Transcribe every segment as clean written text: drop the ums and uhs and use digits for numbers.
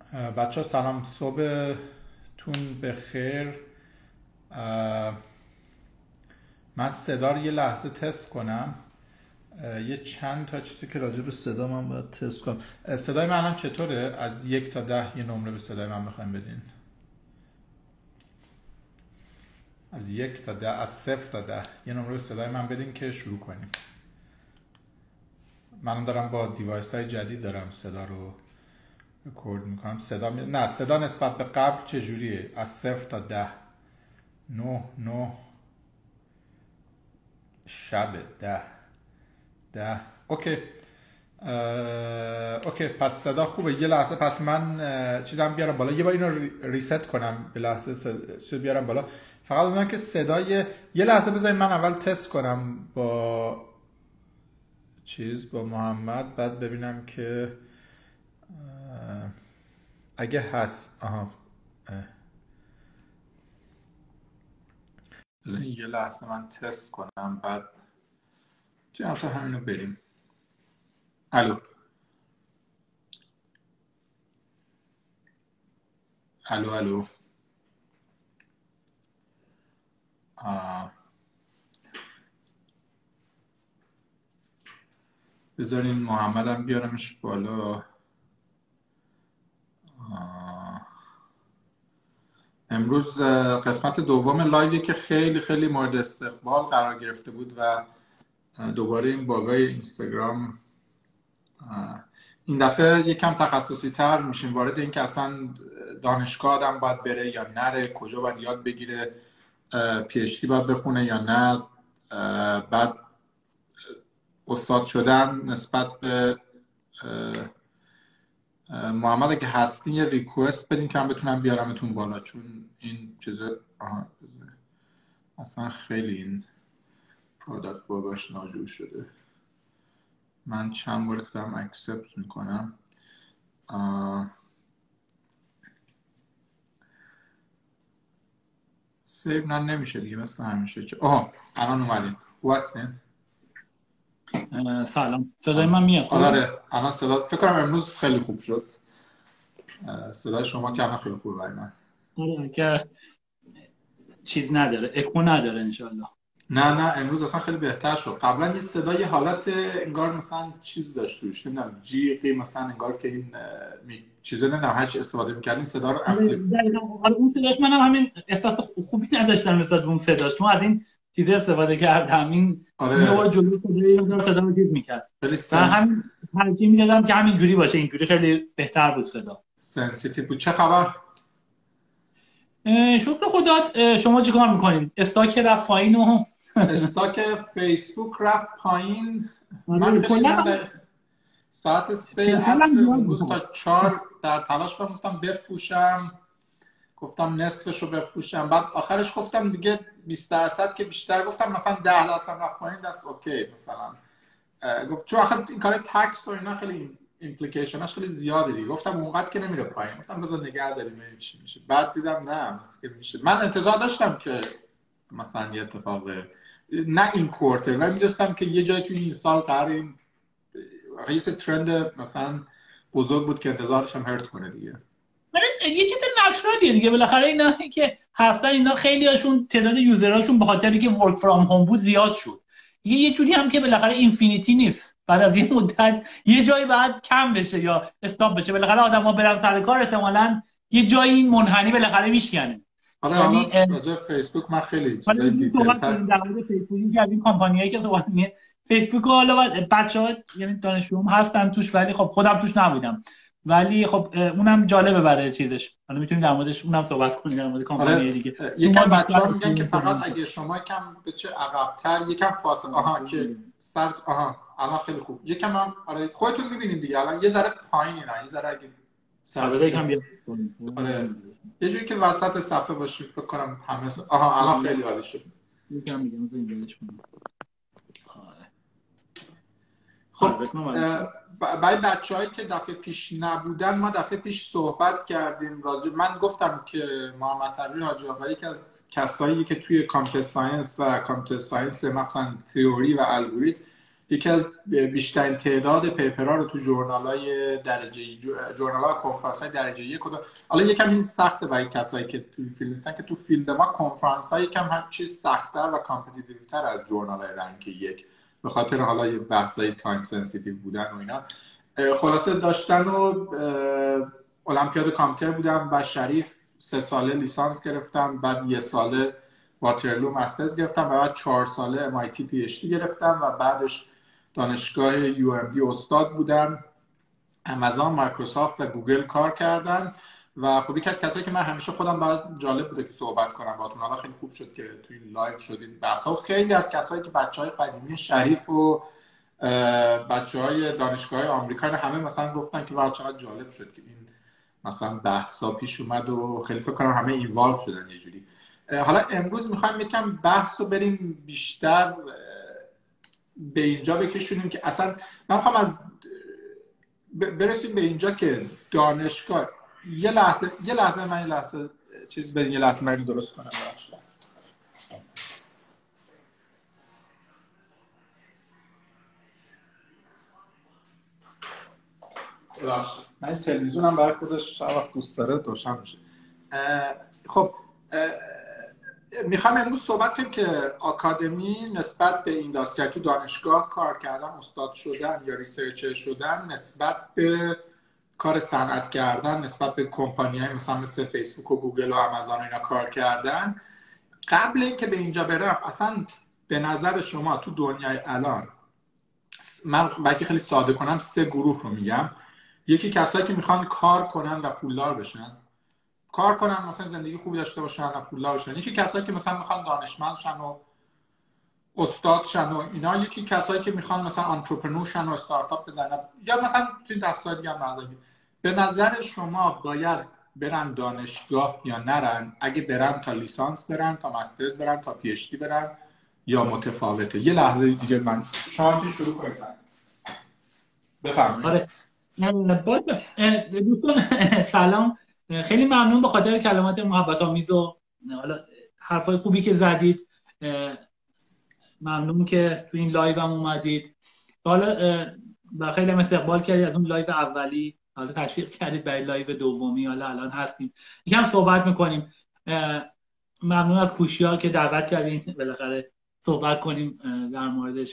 بچه ها سلام، صبحتون بخیر. من صدا رو یه لحظه تست کنم. یه چند تا چیزی که راجع به صدا من باید تست کنم. صدای من الان چطوره؟ از 1 تا 10 یه نمره به صدای من بخوایم بدین. از 1 تا 10، از 0 تا 10 یه نمره به صدای من بدین که شروع کنیم. من دارم با دیوایس های جدید دارم صدا رو رکورد میکنم. صدا نسبت به قبل چجوریه؟ از 0 تا 10. 9 شب 10. اوکی. اوکی، پس صدا خوبه. یه لحظه پس من چیزم بیارم بالا، یه بار اینو ریست کنم، به لحظه چیز بیارم بالا. فقط اونم که صدای یه لحظه بذارید من اول تست کنم با محمد، بعد ببینم که اگه هست. یه لحظه من تست کنم، بعد چه تا همینو بریم. الو بذارین محمدم بیارمش بالا. امروز قسمت دوم لایوی که خیلی خیلی مورد استقبال قرار گرفته بود و دوباره این باگای اینستاگرام این دفعه یکم تخصصی تر میشیم وارد این که اصلا دانشگاه آدم باید بره یا نره، کجا باید یاد بگیره، پی اچ دی باید بخونه یا نه، بعد استاد شدن نسبت به محمد اگه هستین یه ریکوست بدین که من بتونم بیارمتون بالا، چون این چیزه اصلا خیلی این پروداکت باگاش ناجور شده. من چند بار که دارم اکسپت میکنم سیو نمیشه دیگه مثل همیشه. الان اومدین. خوب هستین؟ سلام، صدای من میاد؟ آره الان صدا فکر کنم امروز خیلی خوب شد. صدای شما که الان خیلی خوبه برای من. آره که چیز نداره، اکو نداره انشالله. نه امروز اصلا خیلی بهتر شد. قبلا یه صدای حالت انگار مثلا چیز داشت توش، نمیدونم جیغی مثلا، انگار که این چیزا نمیدونم هر چی استفاده می‌کردین صدا رو آره اون صداش منم همین احساس خوبی نداشتم مثلا اون صداش، چون از این چیزا استفاده کردم. این نور جلوی صدا رو چیز می‌کرد و همین ترجیح میدادم که همین جوری باشه. اینجوری خیلی بهتر بود، صدا سنسیتیو بود. چه خبر؟ شکر خدا. شما چیکار می‌کنید؟ استاک رفت پایین و استاک فیسبوک رفت پایین. من ساعت 3 عصر امروز تا 4 در تلاش بودم، گفتم بفروشم، گفتم نصفشو بفروشم، بعد آخرش گفتم دیگه 20% که بیشتر، گفتم مثلا 10% رفت پایین دست اوکی مثلا. گفت چون آخر این کار تکس و اینا خیلی ایمپلیکیشناش خیلی زیاده دیگه، گفتم اونقدر که نمیره پایین، گفتم بذار نگه داریم ببینیم چی میشه. بعد دیدم نه مسکل میشه. من انتظار داشتم که مثلا یه اتفاق نه این کوارتر، ولی می‌دونستم که یه جایی توی این سال قرار این یه ترند مثلا بزرگ بود که انتظارش هم هرت کنه دیگه. یه چیز نچرالیه دیگه، بالاخره اینا که هستن اینا خیلی هاشون تعداد یوزرهاشون به خاطر اینکه ورک فرام هوم بود زیاد شد. یه جوری هم که بالاخره اینفینیتی نیست، بعد از یه مدت یه جایی بعد کم بشه یا استاپ بشه. بالاخره آدم‌ها برن سر کار، احتمالاً یه جایی این منحنی بالاخره میشکنه. آره راجع فیسبوک من خیلی چیزای دیتیل‌تر در مورد فیسبوک که از این کمپانیایی که صحبت می‌کنه، فیسبوک حالا بچه‌ها یعنی دانشجوام هستن توش، ولی خب خودم توش نبودم، ولی خب اونم جالبه برای چیزش. حالا میتونیم در موردش اونم صحبت کنیم، در مورد کمپانی دیگه. یکم بچه‌ها میگن که فقط اگه شما یکم به چه عقب‌تر یکم فاصله که سر الان خیلی خوب یکم هم آره خودتون می‌بینید دیگه، الان یه ذره پایینی نه، یه ذره اگه سر یکم بیاد آره یه جوری که وسط صفحه باشی فکر کنم همه الان خیلی عالی شد. یکم میگم اینجوریش کنم. خب برای بچه‌هایی که دفعه پیش نبودن، ما دفعه پیش صحبت کردیم راجع، من گفتم که محمد حاجی‌آقایی که از کسایی که توی کامپیوتر ساینس و کامپیوتر ساینس مثلا تئوری و الگوریتم یکی از بیشترین تعداد پیپرها رو تو ژورنال‌های درجه ژورنال‌ها کنفرانس‌های درجه یک حالا یکم این سخته برای کسایی که تو فیلد نیستن که تو فیلد ما کنفرانس‌ها یکم هم چیز سخت‌تر و کامپتیتیوتر از ژورنال‌های رنک یک به خاطر حالا یه بحثای تایم سنسیتیو بودن و اینا. خلاصه داشتن و المپیاد کامپیوتر بودم و شریف 3 ساله لیسانس گرفتم، بعد 1 ساله واترلو مسترز گرفتم و بعد 4 ساله MIT پی اچ دی گرفتم و بعدش دانشگاه UMD استاد بودم. آمازون، مایکروسافت و گوگل کار کردن و خب یکی از کسایی که من همیشه خودم برای جالب بوده که صحبت کنم باهاتون. حالا خیلی خوب شد که توی لایو شدیم بحثا. خیلی از کسایی که بچهای قدیمی شریف و بچهای دانشگاه آمریکا همه مثلا گفتن که واقعا چقدر جالب شد که این مثلا بحثا پیش اومد و خیلی فکر کنم همه اینوالو شدن یه جوری. حالا امروز میخوایم یکم بحث رو بریم بیشتر به اینجا بکشونیم که اصلا من میخوام از برسیم به اینجا که دانشگاه یه لحظه چیز بدین، یه لحظه من اینو درست کنم. من تلویزیونم برای خودش هر وقت دوست داره روشن میشه. خب میخوام امروز صحبت کنیم که آکادمی نسبت به اینداستری تو دانشگاه کار کردن، استاد شدن یا ریسرچر شدن، نسبت به کار صنعت کردن، نسبت به کمپانی‌های مثل فیسبوک و گوگل و آمازون اینا کار کردن. قبل اینکه به اینجا برم اصلا به نظر شما تو دنیای الان، من باید خیلی ساده کنم 3 گروه رو میگم. یکی کسایی که میخوان کار کنن و پولدار بشن، کار کنن مثلا زندگی خوبی داشته باشن و پولدار بشن. یکی کسایی که مثلا میخوان دانشمند شن و استاد شن و اینا. یکی کسایی که میخوان مثلا آنترپرنور شن و استارتاپ بزنن، یا مثلا توی دستای دیگه هم نظر. به نظر شما باید برن دانشگاه یا نرن؟ اگه برن تا لیسانس برن، تا مسترز برن، تا پی اچ دی برن، یا متفاوته؟ یه لحظه دیگه من شما شروع کنید. بفرمایید. آره دوستان سلام، خیلی ممنون به خاطر کلمات محبت آمیز و حالا حرفای خوبی که زدید. ممنون که تو این لایو هم اومدید. حالا با خیلی هم استقبال کردید از اون لایو اولی، حالا تشویق کردید برای لایو دومی. حالا الان هستیم یکم صحبت میکنیم. ممنون از کوشیار که دعوت کردین بالاخره صحبت کنیم در موردش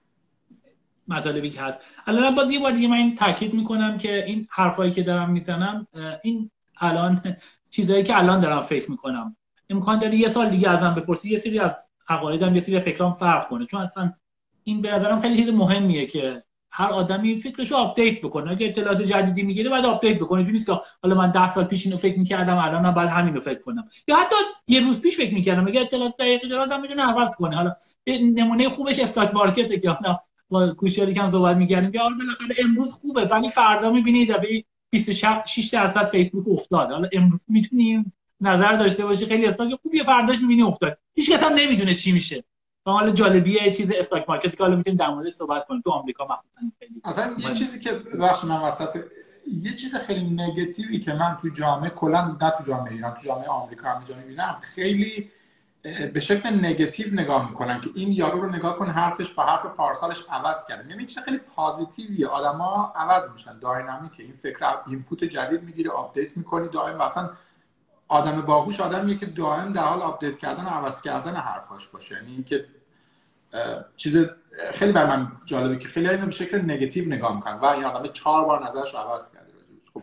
مطالبی که هست. الان باز یه بار دیگه من این تاکید میکنم که این حرفایی که دارم میزنم این الان چیزایی که الان دارم فکر میکنم، امکان داره یه سال دیگه ازم بپرسی یه سری از عقایدم، یه سری فکرام فرق کنه. چون اصلا این به نظرم خیلی چیز مهمیه که هر آدمی فکرشو آپدیت بکنه. اگه اطلاعات جدیدی میگیره باید آپدیت بکنه. چون نیست که حالا من 10 سال پیش اینو فکر میکردم الانم باید همینو فکر کنم، یا حتی یه روز پیش فکر میکردم. اگه اطلاعات دقیقی دارم میتونه عوض کنه. حالا نمونه خوبش استاک مارکته که حالا با کوشیاری که هم صحبت می‌کردیم که حالا بالاخره امروز خوبه ولی فردا می‌بینید دفعه 26% فیسبوک افتاد. حالا امروز میتونیم نظر داشته باشی خیلی استاک خوبیه، فرداش می‌بینی افتاد، هیچ کس هم نمیدونه چی میشه. حالا جالبیه چیز استاک مارکت که حالا می‌تونیم در موردش صحبت کنیم تو آمریکا مخصوصا. خیلی اصلا یه چیزی که بخش من وسط یه چیز خیلی نگاتیوی که من تو جامعه کلا، نه تو جامعه ایران، تو جامعه آمریکا هم می‌بینم، خیلی به شکل نگاتیو نگاه میکنن که این یارو رو نگاه کن حرفش با حرف پارسالش عوض کرده. نمی‌دونی چه خیلی پوزیتیویه، آدما عوض میشن، داینامیکه. این فکر اینپوت جدید میگیره، آپدیت میکنی دائم. مثلا آدم باهوش آدمیه که دائم در حال آپدیت کردن و عوض کردن حرفاش باشه. یعنی اینکه چیز خیلی برای من جالبه که خیلی اینو به شکل نگاتیو نگاه میکنن و این آدم 4 بار نظرش رو عوض کرده. خب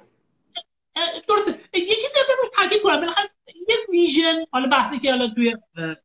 درسته. یه چیزی رو تاکید کنم، بالاخره یه ویژن، حالا بحثی که حالا توی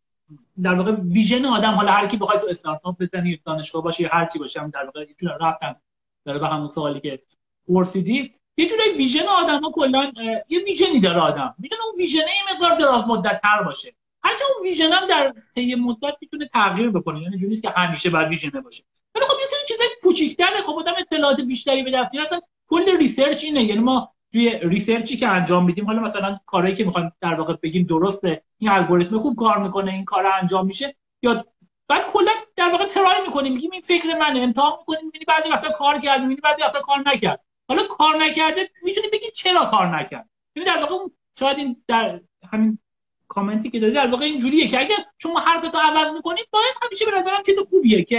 در واقع ویژن آدم، حالا هر کی بخواد تو استارتاپ بزنی، دانشگاه باشه یا هر چی باشه، هم در واقع یه جور رفتم داره به همون سوالی که پرسیدی. یه جوری ویژن آدم‌ها کلا یه ویژنی داره آدم، میتونه اون ویژن یه مقدار دراز مدت‌تر باشه. هرچند اون ویژن هم در طی مدت میتونه تغییر بکنه، یعنی جوری نیست که همیشه باید ویژن باشه. ولی خب یه سری چیزای کوچیک‌تر، خب آدم اطلاعات بیشتری به دست میاره. اصلا کل ریسرچ اینه، یعنی ما توی ریسرچی که انجام میدیم، حالا مثلا کارهایی که میخوایم در واقع بگیم درسته، این الگوریتم خوب کار میکنه، این کار انجام میشه، یا بعد کلا در واقع ترای میکنیم، میگیم این فکر منه، امتحان میکنیم، میبینی بعضی وقتا کار کرد، میبینی بعضی وقتا کار نکرد. حالا کار نکرده میتونی بگی چرا کار نکرد. یعنی در واقع شاید این در همین کامنتی که دادی در واقع اینجوریه که اگه شما حرفتو عوض میکنید، باید همیشه به نظرم چیز خوبیه که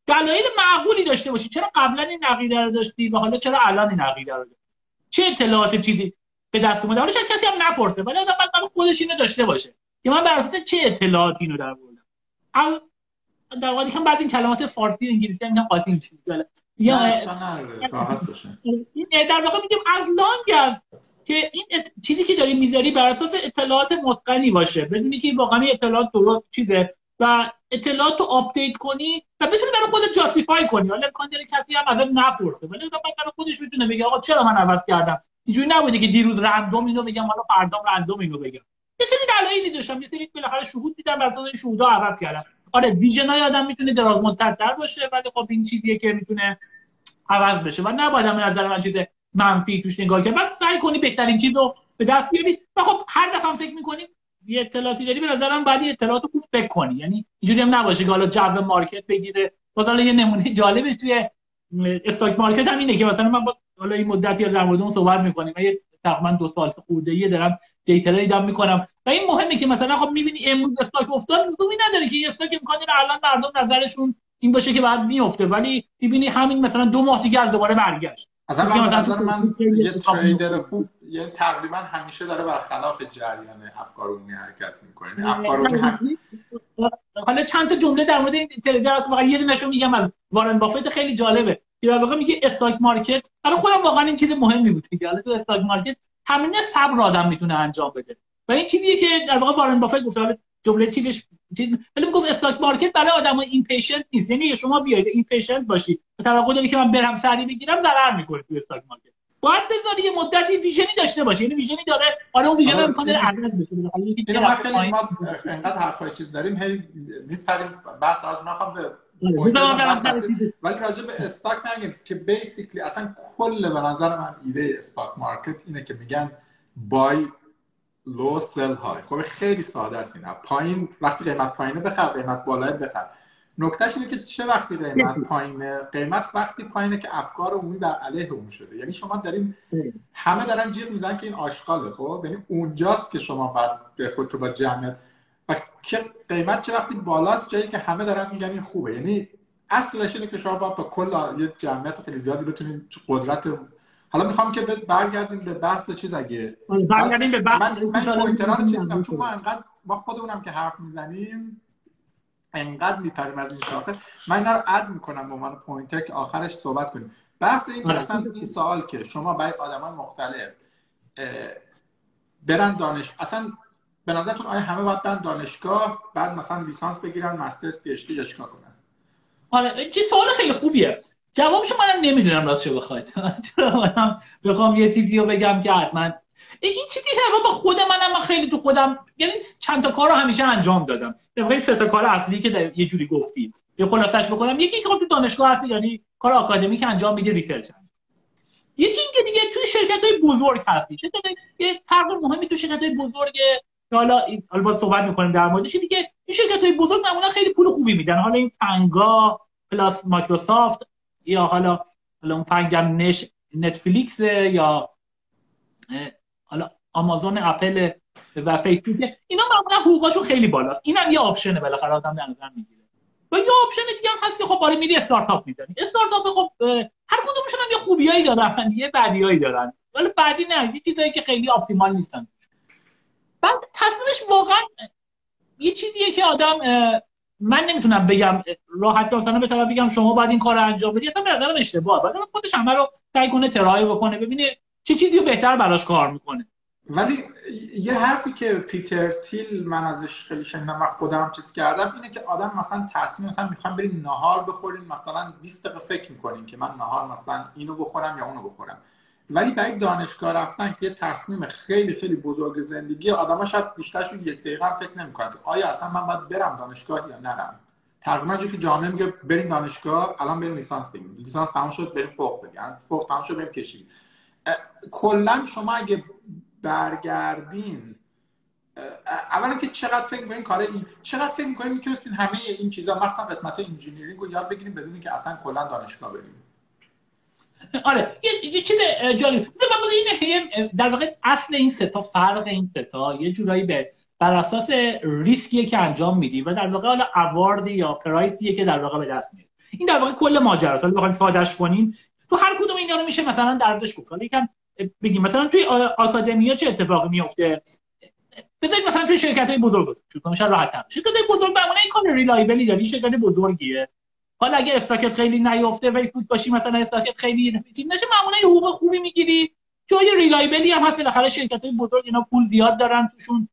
دلایل معقولی داشته باشی. چرا قبلا این عقیده رو داشتی و حالا چرا الان این عقیده رو داری؟ چه اطلاعات چیزی به دست اومده؟ حالا شاید کسی هم نپرسه، ولی آدم باید خودش اینو داشته باشه که من بر اساس چه اطلاعاتی اینو درآوردم. در واقع هم بعضی این کلمات فارسی و انگلیسی هم قاطی میشه. یا راحت باشه. این در واقع میگم از لانگ از که این چیزی که داری میذاری بر اساس اطلاعات متقنی باشه، بدونی که واقعا اطلاعات درست چیزه و اطلاعات رو آپدیت کنی و بتونی برای خودت جاستیفای کنی. حالا امکان داره کسی هم ازت نپرسه، ولی آدم برای خودش میتونه بگه آقا چرا من عوض کردم. اینجوری نبوده که دیروز رندوم اینو بگم حالا فردا رندوم اینو بگم. یه سری دلایلی داشتم، یه سری بالاخره شهود دیدم، بر اساس این شهودا عوض کردم. آره ویژنای آدم میتونه درازمدت‌تر باشه، ولی خب این چیزیه که میتونه عوض بشه و نباید هم به نظر من چیز منفی توش نگاه کنی. بعد سعی کنی بهترین چیز رو به دست بیاری و خب هر دفعه فکر می‌کنی یه اطلاعاتی داری، به نظرم بعد اطلاعاتو خوب فکر کنی. یعنی اینجوری هم نباشه که حالا جو مارکت بگیره. مثلا یه نمونه جالبش توی استاک مارکت هم اینه که مثلا من حالا این مدتی در مورد اون صحبت می‌کنیم، من تقریبا 2 سال خورده‌ای دارم دی تریدم می‌کنم و این مهمه که مثلا خب می‌بینی امروز استاک افتاد، لزومی نداره که استاک امکان داره الان مردم نظرشون این باشه که بعد میفته، ولی می‌بینی همین مثلا 2 ماه دیگه از دوباره برگشت. مثلا من یه تریدر خوب یعنی تقریبا همیشه داره برخلاف جریان افکار عمومی حرکت می‌کنه. افکار عمومی حالا چند تا جمله در مورد این تریدر هست، فقط یه دونهشو میگم. از وارن بافت خیلی جالبه که در واقع میگه استاک مارکت، برای خودم واقعا این چیز مهمی بود که حالا تو استاک مارکت تمرین صبر آدم میتونه انجام بده و این چیزیه که در واقع وارن بافت گفت. حالا جمله چیزش ولی میگفت استاک مارکت برای آدمای ایمپیشنت نیست. یعنی شما بیاید ایمپیشنت باشی و توقع داری که من برم سریع بگیرم، ضرر میکنه تو استاک مارکت. باید بذاری یه مدتی ویژنی داشته باشه. یعنی ویژنی داره، آره اون ویژن امکان داره عدد بشه. اینو ما خیلی ما انقدر حرفای چیز داریم هی میپریم بس از نخوام به ولی راجع به استاک نگیم که بیسیکلی اصلا کل به نظر من ایده استاک مارکت اینه که میگن بای لو سل های. خب خیلی ساده است اینا. پایین وقتی قیمت پایینه بخر، قیمت بالاه بخر. نکتهش اینه که چه وقتی قیمت پایینه؟ قیمت وقتی پایینه که افکار عمومی بر علیه اون شده. یعنی شما دارین همه دارن جیغ میزنن که این آشغاله. خب یعنی اونجاست که شما بعد به خودتون با جمعیت و که قیمت چه وقتی بالاست جایی که همه دارن میگن این خوبه. یعنی اصلش اینه که شما با کل یه جمعیت خیلی زیادی بتونین قدرت. حالا میخوام که برگردیم به بحث چیز. اگه برگردیم به بحث من پوینترها رو چیز میگم چون ما خودمونم که حرف میزنیم انقدر میپریم از این شاخه. من اینا رو اد میکنم به عنوان پوینتر که آخرش صحبت کنیم. بحث این که اصلا این سوال که شما باید آدمای مختلف برن اصلا به نظرتون آیا همه باید برن دانشگاه بعد مثلا لیسانس بگیرن، مسترز، پی اچ دی چیکار کنن؟ آره چه سوال خیلی خوبیه. جوابشو منم نمیدونم راستش بخواید. بخوام یه چیزی رو بگم که حتما این چیزی که با خود من خیلی تو خودم یعنی چند تا کار رو همیشه انجام دادم. در واقع 3 تا کار اصلی که یه جوری گفتید یه خلاصش بکنم. یکی که تو دانشگاه هستی یعنی کار آکادمیک انجام میدی، ریسرچ. یکی اینکه دیگه توی شرکت‌های بزرگ هستی. یه فرق مهمی تو شرکت‌های بزرگ که حالا با صحبت می‌کنیم در موردش اینه که این شرکت‌های بزرگ معمولا خیلی پول خوبی میدن. حالا این فنگا پلاس مایکروسافت یا حالا اون فنگم نتفلیکس یا حالا آمازون، اپل و فیسبوک، اینا معمولا حقوقاشون خیلی بالاست. اینم یه آپشنه بالاخره آدم در نظر میگیره. و یه آپشن دیگه هم هست که خب برای میری استارتاپ میزنی. استارتاپ خب هر کدومشون هم یه خوبیایی دارن، یه بدیایی دارن. ولی بعدی نه، یه چیزایی که خیلی اپتیمال نیستن. بعد تصمیمش واقعا یه چیزیه که آدم من نمیتونم بگم راحت مثلا به طرف بگم شما باید این کارو انجام بدید. اصلا به نظرم اشتباهه. بعد خودش همه رو سعی کنه ترای بکنه، ببینه چه چیزی رو بهتر براش کار میکنه. ولی یه حرفی که پیتر تیل من ازش خیلی شنیدم و خودم چیز کردم اینه که آدم مثلا تصمیم مثلا میخوام بریم نهار بخوریم، مثلا 20 دقیقه فکر میکنیم که من نهار مثلا اینو بخورم یا اونو بخورم. ولی برای دانشگاه رفتن که یه تصمیم خیلی خیلی بزرگ زندگی، آدم‌ها شاید بیشترشون 1 دقیقه هم فکر نمی‌کنن که آیا اصلا من باید برم دانشگاه یا نرم. تقریبا چون که جامعه میگه بریم دانشگاه، الان بریم لیسانس بگیریم، لیسانس تمام شد بریم فوق بگیریم، فوق تمام شد بریم کشی. کلا شما اگه برگردین اولا که چقدر فکر می‌کنین کار این، چقدر فکر می‌کنین میتونستین همه این چیزا مثلا قسمت انجینیرینگ رو یاد بگیریم بدون که اصلا کلا دانشگاه بریم؟ آره یه چیز جالب این در واقع اصل این 3 تا فرق این 3 تا یه جورایی بر اساس ریسکیه که انجام میدی و در واقع حالا اواردی یا پرایسیه که در واقع به دست میاری. این در واقع کل ماجرا است. حالا بخوایم سادهش کنیم تو هر کدوم اینا رو میشه مثلا دردش گفت. حالا یکم بگیم مثلا توی آکادمیا چه اتفاقی میفته. بذارید مثلا توی شرکت‌های بزرگ شروع کنیم، شاید راحت‌تر. شرکت‌های بزرگ معمولا این کار ریلایبلی داره، شرکت بزرگیه. حالا اگه استاکت خیلی نیافته، فیسبوک باشی مثلا استاکت خیلی چیز نشه، معمولا حقوق خوبی میگیری، جای ریلایبلی هم هست. بالاخره شرکت‌های بزرگ اینا پول زیاد دارن توشون،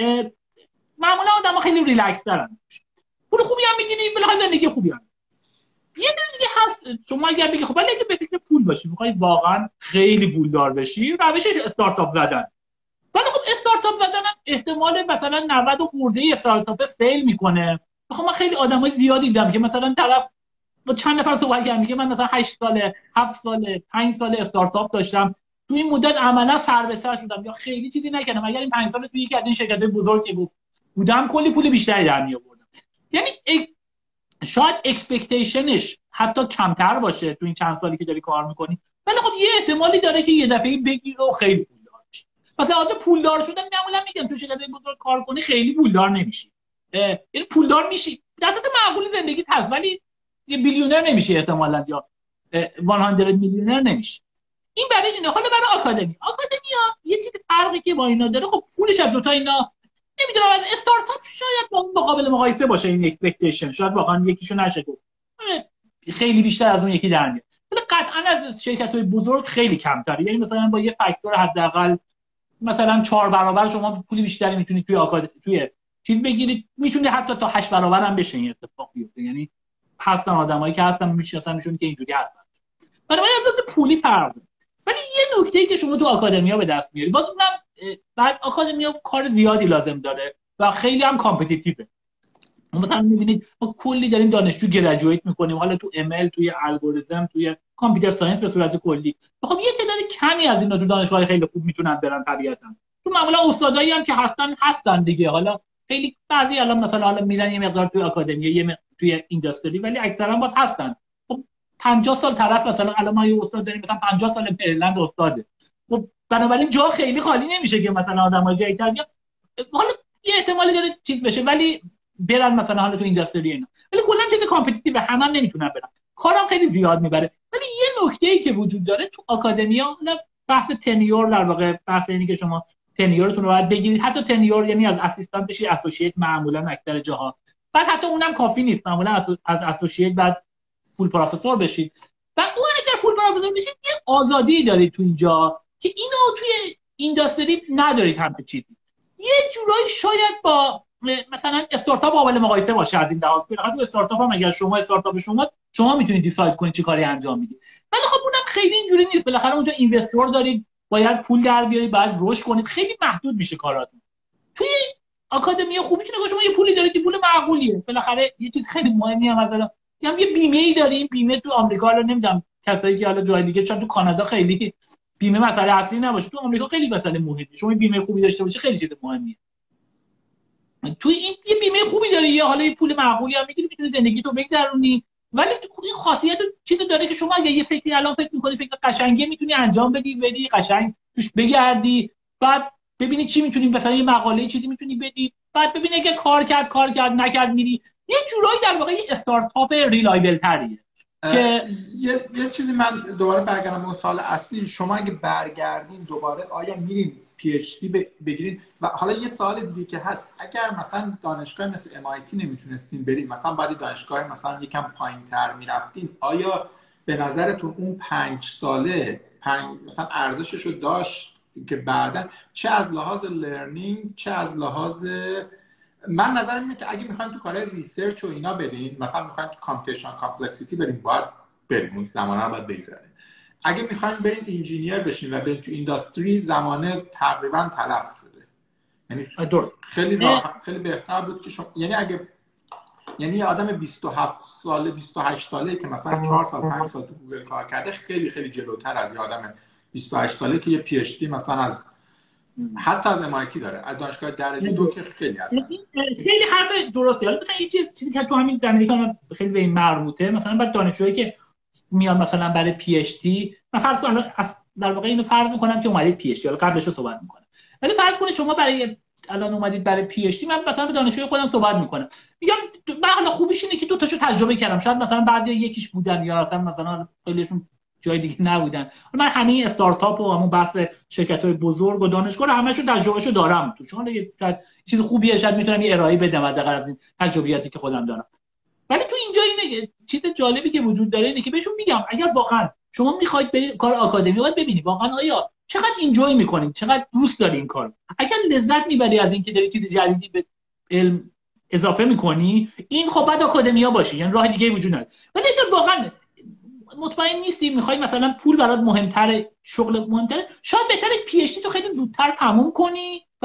معمولا آدم‌ها خیلی ریلکس دارن، پول خوبی هم میگیری، بالاخره زندگی خوبی هم. یه دیگه هست شما اگر بگی خب ولی اگه به فکر پول باشی، می‌خوای واقعا خیلی پولدار بشی، روشش استارتاپ زدن. ولی خب استارتاپ زدن هم احتمال مثلا 90 خورده استارتاپ فیل میکنه. خب من خیلی آدمای زیادی دیدم که مثلا طرف با چند نفر صحبت کردم میگه من مثلا 8 ساله، 7 ساله، 5 ساله استارتاپ داشتم، تو این مدت عملا سر به سر شدم یا خیلی چیزی نکردم، اگر این 5 سال توی یک از این شرکت‌های بزرگی بودم کلی پول بیشتری در میآوردم. یعنی شاید اکسپکتیشنش حتی کمتر باشه تو این چند سالی که داری کار میکنی، ولی خب یه احتمالی داره که یه دفعه بگیره و خیلی پولدار بشه. مثلا از پولدار شدن معمولا میگم تو شرکت بزرگ کار کنی خیلی پولدار نمیشی، یعنی پولدار میشی در سطح معقولی زندگیت هست، ولی یه بیلیونر نمیشی احتمالاً، یا 100 میلیونر نمیشی. این برای اینه. حالا برای آکادمیا یه چیز فرقی که با اینا داره، خب پولش از دو تا اینا نمیدونم، از استارتاپ شاید با اون قابل مقایسه باشه این اکسپکتیشن، شاید واقعا یکیشو نشه گفت خیلی بیشتر از اون یکی در میاد، ولی قطعا از شرکت‌های بزرگ خیلی کمتره. یعنی مثلا با یه فاکتور حداقل مثلا 4 برابر شما پول بیشتری میتونید توی چیز بگیرید، میتونه حتی تا 8 برابر هم بشه این اتفاق بیفته. یعنی هستن آدمایی که هستن میشناسن که اینجوری هستن. بنابراین از پولی فرق داره. ولی یه نکته‌ای که شما تو آکادمیا به دست میاری، باز اونم بعد آکادمیا کار زیادی لازم داره و خیلی هم کامپتیتیوه. مثلا می‌بینید ما کلی داریم دانشجو گریجویت می‌کنیم، حالا تو ام ال، توی الگوریتم، توی کامپیوتر ساینس به صورت کلی. خب یه تعداد کمی از اینا تو دانشگاه خیلی خوب میتونن برن طبیعتاً. تو معمولا استادایی هم که هستن دیگه، حالا خیلی بعضی الان مثلا میرن یه مقدار توی آکادمیا، توی اینداستری، ولی اکثرا باز هستن. خب 50 سال طرف مثلا الان ما یه استاد داریم مثلا 50 سال مریلند استاده. خب بنابراین جا خیلی خالی نمیشه که مثلا آدمای جدیدتر حالا یه احتمالی داره چیز بشه، ولی برن مثلا حالا تو اینداستری اینا، ولی کلا چیز کامپتیتیو هم نمیتونن برن، کارم خیلی زیاد میبره. ولی یه نکته‌ای که وجود داره تو آکادمیا، بحث تنیور در واقع، بحث اینه که شما تنیورتون رو باید بگیرید. حتی تنیور یعنی از اسیستانت بشی اسوسییت معمولا اکثر جاها، بعد حتی اونم کافی نیست، معمولا از اسوسییت بعد فول پروفسور بشید. و اون اگر فول پروفسور بشید یه آزادی دارید تو اینجا که اینو توی اینداستری ندارید همه چیزی. یه جورایی شاید با مثلا استارتاپ قابل مقایسه باشه از این لحاظ. بالاخره تو استارتاپ هم اگر شما استارتاپ شما میتونید دیساید کنید چه کاری انجام میدید، ولی خب اونم خیلی اینجوری نیست. بالاخره اونجا اینوستور دارید، باید پول در بیارید، باید رشد کنید، خیلی محدود میشه کاراتون. توی آکادمیا خوبی چونه که شما یه پولی دارید، پول معقولیه. بالاخره یه چیز خیلی مهمی هم مثلا یه بیمه‌ای داریم. بیمه تو آمریکا الان نمیدونم کسایی که حالا جای دیگه، چون تو کانادا خیلی بیمه مسئله اصلی نباشه، تو آمریکا خیلی مسئله مهمه. شما بیمه خوبی داشته باشی خیلی چیز مهمیه. تو این یه بیمه خوبی داری، یا حالا یه پول معقولی هم میگیری، میتونی زندگی تو بگذرونی. ولی تو این خاصیت چیزی داره که شما اگه یه فکری الان فکر می‌کنی فکر قشنگه، میتونی انجام بدی قشنگ توش بگردی، بعد ببینی چی میتونی، مثلا یه مقاله چیزی میتونی بدی، بعد ببینی اگه کار کرد نکرد میری. یه جورایی در واقع استارتاپ ریلایبل تریه که یه چیزی من دوباره برگردم به سوال اصلی شما. اگه برگردین دوباره آیا میرین پی اچ دی بگیرید؟ و حالا یه سوال دیگه که هست، اگر مثلا دانشگاه مثل MIT نمیتونستین برید، مثلا بعد دانشگاه مثلا یکم پایین‌تر میرفتین، آیا به نظرتون اون 5 ساله مثلا ارزشش رو داشت که بعداً چه از لحاظ لرنینگ چه از لحاظ، من نظرم اینه که اگه میخواین تو کارهای ریسرچ و اینا برین، مثلا میخواین تو کامپیوتیشن کامپلکسیتی برین، باید برین، اون زمانه رو باید بگذارین. اگه میخواین برین انجینیر بشین و برین تو اینداستری، زمانه تقریبا تلف شده. یعنی خیلی بهتر بود که شما، یعنی یه آدم 27 ساله 28 ساله که مثلا 4 سال 5 سال تو گوگل کار کرده، خیلی خیلی جلوتر از یه آدم 28 ساله که یه پی اچ دی مثلا از حتی از MIT داره، از دانشگاه درجه 2 که خیلی هستن. خیلی حرف درسته. حالا مثلا یه چیزی که تو همین زمینه که خیلی به این مربوطه، مثلا بعد دانشجویی که میان مثلا برای پی اچ دی، من فرض کنم در واقع اینو فرض میکنم که اومدید پی اچ دی، حالا قبلش رو صحبت میکنم، ولی فرض کنید شما برای الان اومدید برای پی اچ دی، من مثلا به دانشجوی خودم صحبت میکنم، میگم من حالا خوبیش اینه که دو تاشو تجربه کردم. شاید مثلا بعضی یکیش بودن یا مثلا خیلیشون جای دیگه نبودن. من همین استارتاپ و همون بحث شرکت‌های بزرگ و دانشگاه رو همه‌شو تجربهشو دارم تو. چون یه چیز خوبیه، شاید میتونم یه ارائه بدم حداقل از این تجربیاتی که خودم دارم. ولی تو اینجا اینه چیز جالبی که وجود داره اینه که بهشون میگم اگر واقعا شما میخواید برید کار آکادمی باید ببینید واقعا آیا چقدر اینجوی میکنید، چقدر دوست داری این کار. اگر لذت میبری از اینکه داری چیز جدیدی به علم اضافه میکنی، این خب بعد آکادمیا باشه، یعنی راه دیگه وجود نداره. ولی اگر واقعا مطمئن نیستی میخوای مثلا پول برات مهمتره، شغل مهمتره، شاید بهتره پی اچ دی تو خیلی زودتر تموم کنی و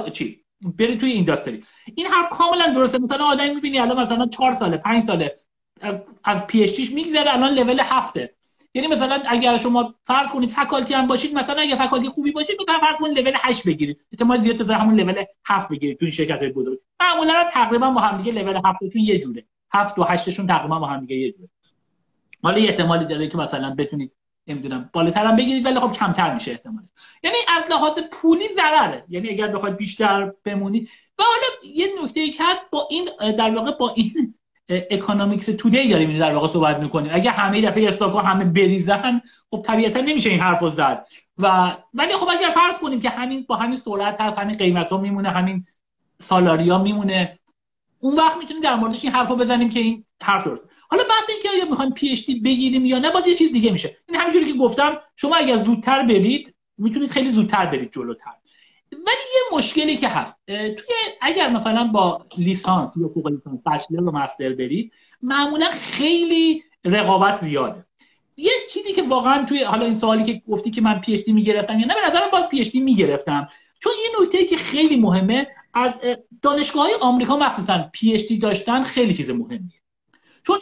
بری توی اینداستری. این حرف کاملا درسته. مثلا آدمی میبینی الان مثلا 4 ساله 5 ساله از پی اچ دیش میگذره، الان لول 7. یعنی مثلا اگر شما فرض کنید فکالتی هم باشید، مثلا اگر فکالتی خوبی باشید مثلا فرض کنید لول 8 بگیرید، احتمال زیاد تا همون لول 7 بگیرید تو این شرکت‌های بزرگ. معمولا تقریبا با هم دیگه لول 7 تون یه جوره، 7 و 8 شون تقریبا با هم دیگه یه جوره. حالا یه احتمالی داره که مثلا بتونید نمیدونم بالاتر هم بگیرید، ولی خب کمتر میشه احتمال. یعنی از لحاظ پولی ضرره، یعنی اگر بخواید بیشتر بمونید. و حالا یه نکته‌ای که هست با این در واقع با این اکونومیکس تودی داریم در واقع صحبت می‌کنیم. اگه همه دفعه استاک‌ها همه بریزن، خب طبیعتا نمیشه این حرفو زد. ولی خب اگر فرض کنیم که با همین سرعت هست، همین قیمتا میمونه، همین سالاریا میمونه، اون وقت میتونیم در موردش این حرفو بزنیم که این حرف درست. حالا بعد اینکه آیا میخوایم پی اچ دی بگیریم یا نه، باز یه چیز دیگه میشه. این همونجوری که گفتم شما اگر زودتر برید میتونید خیلی زودتر برید جلوتر. ولی یه مشکلی که هست اگر مثلا با لیسانس یا فوق لیسانس، بچلر و مستر برید، معمولا خیلی رقابت زیاده. یه چیزی که واقعا حالا این سوالی که گفتی که من پی اچ دی میگرفتم یا نه، به نظرم باز پی اچ دی میگرفتم. چون این نکته‌ای که خیلی مهمه، از دانشگاه‌های آمریکا مخصوصا پی اچ دی داشتن خیلی چیز مهمیه. چون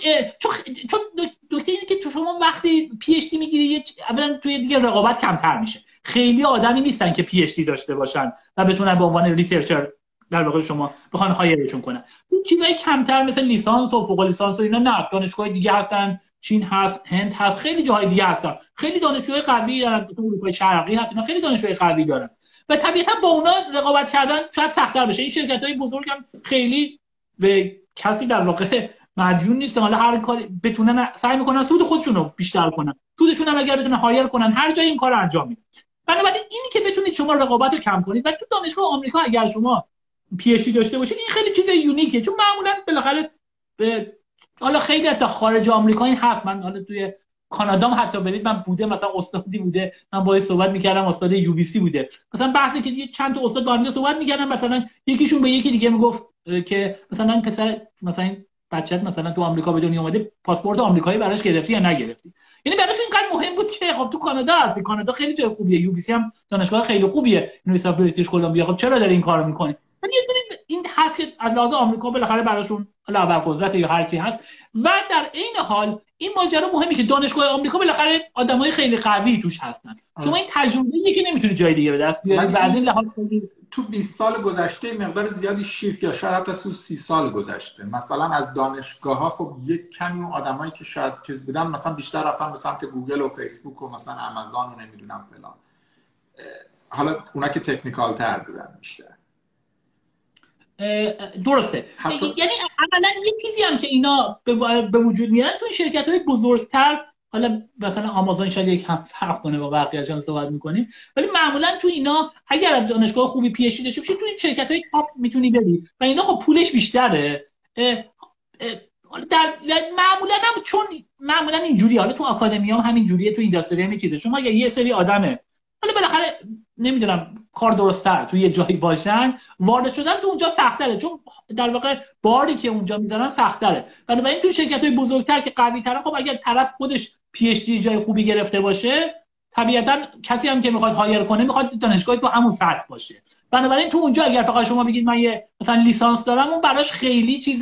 نکته اینه که شما وقتی پی اچ دی میگیری، اولا توی دیگه رقابت کمتر میشه. خیلی آدمی نیستن که پی اچ دی داشته باشن و بتونن به عنوان ریسرچر در واقع شما بخوان هایرشون کنن. اون چیزای کمتر مثل لیسانس و فوق لیسانس و اینا نه، دانشگاه دیگه هستن، چین هست، هند هست، خیلی جاهای دیگه هستن. خیلی دانشجوی قوی دارن، تو اروپای شرقی هستن، خیلی دانشجوی قوی دارن و طبیعتا با اونا رقابت کردن شاید سخت‌تر بشه. این شرکت‌های بزرگ هم خیلی به کسی در واقع مدیون نیستن، حالا هر کاری بتونن سعی میکنن سود خودشون رو بیشتر کنن، سودشون هم اگر بتونن هایر کنن هر جای این کارو انجام میدن. بنابراین اینی که بتونید شما رقابت رو کم کنید و تو دانشگاه آمریکا اگر شما پی اچ دی داشته باشید، این خیلی چیز یونیکه. چون معمولا بالاخره حالا خیلی تا خارج آمریکا این هست، من حالا توی کانادا هم حتی برید، من بوده مثلا استادی بوده، من باهاش صحبت میکردم، استاد یو بی سی بوده، مثلا بحثی که یه چند تا استاد با هم صحبت میکردن، مثلا یکیشون به یکی دیگه میگفت که مثلا پسر مثلا بچت مثلا تو آمریکا به دنیا اومده، پاسپورت آمریکایی براش گرفتی یا نگرفتی. یعنی براش اینقدر مهم بود که خب تو کانادا هستی، کانادا خیلی جای خوبیه، یو بی سی هم دانشگاه خیلی خوبیه، یونیورسیتی بریتیش کلمبیا، خب چرا داری این کارو میکنی؟ ولی این هست که از لحاظ آمریکا بالاخره براشون ابرقدرت یا هر چی هست. و در عین حال این ماجرا مهمه که دانشگاه آمریکا بالاخره آدمای خیلی قوی توش هستن. شما این تجربه‌ای که نمیتونی جای دیگه به دست بیاری. بعد این لحاظ تو 20 سال گذشته مقدار زیادی شیفت یا شاید حتی تو 30 سال گذشته، مثلا از دانشگاه‌ها خب یک کمی آدمایی که شاید چیز بودن مثلا بیشتر رفتن به سمت گوگل و فیسبوک و مثلا آمازون و نمیدونم فلان، حالا اونا که تکنیکال تر بودن بیشتر. درسته. یعنی عملاً یه چیزی هم که اینا به وجود میارن تو این شرکت‌های بزرگتر، حالا مثلا آمازون شاید یک هم فرق کنه با بقیه هم صحبت می‌کنیم، ولی معمولا تو اینا اگر از دانشگاه خوبی پی اچ دی داشته باشی، تو این شرکت‌های تاپ میتونی بری و اینا خب پولش بیشتره. در معمولا هم چون معمولا اینجوریه، حالا تو آکادمی هم همین جوریه، تو اینداستری هم چیزه. شما اگه یه سری آدمه حالا بالاخره نمیدونم کار درست‌تر تو یه جایی باشن، وارد شدن تو اونجا سخت‌تره، چون در واقع باری که اونجا میذارن سخت‌تره. بنابراین تو شرکت‌های بزرگتر که قوی‌تره، خب اگر طرف خودش پی اچ دی جای خوبی گرفته باشه، طبیعتاً کسی هم که میخواد هایر کنه میخواد دانشگاهی تو همون سطح باشه. بنابراین تو اونجا اگر فقط شما بگید من یه مثلا لیسانس دارم، اون براش خیلی چیز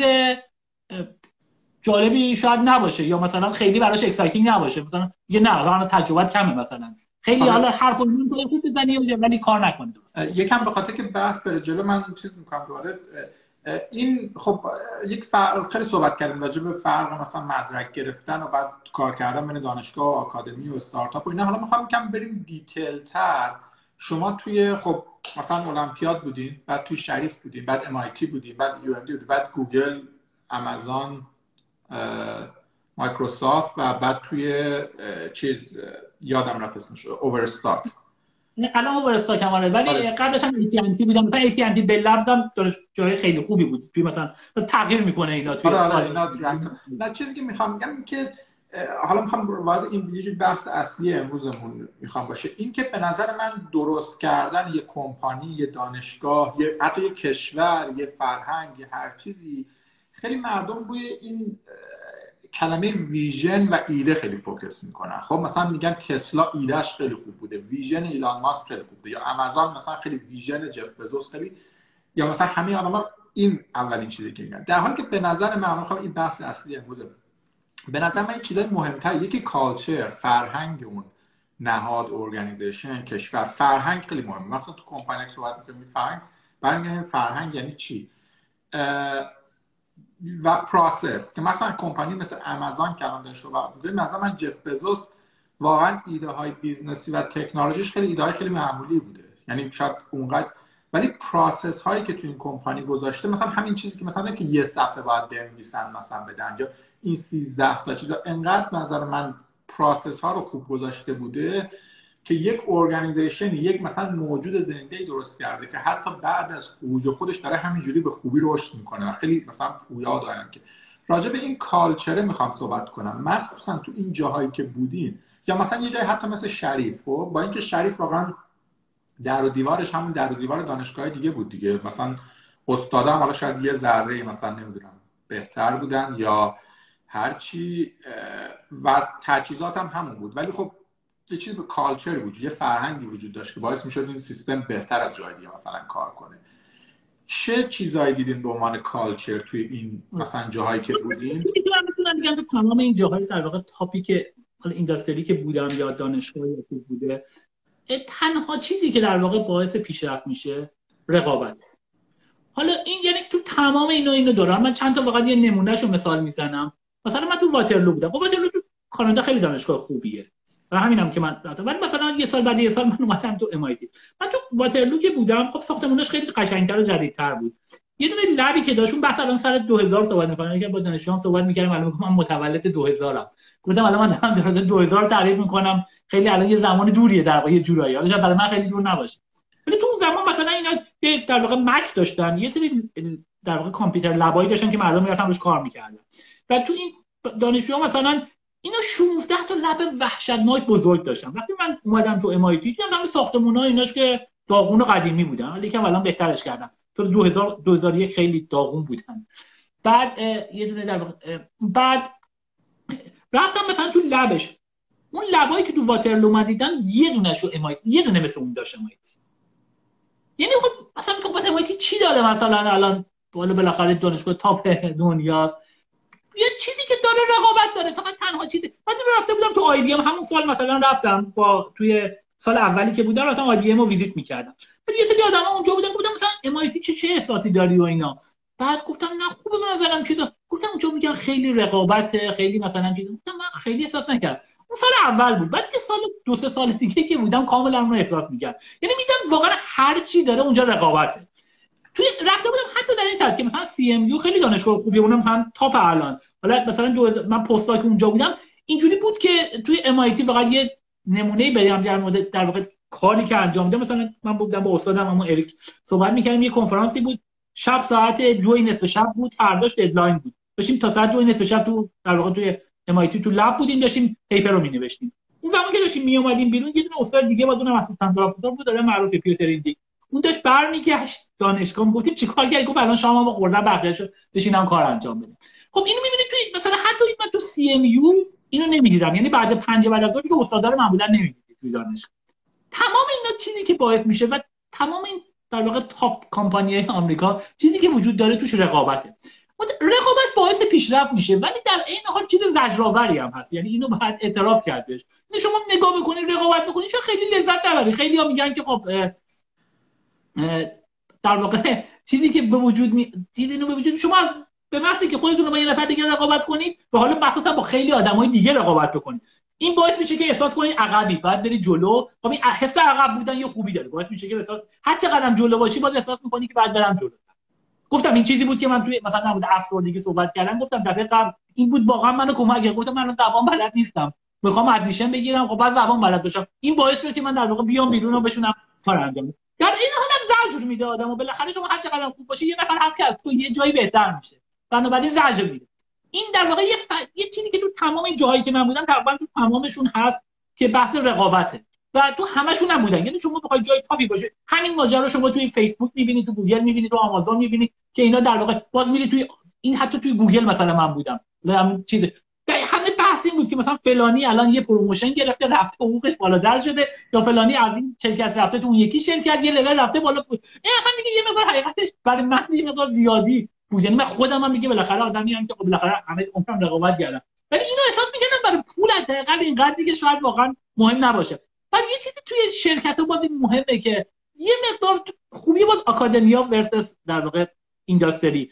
جالبی شاید نباشه، یا مثلا خیلی براش اکسایتینگ نباشه، مثلا یه نه تجربه کمه، مثلا خیلی حالا حرفو می‌زنه خوب بزنی ولی کار نکنه. درست یکم به خاطر که بحث بره جلو من چیز می‌کنم دوباره. این خب یک فرق، خیلی صحبت کردیم راجع به فرق مثلا مدرک گرفتن و بعد کار کردن بین دانشگاه و آکادمی و استارتاپ و اینا. حالا می‌خوام یکم بریم دیتیل تر. شما توی خب مثلا المپیاد بودین، بعد توی شریف بودین، بعد MIT بودین، بعد UMD بودین، بعد گوگل، آمازون، مایکروسافت و بعد توی یادم رفت اسمش، اوورستاک. الان اوورستاک هم آره، ولی قبلش هم AT&T بودم. مثلا AT&T به لفظم جای خیلی خوبی بود توی مثلا تغییر میکنه اینا توی نه چیزی که میخوام بگم که حالا میخوام وارد این یه بحث اصلی امروزمون میخوام باشه، این که به نظر من درست کردن یه کمپانی، یه دانشگاه، یه حتی یه کشور، یه فرهنگ، یه هر چیزی، خیلی مردم روی این کلمه ویژن و ایده خیلی فوکس میکنن. خب مثلا میگن تسلا ایدهش خیلی خوب بوده، ویژن ایلان ماسک خیلی خوب بوده، یا آمازون مثلا خیلی ویژن جف بزوس خیلی، یا مثلا همه آدما این اولین چیزی که میگن. در حالی که به نظر من میخوام این بحث اصلی امروزه، به نظر من این چیزای مهمتر، یکی کالچر، فرهنگ اون نهاد، ارگانیزیشن، کشور، فرهنگ خیلی مهمه. مثلا تو کمپانی صحبت می‌کنیم فرهنگ، برای فرهنگ یعنی چی؟ و پروسس، که مثلا کمپانی مثل آمازون که الان داشت صحبت می‌کنیم، مثلا من جف بزوس واقعا ایده های بیزنسی و تکنولوژیش خیلی ایده های خیلی معمولی بوده، یعنی شاید اونقدر، ولی پروسس هایی که تو این کمپانی گذاشته، مثلا همین چیزی که مثلا که یه صفحه باید بنویسن مثلا بدن، یا این 13 تا چیزا، انقدر نظر من پروسس ها رو خوب گذاشته بوده که یک ارگانیزیشن، یک مثلا موجود زنده‌ای درست کرده که حتی بعد از خروج خودش داره همینجوری به خوبی رشد میکنه و خیلی مثلا پویا دارن. که راجع به این کالچر میخوام صحبت کنم، مخصوصا تو این جاهایی که بودین، یا مثلا یه جایی حتی مثل شریف. خب با اینکه شریف واقعا در و دیوارش همون در و دیوار دانشگاه دیگه بود دیگه، مثلا استادام حالا شاید یه ذره مثلا نمیدونم بهتر بودن یا هر چی، و تجهیزات هم همون بود، ولی خب یه چیز به کالچر وجود، یه فرهنگی وجود داشت که باعث میشد این سیستم بهتر از جای دیگه مثلا کار کنه. چه چیزایی دیدین به عنوان کالچر توی این مثلا جاهایی که بودین؟ میتونم بگم که تمام این جاهای در واقع تاپیک حالا اینداستری که بودم یا دانشگاهی که بوده، تنها چیزی که در واقع باعث پیشرفت میشه رقابت. حالا این یعنی تو تمام اینو دارم. من چند تا فقط یه نمونهشو مثال میزنم. مثلا من تو واترلو بودم. خب واترلو تو کانادا خیلی دانشگاه خوبیه و همینم که من ولی مثلا یه سال بعد یه سال من اومدم تو MIT. من تو واترلو که بودم، خب ساختمونش خیلی قشنگتر و جدیدتر بود. یه دونه لبی که داشت، اون بس الان سر 2000 صحبت می‌کنن، که با دانشجوام صحبت می‌کردم، معلومه من متولد 2000ام. گفتم الان من دارم در 2000 تعریف می‌کنم، خیلی الان یه زمان دوریه در واقع، یه جورایی حالا برای من خیلی دور نباشه، ولی تو اون زمان مثلا اینا در واقع مک داشتن، یه سری در واقع کامپیوتر لبایی داشتن که مردم میرفتن روش کار می‌کردن، و تو این دانشجوها مثلا اینا 16 تا لب وحشتناک بزرگ داشتن. وقتی من اومدم تو MIT دیدم ساختمون‌ها ایناش که داغون و قدیمی بودن، ولی یکم الان بهترش کردن. تو 2001 خیلی داغون بودن. بعد یه دونه در واقع بعد رفتم مثلا تو لبش، اون لبایی که تو واترلو من دیدم یه دونهشو MIT، یه دونه مثل اون داشت MIT. یعنی خب مثلا میگم MIT چی داره مثلا الان، بالا بالاخره دانشگاه تاپ دنیا، یه چیزی که داره رقابت داره، فقط تنها چیزی. من رفته بودم تو IBM همون سال، مثلا رفتم با توی سال اولی که بودم رفتم IBM رو ویزیت می‌کردم. بعد یه سری آدما اونجا بودن، گفتم مثلا MIT چه احساسی داری و اینا. بعد گفتم نه خوبه به نظرم چیزا. گفتم اونجا میگن خیلی رقابته، خیلی مثلا چیزا. گفتم من خیلی احساس نکردم. اون سال اول بود. بعد که سال 2-3 سال دیگه که بودم کاملا اون احساس می‌کردم. یعنی میگم واقعا هر چی داره اونجا رقابته. توی رفته بودم حتی در این سطح که مثلا CMU خیلی دانشگاه خوبیه، اونم مثلا تاپ الان. حالا مثلا من پست‌ها که اونجا بودم اینجوری بود که توی MIT فقط یه نمونه‌ای بدم در مورد در واقع کاری که انجام میدم. مثلا من بودم با استادم همون اریک صحبت می‌کردیم، یه کنفرانسی بود، شب ساعت 2:30 شب بود، فرداش ددلاین بود، داشتیم تا ساعت 2:30 شب تو در واقع توی MIT تو لب بودیم، داشتیم پیپر رو می‌نوشتیم. اون زمان که داشتیم میومدیم بیرون، یه دونه استاد دیگه باز اونم اسیستنت پروفسور بود، داره معروف پیوتر ایندی، اون داشت برمیگشت دانشگاه. گفتیم چیکار کردی؟ گفت الان شامم خوردم، بقیه‌شو بشینم کار انجام بدم. خب اینو می‌بینید توی مثلا حتی من تو CMU اینو نمی‌دیدم، یعنی بعد 5 بعد از ظهر که استادا رو معمولا نمی‌دیدید توی دانشگاه. تمام اینا چیزی که باعث میشه و تمام این در واقع تاپ کمپانی‌های آمریکا چیزی که وجود داره توش رقابته. رقابت باعث پیشرفت میشه، ولی در عین حال چیز زجرآوری هم هست، یعنی اینو باید اعتراف کرد بهش. یعنی شما نگاه می‌کنید رقابت می‌کنید شاید خیلی لذت نبرید. خیلی‌ها میگن که خب در واقع چیزی که به وجود چیزی اینو به وجود شما به محضی که خودتون رو با یه نفر دیگه رقابت کنید و حالا مخصوصا با خیلی آدمای دیگه رقابت بکنید، این باعث میشه که احساس کنید عقبی، باید بری جلو. خب این حس عقب بودن یه خوبی داره، باعث میشه که احساس هر چقدرم جلو باشی باز احساس می‌کنی که باید برم جلو. گفتم این چیزی بود که من توی مثلا نبود افسردگی صحبت کردم، گفتم دفعه قبل این بود واقعا منو کمک کرد. گفتم من زبان بلد نیستم، میخوام ادمیشن بگیرم، خب بعد زبان بلد باشم. این باعث شد که من در واقع بیام بیرون و بشونم کار انجام بدم. در این حال زجر میده آدمو، بالاخره شما هر چقدر خوب باشی یه نفر هست که از تو یه جایی بهتر میشه، بنابراین زجر میده. این در واقع یه چیزی که تو تمام جاهایی که من بودم تقریبا تو تمامشون هست که بحث رقابته و تو همشون هم بودن. یعنی شما بخوای جای تاپی باشه، همین ماجرا شما توی فیسبوک می‌بینید، تو گوگل می‌بینید، تو آمازون می‌بینید که اینا در واقع باز میری توی این، حتی توی گوگل مثلا من بودم همین چیز همه بحث این بود که مثلا فلانی الان یه پروموشن گرفته رفته حقوقش بالاتر شده، یا فلانی از این شرکت رفته تو اون یکی شرکت یه لول رفته بالا بود. این اصلا دیگه یه مقدار حقیقتش برای من یه مقدار زیادی بود. یعنی من خودم هم میگه بالاخره آدمی هم که خب بالاخره همه عمرم رقابت کردم، ولی اینو احساس می‌کردم برای پول حداقل اینقدر دیگه شاید واقعا مهم نباشه. بعد یه چیزی توی شرکت‌ها باز مهمه که یه مقدار خوبی باز آکادمیا ورسس در واقع اینداستری،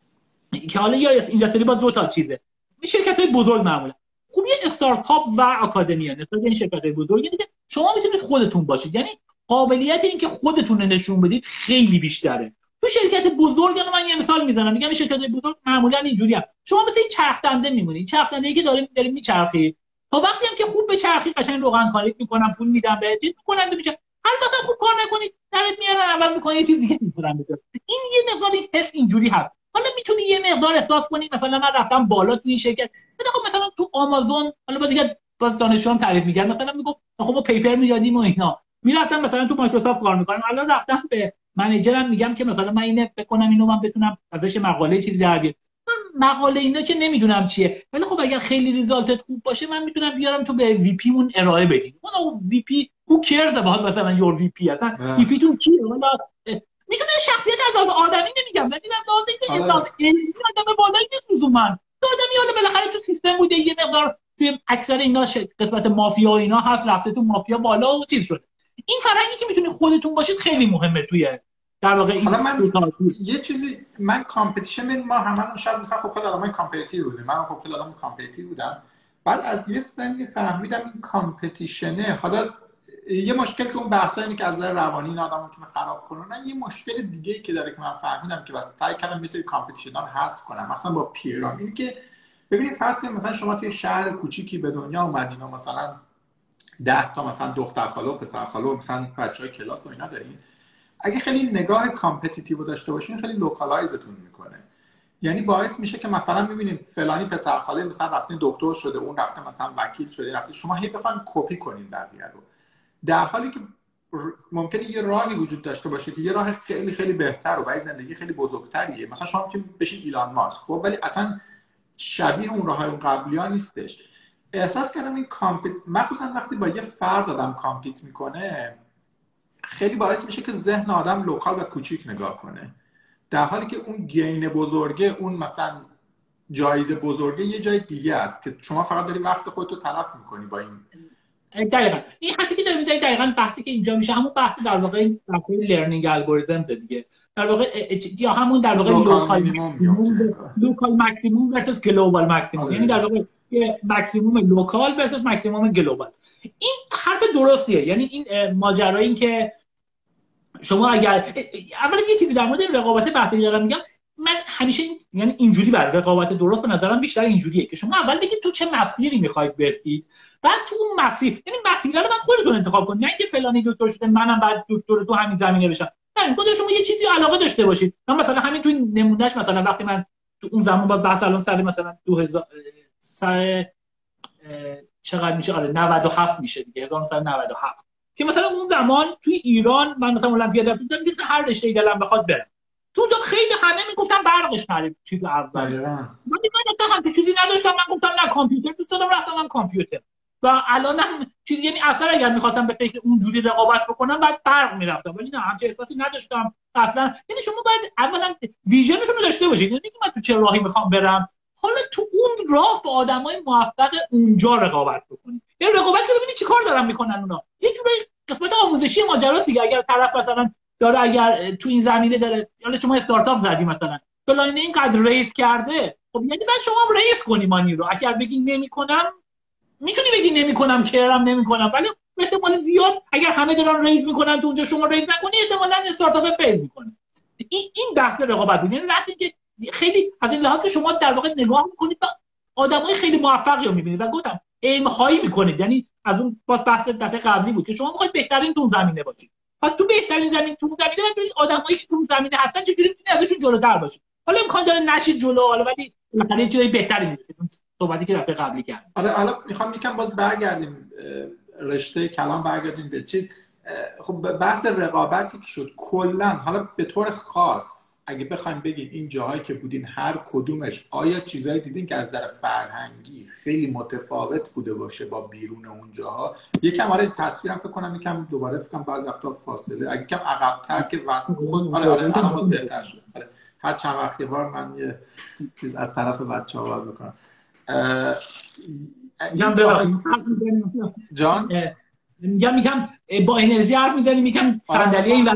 که حالا یا اینداستری باز دو تا چیزه. شرکت‌های بزرگ معمولا خوبی استارتاپ و آکادمیا نسبت به شرکت‌های بزرگ اینه که شما میتونید خودتون باشید، یعنی قابلیت اینکه خودتون رو نشون بدید خیلی بیشتره. تو شرکت بزرگ من یه مثال میزنم، میگم شرکت‌های بزرگ معمولا اینجوریه، شما مثل این چرخ دنده میمونید، چرخ دنده‌ای که دارید میچرخید تا وقتی هم که خوب به چرخی قشنگ روغن کاری میکنن، پول میدن بهت، چیز میکنن میشه. البته خوب کار نکنید درت میارن اول میکنن یه چیز دیگه میکنن بهت. این یه مقدار حس اینجوری هست. حالا میتونی یه مقدار احساس کنی مثلا من رفتم بالا تو این شرکت، خب مثلا تو آمازون، حالا باز دانشجوام تعریف میگن، مثلا میگم خب ما پیپر میدادیم و اینا، میرفتم مثلا تو مایکروسافت کار میکنم، الان رفتم به منیجرم میگم که مثلا من اینو بکنم اینو من بتونم ازش مقاله چیزی در بیارم. مقاله اینا که نمیدونم چیه، ولی خب اگر خیلی ریزالتت خوب باشه من میتونم بیارم تو به وی پی مون ارائه بدیم. اون وی پی هو کیرز اباوت مثلا یور وی پی، اصلا وی پی تون کیه؟ حالا میتونه شخصیت از آدمی نمیگم، ولی لازم که لازم علمی آدم بالایی نیست لزوما. تو آدمی حالا بالاخره تو سیستم بوده، یه مقدار توی اکثر اینا قسمت مافیا و اینا هست، رفته تو مافیا بالا و چیز شده. این فرآیندی که میتونید خودتون باشید خیلی مهمه توی در واقع این. حالا من یه چیزی، من کامپتیشن ما هممون شاید مثلا خب خیلی آدمای کامپتیتیو بودیم، من خب خیلی آدم کامپتیتیو بودم، بعد از یه سنی فهمیدم این کامپتیشنه حالا یه مشکل که اون بحثا اینه که از نظر روانی این آدمو میتونه خراب کنه، نه یه مشکل دیگه‌ای که داره که من فهمیدم که واسه سعی کردم مثل کامپتیشن‌ها حذف کنم، مثلا با پیران. این که ببینید فرض کنید مثلا شما توی شهر کوچیکی به دنیا اومدین و مثلا 10 تا مثلا دختر خاله و پسر خاله و مثلا بچهای کلاس و اینا دارین، اگه خیلی نگاه کامپتیتیو داشته باشین خیلی لوکالایزتون میکنه. یعنی باعث میشه که مثلا ببینید فلانی پسر خاله مثلا رفته دکتر شده، اون رفته مثلا وکیل شده، رفته، شما هی بخواید کپی کنین بقیه رو، در حالی که ممکنه یه راهی وجود داشته باشه که یه راه خیلی خیلی بهتر و برای زندگی خیلی بزرگتریه. مثلا شما میتونید بشید ایلان ماسک، خب ولی اصلا شبیه اون راههای اون قبلی‌ها نیستش. احساس کردم این مخصوصا وقتی با یه فرد آدم کامپیت میکنه خیلی باعث میشه که ذهن آدم لوکال و کوچیک نگاه کنه، در حالی که اون گین بزرگه، اون مثلا جایزه بزرگه یه جای دیگه است که شما فقط داری وقت خودتو تلف میکنی با این. دقیقاً این حرفی که داریم دقیقاً بحثی که اینجا میشه همون بحث در واقع لرنینگ الگوریتم دیگه، در واقع یا همون در واقع لوکال ماکسیموم ورسس گلوبال ماکسیموم، یعنی در واقع ماکسیموم لوکال ورسس ماکسیموم گلوبال. این حرف درستیه. یعنی این ماجرا این که شما اگر اولا یه چیزی در مورد رقابت بحثی دارم میگم، من همیشه یعنی اینجوری برای رقابت درست به نظرم بیشتر اینجوریه که شما اول بگید تو چه مسیری میخواید برید، بعد تو اون مسیر، یعنی مسیرها رو بعد خودتون انتخاب کنید، نه اینکه فلانی دکتر شده منم بعد دکتر تو همین زمینه بشم. نه، خود شما یه چیزی علاقه داشته باشید. من مثلا همین تو نمونهش مثلا وقتی من تو اون زمان باز بحث الان سال مثلا 2000 چقدر میشه، آره 97 میشه دیگه، 1997 که مثلا اون زمان توی ایران من مثلا المپیاد رفتم دیدم هر رشته‌ای دلم بخواد برم. تو اونجا خیلی همه میگفتن برقش خرید چیز اول. من اصلا چیزی نداشتم، من گفتم نه کامپیوتر دوست دارم، رفتم من کامپیوتر. و الانم چیزی، یعنی اصلا اگر می‌خواستم به فکر اونجوری رقابت بکنم بعد برق می‌رفتم، ولی نه همچین احساسی نداشتم اصلا. یعنی شما باید اولا ویژنتون رو داشته باشید، یعنی من تو چه راهی می‌خوام برم، حالا تو اون راه با آدمای موفق اونجا رقابت بکنید. یعنی رقابت رو ببینید چیکار دارن می‌کنن اونا. یه جوری قسمت آموزشی ماجراست دیگه. اگر طرف مثلا داره، اگر تو این زمینه داره، حالا شما استارتاپ زدی مثلا فلان اینقدر ریس کرده، خب یعنی بعد شما هم ریس کنی مانی رو. اگر بگی نمی‌کنم، میتونی بگی نمی‌کنم، کارم نمی‌کنم، ولی احتمال زیاد اگر همه دارن ریس میکنن تو اونجا شما ریس نکنی، احتمالاً استارتاپ فیل میکنه. این بحث رقابت بود. یعنی وقتی که خیلی از این لحاظ شما در واقع نگاه میکنید و آدمای خیلی موفقی رو میبینید و گفتم ایم خواهی میکنید، یعنی از اون باز بحث دفعه قبلی بود که شما میخواید بهترین تو زمینه باشید، پس تو بهترین زمین تو زمینه ببینید آدمایی که تو زمینه هستن چجوری میتونید ازشون جلوتر باشید. حالا امکان داره نشید جلو، حالا ولی بالاخره چیزای بهتری میرسید. اون صحبتی که دفعه قبلی کردیم. آره حالا میخوام یکم باز برگردیم رشته کلام، برگردیم به چیز. خب بحث رقابتی که شد کلا، حالا به طور خاص اگه بخوایم بگیم این جاهایی که بودین هر کدومش آیا چیزایی دیدین که از نظر فرهنگی خیلی متفاوت بوده باشه با بیرون اون جاها؟ یکم آره تصویرم فکر کنم یکم دوباره فکر کنم بعضی وقتا فاصله اگه یکم عقب‌تر که واسه خود آره الان بود بهتر شد. آره هر چند وقت یه بار من یه چیز از طرف بچه‌ها بکنم. جان میگم با انرژی حرف میزنیم، میگم صندلی این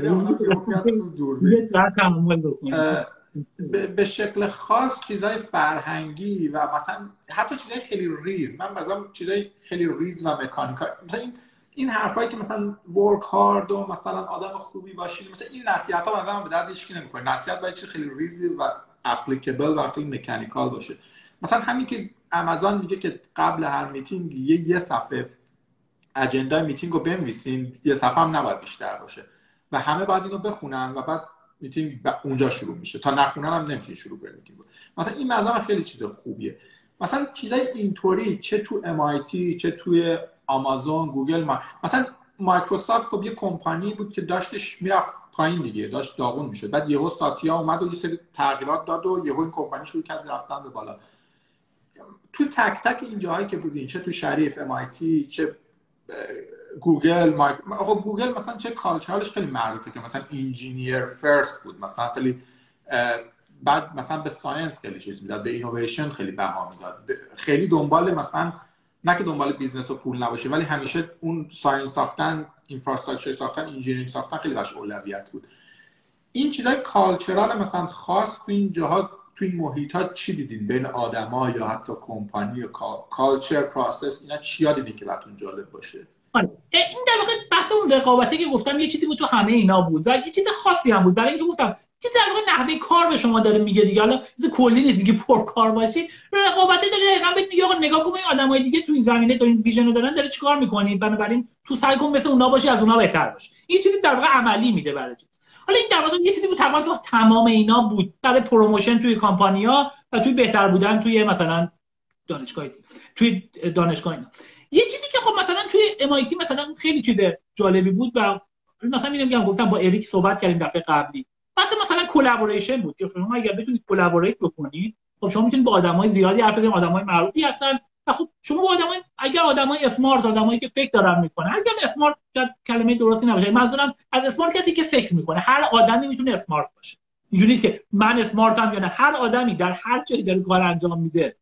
به شکل خاص چیزای فرهنگی و مثلا حتی چیزای خیلی ریز، من مثلا چیزای خیلی ریز و مکانیکال، مثلا این حرفایی که مثلا ورک هارد و مثلا آدم خوبی باشین، مثلا این نصیحت‌ها مثلا به درد هیچ نمی‌خوره. نصیحت باید چیز خیلی ریزی و اپلیکیبل و خیلی مکانیکال باشه. مثلا همین که آمازون میگه که قبل هر میتینگ یه صفحه اجندای میتینگ رو بنویسین، یه صفحه هم نباید بیشتر باشه و همه باید اینو بخونن و بعد میتینگ اونجا شروع میشه، تا نخونن هم نمیتونی شروع کنی میتینگ. مثلا این مثلا خیلی چیز خوبیه. مثلا چیزای اینطوری چه تو MIT چه توی آمازون، گوگل، مثلا مایکروسافت خب یه کمپانی بود که داشتش میرفت پایین دیگه، داشت داغون میشد، بعد یهو ساتیا اومد و یه سری تغییرات داد و یهو این کمپانی شروع کرد رفتن به بالا. تو تک تک این جاهایی که بودین، چه تو شریف، MIT، چه گوگل، خب گوگل مثلا چه کالچرالش خیلی معروفه که مثلا انجینیر فرست بود، مثلا خیلی بعد مثلا به ساینس خیلی چیز میداد، به اینویشن خیلی بها میداد، خیلی دنبال مثلا نه که دنبال بیزنس و پول نباشه ولی همیشه اون ساینس ساختن، اینفراستراکچر ساختن، انجینیرینگ ساختن خیلی براش اولویت بود. این چیزای کالچرال مثلا خاص تو این جاها، تو این محیط‌ها چی دیدین بین آدم‌ها یا حتی کمپانی و کالچر پروسس، اینا چیا دیدین که براتون جالب باشه؟ این در واقع بحث اون رقابتی که گفتم یه چیزی بود تو همه اینا بود و یه چیز خاصی هم بود برای اینکه گفتم چیز در واقع نحوه کار به شما داره میگه دیگه. حالا چیز کلی نیست میگه پرکار باشید، رقابتی داره دقیقاً بهت میگه آقا نگاه کن این آدمای دیگه تو این زمینه دارن ویژن رو دارن، داره چیکار می‌کنید، بنابراین تو سعی کن مثل اونها باشی، از اونها بهتر باش. این چیزی در واقع عملی میده برای تو. حالا این در واقع یه چیزی بود تقریبا تمام اینا بود برای پروموشن توی کمپانی‌ها و توی بهتر بودن توی مثلا دانشگاهی، توی دانشگاه اینا. یه چیزی که خب مثلا توی MIT مثلا خیلی چیز جالبی بود و مثلا میگم گفتم با اریک صحبت کردیم دفعه قبلی، مثلا کلابوریشن بود که شما اگر بتونید کلابوریت بکنید خب شما میتونید با آدمای زیادی حرف بزنید، آدمای معروفی هستن و خب شما با آدمای اگر آدمای اسمارت، آدمایی که فکر دارن میکنن، اگر اسمارت کلمه درستی نباشه، منظورم از اسمارت کسی که فکر میکنه، هر آدمی میتونه اسمارت باشه. اینجوری نیست که من اسمارتم یا نه، هر آدمی در هر جایی داره کار انجام میده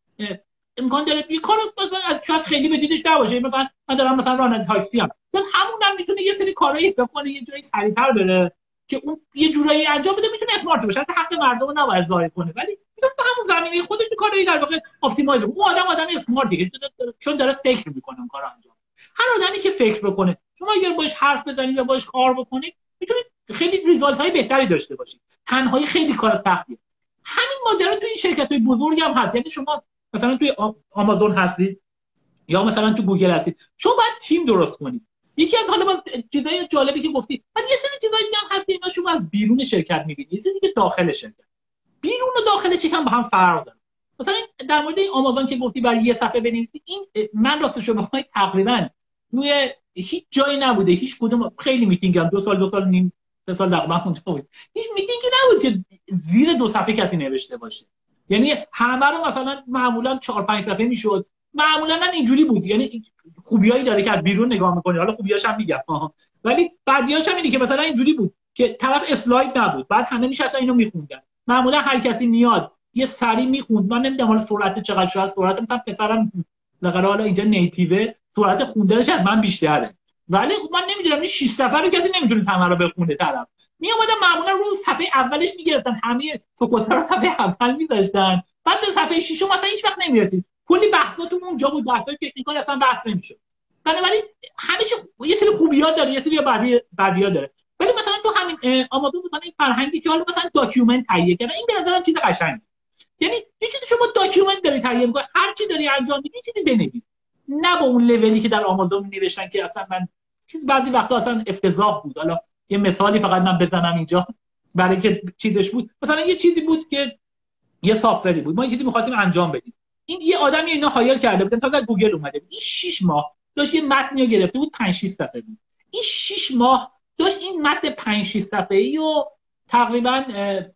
امکان داره یه کارو مثلا از شاید خیلی به دیدش نباشه، مثلا من دارم مثلا راننده تاکسی ام، همونم میتونه یه سری کارایی بکنه یه جایی سریعتر بره که اون یه جورایی انجام بده، میتونه اسمارت باشه، حق مردم رو نباید ضایع کنه، ولی میتونه به همون زمینه خودش کاری در واقع اپتیمایز کنه. اون آدم اسمارتیه چون داره فکر میکنه اون کارو انجام. هر آدمی که فکر بکنه، شما اگر باش حرف بزنید و باش کار بکنید میتونید خیلی ریزالت های بهتری داشته باشید. تنهایی خیلی کار سختیه. همین ماجرا تو این شرکت‌های بزرگ هم هست. یعنی شما مثلا توی آمازون هستید یا مثلا تو گوگل هستید، شما باید تیم درست کنید. یکی از حالا چیزای جالبی که گفتی، ولی یه سری چیزایی هم هست اینا شما از بیرون شرکت می‌بینید، یه سری دیگه داخل شرکت. بیرون و داخل چیکم با هم فرق داره. مثلا در مورد این آمازون که گفتی برای یه صفحه بنویسی، این من راستش رو بخوام تقریبا توی هیچ جایی نبوده، هیچ کدوم خیلی میتینگم 2 سال نیم 3 سال تقریبا اونجا بود، هیچ میتینگی نبود که زیر 2 صفحه کسی نوشته باشه. یعنی همه رو مثلا معمولا 4-5 صفحه میشد، معمولا اینجوری بود. یعنی خوبیایی داره که از بیرون نگاه می‌کنی، حالا خوبیاش هم میگم ولی بعدیاش هم اینه که مثلا اینجوری بود که طرف اسلاید نبود، بعد همه میشستن اینو میخوندن. معمولا هر کسی میاد یه سری میخوند، من نمیدونم حالا سرعت چقدر شده، سرعت مثلا پسرم لقرا حالا اینجا نیتیو سرعت خوندنش از من بیشتره، ولی من نمیدونم این 6 صفحه رو کسی نمیتونه همه رو بخونه. طرف میومدن معمولا رو صفحه اولش میگرفتن، همه فوکوس‌ها رو صفحه اول میذاشتن، بعد به صفحه 6 مثلا هیچ وقت نمیرسید. کلی بحثاتون اونجا بود، بحثای تکنیکال اصلا بحث نمیشد. بنابراین همه چی یه سری خوبیات داره، یه سری بدیات داره. ولی مثلا تو همین آمازون مثلا این فرهنگی که حالا مثلا داکیومنت تهیه کردن، این به نظرم چیز قشنگه. یعنی یه چیزی شما داکیومنت داری تهیه می‌کنی، هر چی داری انجام میدی چیزی بنویس، نه با اون لولی که در آمازون نوشتن که اصلا من چیز بعضی وقتا اصلا افتضاح بود. حالا یه مثالی فقط من بزنم اینجا برای که چیزش بود، مثلا یه چیزی بود که یه سافری بود، ما یه چیزی می‌خواستیم انجام بدیم، این یه آدمی اینا هایر کرده بودن، تا در گوگل اومده بود، این 6 ماه داشت یه متنی رو گرفته بود، 5 6 صفحه بود، این 6 ماه داشت این متن 5 6 صفحه‌ای رو تقریبا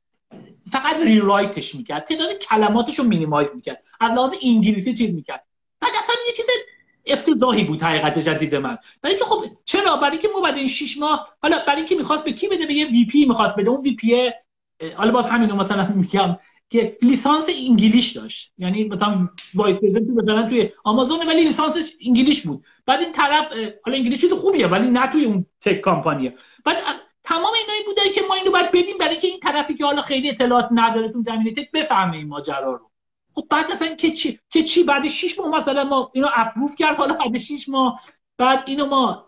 فقط ریرایتش میکرد، تعداد کلماتش رو مینیمایز میکرد، از لحاظ انگلیسی چیز میکرد، بعد اصلا یه چیز افتضاحی بود حقیقتش از دید من. برای اینکه خب چرا؟ برای اینکه ما بعد این 6 ماه، حالا برای اینکه می‌خواست به کی بده، به یه وی پی می‌خواست بده، اون وی پی حالا باز همینو مثلا میگم که لیسانس انگلیش داشت، یعنی مثلا وایس پرزنت مثلا توی آمازون ولی لیسانسش انگلیش بود، بعد این طرف حالا انگلیش چیز خوبیه ولی نه توی اون تک کمپانیه، بعد تمام اینایی بوده که ما اینو باید بدیم برای اینکه این طرفی که حالا خیلی اطلاعات نداره تو زمینه تک بفهمه این ماجرا رو. خب بعد اصلا که چی بعد 6 ماه مثلا ما اینو اپروو کرد، حالا بعد 6 ماه بعد اینو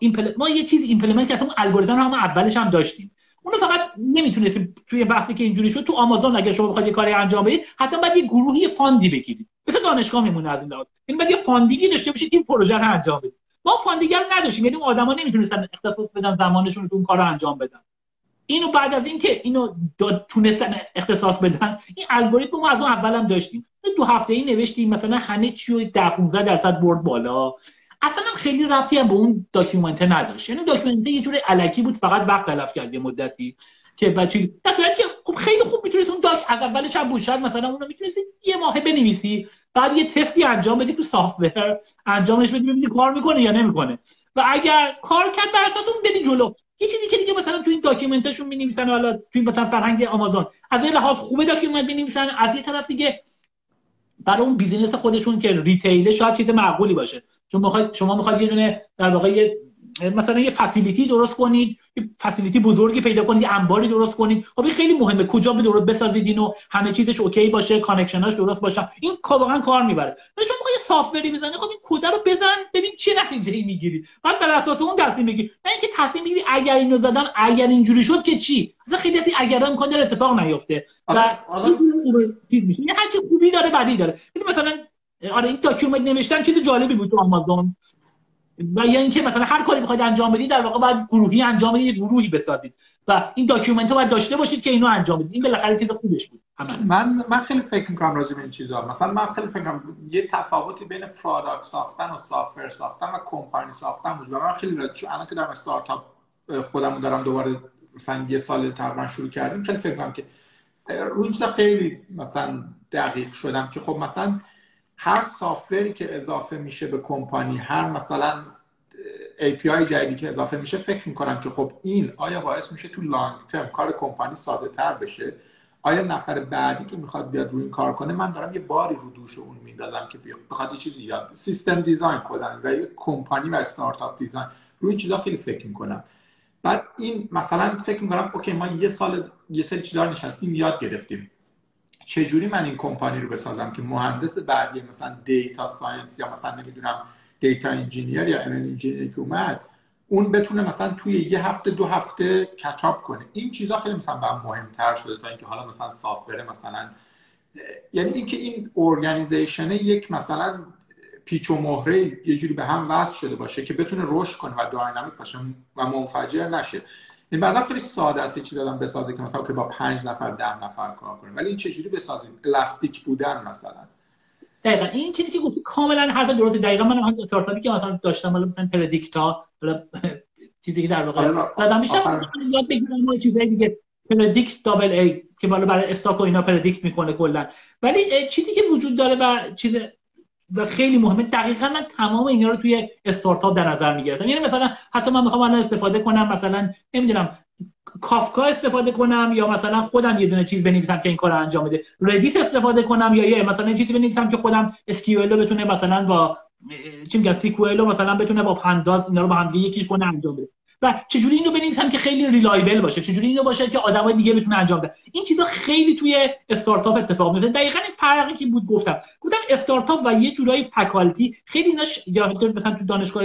ما یه چیز ایمپلمنت کردیم، اون الگوریتم هم اولش هم داشتیم، اونو فقط نمیتونستیم توی بحثی که اینجوری شد تو آمازون اگه شما بخواید یه کاری انجام بدید حتما باید یه گروهی فاندی بگیرید، مثل دانشگاه میمونه از این لحاظ، یعنی باید یه فاندینگی داشته باشید این پروژه رو انجام بدید. ما فاندینگ رو نداشتیم، یعنی اون آدما نمیتونستن اختصاص بدن زمانشون رو اون کارو انجام بدن. اینو بعد از اینکه اینو تونستن اختصاص بدن، این الگوریتم ما از اون اولم داشتیم، 2 هفته‌ای نوشتیم مثلا همه چی رو 10-15% برد بالا، اصلا هم خیلی ربطی هم به اون داکیومنت نداشت، یعنی داکیومنت یه جوری الکی بود، فقط وقت تلف کرد یه مدتی که بچی در صورتی که خب خیلی خوب میتونید اون داک از اولش هم بود، شاید مثلا اون رو میتونید یه ماه بنویسی، بعد یه تستی انجام بدی تو سافت‌ور، انجامش بدی ببینی کار میکنه یا نمیکنه، و اگر کار کرد بر اساس اون بدی جلو. یه چیزی که دیگه مثلا تو این داکیومنتاشون می‌نویسن، حالا تو مثلا فرهنگ آمازون از این لحاظ خوبه داکیومنت می‌نویسن، از یه طرف دیگه برای اون بیزینس خودشون که ریتیل شاید چیز معقولی باشه، چون شما می‌خواید یه دونه در واقع مثلا یه فسیلیتی درست کنید، یه فسیلیتی بزرگی پیدا کنید، یه انباری درست کنید، خب این خیلی مهمه کجا به درست بسازید اینو، همه چیزش اوکی باشه، کانکشناش درست باشه، این واقعا کار میبره. ولی شما می‌خواید یه سافت‌وری بزنید، خب این کد رو بزن ببین چه نتیجه‌ای میگیری، بعد بر اساس اون تصمیم بگیر، نه اینکه تصمیم بگیری اگر اینو زدم اگر اینجوری شد که چی، اصلا خیلی اگرا امکان داره اتفاق نیفته و چیز میشه، یه هر چی خوبی داره بدی داره. مثلا آره این داکیومنت نوشتن چیز جالبی بود تو آمازون، و یا اینکه مثلا هر کاری بخواید انجام بدید در واقع باید گروهی انجام بدید، یه گروهی بسازید و این داکیومنت رو باید داشته باشید که اینو انجام بدید، این بالاخره چیز خوبش بود. من خیلی فکر می‌کنم راجع به این چیزا، مثلا من خیلی فکر می‌کنم یه تفاوتی بین پروداکت ساختن و سافت‌ور ساختن و کمپانی ساختن وجود داره. من خیلی الان که در استارتاپ خودمون دارم دوباره مثلا یه سال تقریبا شروع کردیم، خیلی فکر می‌کنم که روی این چیزا خیلی مثلا دقیق شدم که خب مثلا هر سافت‌وری که اضافه میشه به کمپانی، هر مثلا API جدیدی که اضافه میشه، فکر میکنم که خب این آیا باعث میشه تو لانگ ترم کار کمپانی ساده تر بشه، آیا نفر بعدی که میخواد بیاد روی این کار کنه من دارم یه باری رو دوش اون میندازم که بخواد یه چیزی یاد سیستم دیزاین کنن و یه کمپانی و استارتاپ دیزاین، روی این چیزا خیلی فکر میکنم. بعد این مثلا فکر میکنم اوکی ما یه سری چیزا نشستیم یاد گرفتیم، چجوری من این کمپانی رو بسازم که مهندس بعدی مثلا دیتا ساینس یا مثلا نمیدونم دیتا انجینیر یا ام انجینیر که اومد اون بتونه مثلا توی یه هفته 2 هفته کچاپ کنه. این چیزا خیلی مثلا برام مهمتر شده تا اینکه حالا مثلا سافت‌ور مثلا، یعنی اینکه این ارگانیزیشن یک مثلا پیچ و مهره یه جوری به هم وصل شده باشه که بتونه رشد کنه و داینامیک باشه و منفجر نشه. این بعضا خیلی ساده است چیزی آدم بسازه که مثلا که با 5 نفر 10 نفر کار کنه، ولی این چجوری بسازیم الاستیک بودن مثلا. دقیقاً این چیزی که گفتی کاملا حرف درسته. دقیقاً من هم استارتاپی که مثلا داشتم مثلا پردیکتا، چیزی که در واقع دادم میشه یاد بگیرم و چیزای دیگه، پردیکت دابل ای که بالا برای استاک و اینا پردیکت میکنه کلا. ولی چیزی که وجود داره و چیز و خیلی مهمه، دقیقاً من تمام اینا رو توی استارتاپ در نظر میگیرم. یعنی مثلا حتی من میخوام الان استفاده کنم مثلا نمیدونم کافکا استفاده کنم یا مثلا خودم یه دونه چیز بنویسم که این کارو انجام بده، ردیس استفاده کنم یا یه مثلا چیزی بنویسم که خودم اسکیول رو بتونه مثلا با چی میگم سیکوئل رو مثلا بتونه با پانداز اینا رو با هم دیگه یکیش کنه انجام بده، و چجوری اینو بنویسم که خیلی ریلایبل باشه، چجوری اینو باشه که آدمای دیگه بتونه انجام بده. این چیزا خیلی توی استارتاپ اتفاق میفته. دقیقاً این فرقی که بود گفتم استارتاپ و یه جورایی فکالتی خیلی اینا یا مثلا تو دانشگاه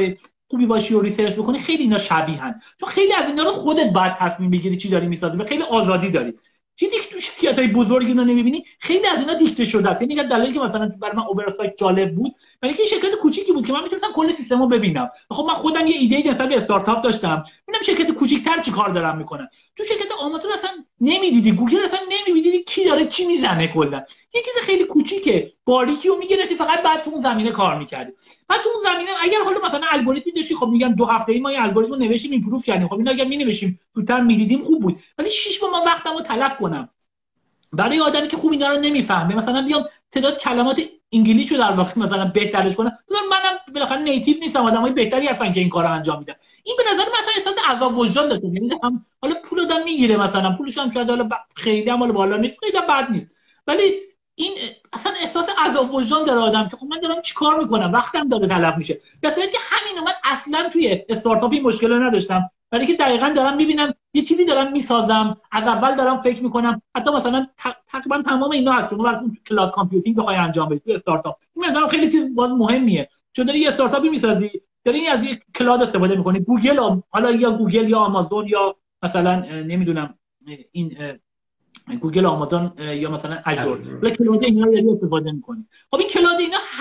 خوبی باشی و ریسرچ بکنی خیلی اینا شبیهن، چون خیلی از اینا رو خودت باید تصمیم بگیری چی داری میسازی و خیلی آزادی داری. چیزی که تو شرکت‌های بزرگی رو نمی‌بینی خیلی از اینا دیکته شده است. یعنی دلیلی که مثلا برای من اوورسایت جالب بود، برای اینکه شرکت کوچیکی بود که من میتونستم کل سیستمو ببینم. خب من خودم یه ایده نسبت به استارتاپ داشتم، ببینم شرکت کوچیک‌تر چی کار دارن میکنن. تو شرکت آمازون اصلا نمیدیدی، گوگل اصلا نمیدیدی کی داره چی میزنه. کلا یه چیز خیلی کوچیکه باریکی رو میگرفتی، فقط بعد تو اون زمینه کار میکردی. بعد تو اون زمینه اگر حالا مثلا الگوریتمی داشتی، خب میگم 2 هفته ای ما این الگوریتم رو نوشتیم ایمپروو کردیم، خب اینا اگر می‌نوشتیم زودتر میدیدیم خوب بود. ولی 6 ماه وقتمو تلف کنم برای آدمی که خوب اینا رو نمیفهمه، مثلا بیام تعداد کلمات انگلیسی رو در واقع مثلا بهترش کنم. منم بالاخره نیتیو نیستم، آدمای بهتری هستن که این کارو انجام میدن. این به نظر من مثلا احساس عذاب وجدان داشت. یعنی هم حالا پول آدم میگیره، مثلا پولش هم شاید حالا خیلی هم بالا نیست، خیلی بد نیست، ولی این اصلا احساس عذاب وجدان داره آدم که خب من دارم چیکار میکنم، وقتم داره تلف میشه. در صورتی که همین من اصلا توی استارتاپی مشکل نداشتم، برای که دقیقاً دارم میبینم یه چیزی دارم میسازم، از اول دارم فکر میکنم. حتی مثلا تقریبا تمام اینا هست شما واسه کلاود کامپیوتینگ بخوای انجام بدی تو استارتاپ، میدونم خیلی چیز باز مهمیه، چون داری یه استارتاپی میسازی، داری از یه کلاود استفاده میکنی، گوگل حالا یا گوگل یا آمازون یا مثلا نمیدونم این گوگل آمازون یا مثلا اژور، ولی کلاود اینا رو استفاده می‌کنی. خب این کلاود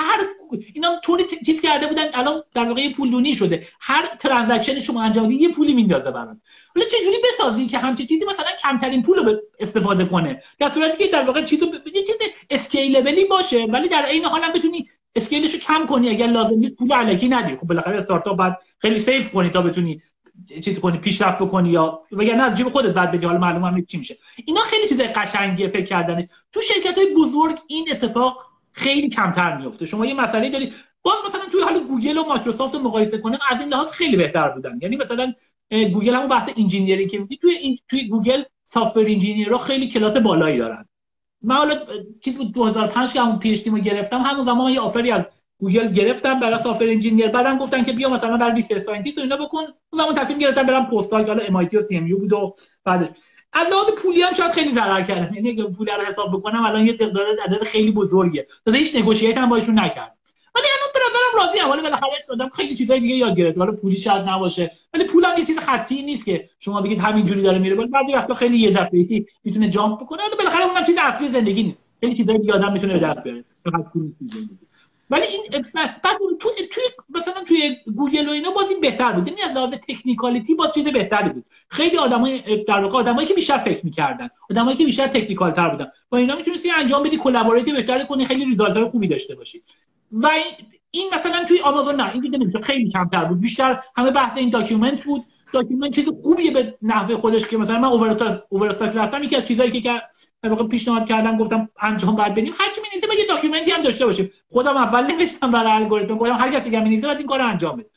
اینا طوری چیز کرده بودن، الان در واقع پولدونی شده، هر ترانزکشن شما انجام بدی یه پولی میندازه برات. حالا چه جوری بسازی که همچین چیزی مثلا کمترین پول رو استفاده کنه، در صورتی که در واقع یه چیز اسکیلبلی باشه، ولی در عین حال هم بتونی اسکیلش رو کم کنی، اگر لازم نیست پول الکی ندی. خب بالاخره استارتاپ باید خیلی سیف کنی تا بتونی چیز کنی، پیشرفت بکنی، یا وگرنه از جیب خودت بعد بدی، حالا معلومه هم چی میشه. اینا خیلی چیزای قشنگیه فکر کردنه. تو شرکت‌های بزرگ این اتفاق خیلی کمتر میفته. شما یه مسئله داری، باز مثلا توی حال گوگل و مایکروسافت رو مقایسه کنیم، از این لحاظ خیلی بهتر بودن. یعنی مثلا گوگل همون بحث انجینیرینگ که میگی، توی گوگل سافتور انجینیرها خیلی کلاس بالایی دارن. من حالا چیز بود 2005 که همون پی اچ دی رو گرفتم، همون زمان یه آفری از گوگل گرفتم برای سافتور انجینیر، بعدم گفتن که بیا مثلا برای ریسرچ ساینتیست و اینا بکن. اون زمان تصمیم گرفتم برم پستال، حالا ام آی تی و سی ام یو بود و بعد از لحاظ پولی هم شاید خیلی ضرر کردم. یعنی اگه پول رو حساب بکنم الان یه تعداد عدد خیلی بزرگه، تا هیچ نگوشییت هم باشون نکردم. ولی الان به نظرم راضی‌ام. حالا بالاخره آدم خیلی چیزای دیگه یاد گرفت، حالا پولی شاید نباشه، ولی پولم یه چیز خطی نیست که شما بگید همینجوری داره میره، ولی بعضی وقتا خیلی یه دفعه‌ای میتونه جامپ بکنه. حالا بالاخره اونم چیز اصلی زندگی نیست، خیلی چیزای دیگه آدم میتونه به دست بیاره، فقط پول نیست. ولی این بعد تو مثلا توی گوگل و اینا باز این بهتر بود. یعنی از لحاظ تکنیکالیتی باز چیز بهتری بود. خیلی آدمای در واقع آدمایی که بیشتر فکر می‌کردن، آدمایی که بیشتر تکنیکال تر بودن، با اینا میتونستی انجام بدی، کلابوریت بهتر کنی، خیلی ریزالت‌های خوبی داشته باشی. و این مثلا توی آمازون نه، این دیگه نمیشه، خیلی کمتر بود. بیشتر همه بحث این داکیومنت بود. داکیومنت چیز خوبیه به نحوه خودش که مثلا من اوورستاک رفتم، یکی از چیزایی که در واقع پیشنهاد کردم، گفتم انجام بعد بدیم، هر کی می‌نویسه باید داکیومنتی هم داشته باشه. خودم اول نوشتم برای الگوریتم، گفتم هر کسی که می‌نویسه باید این کارو انجام بده.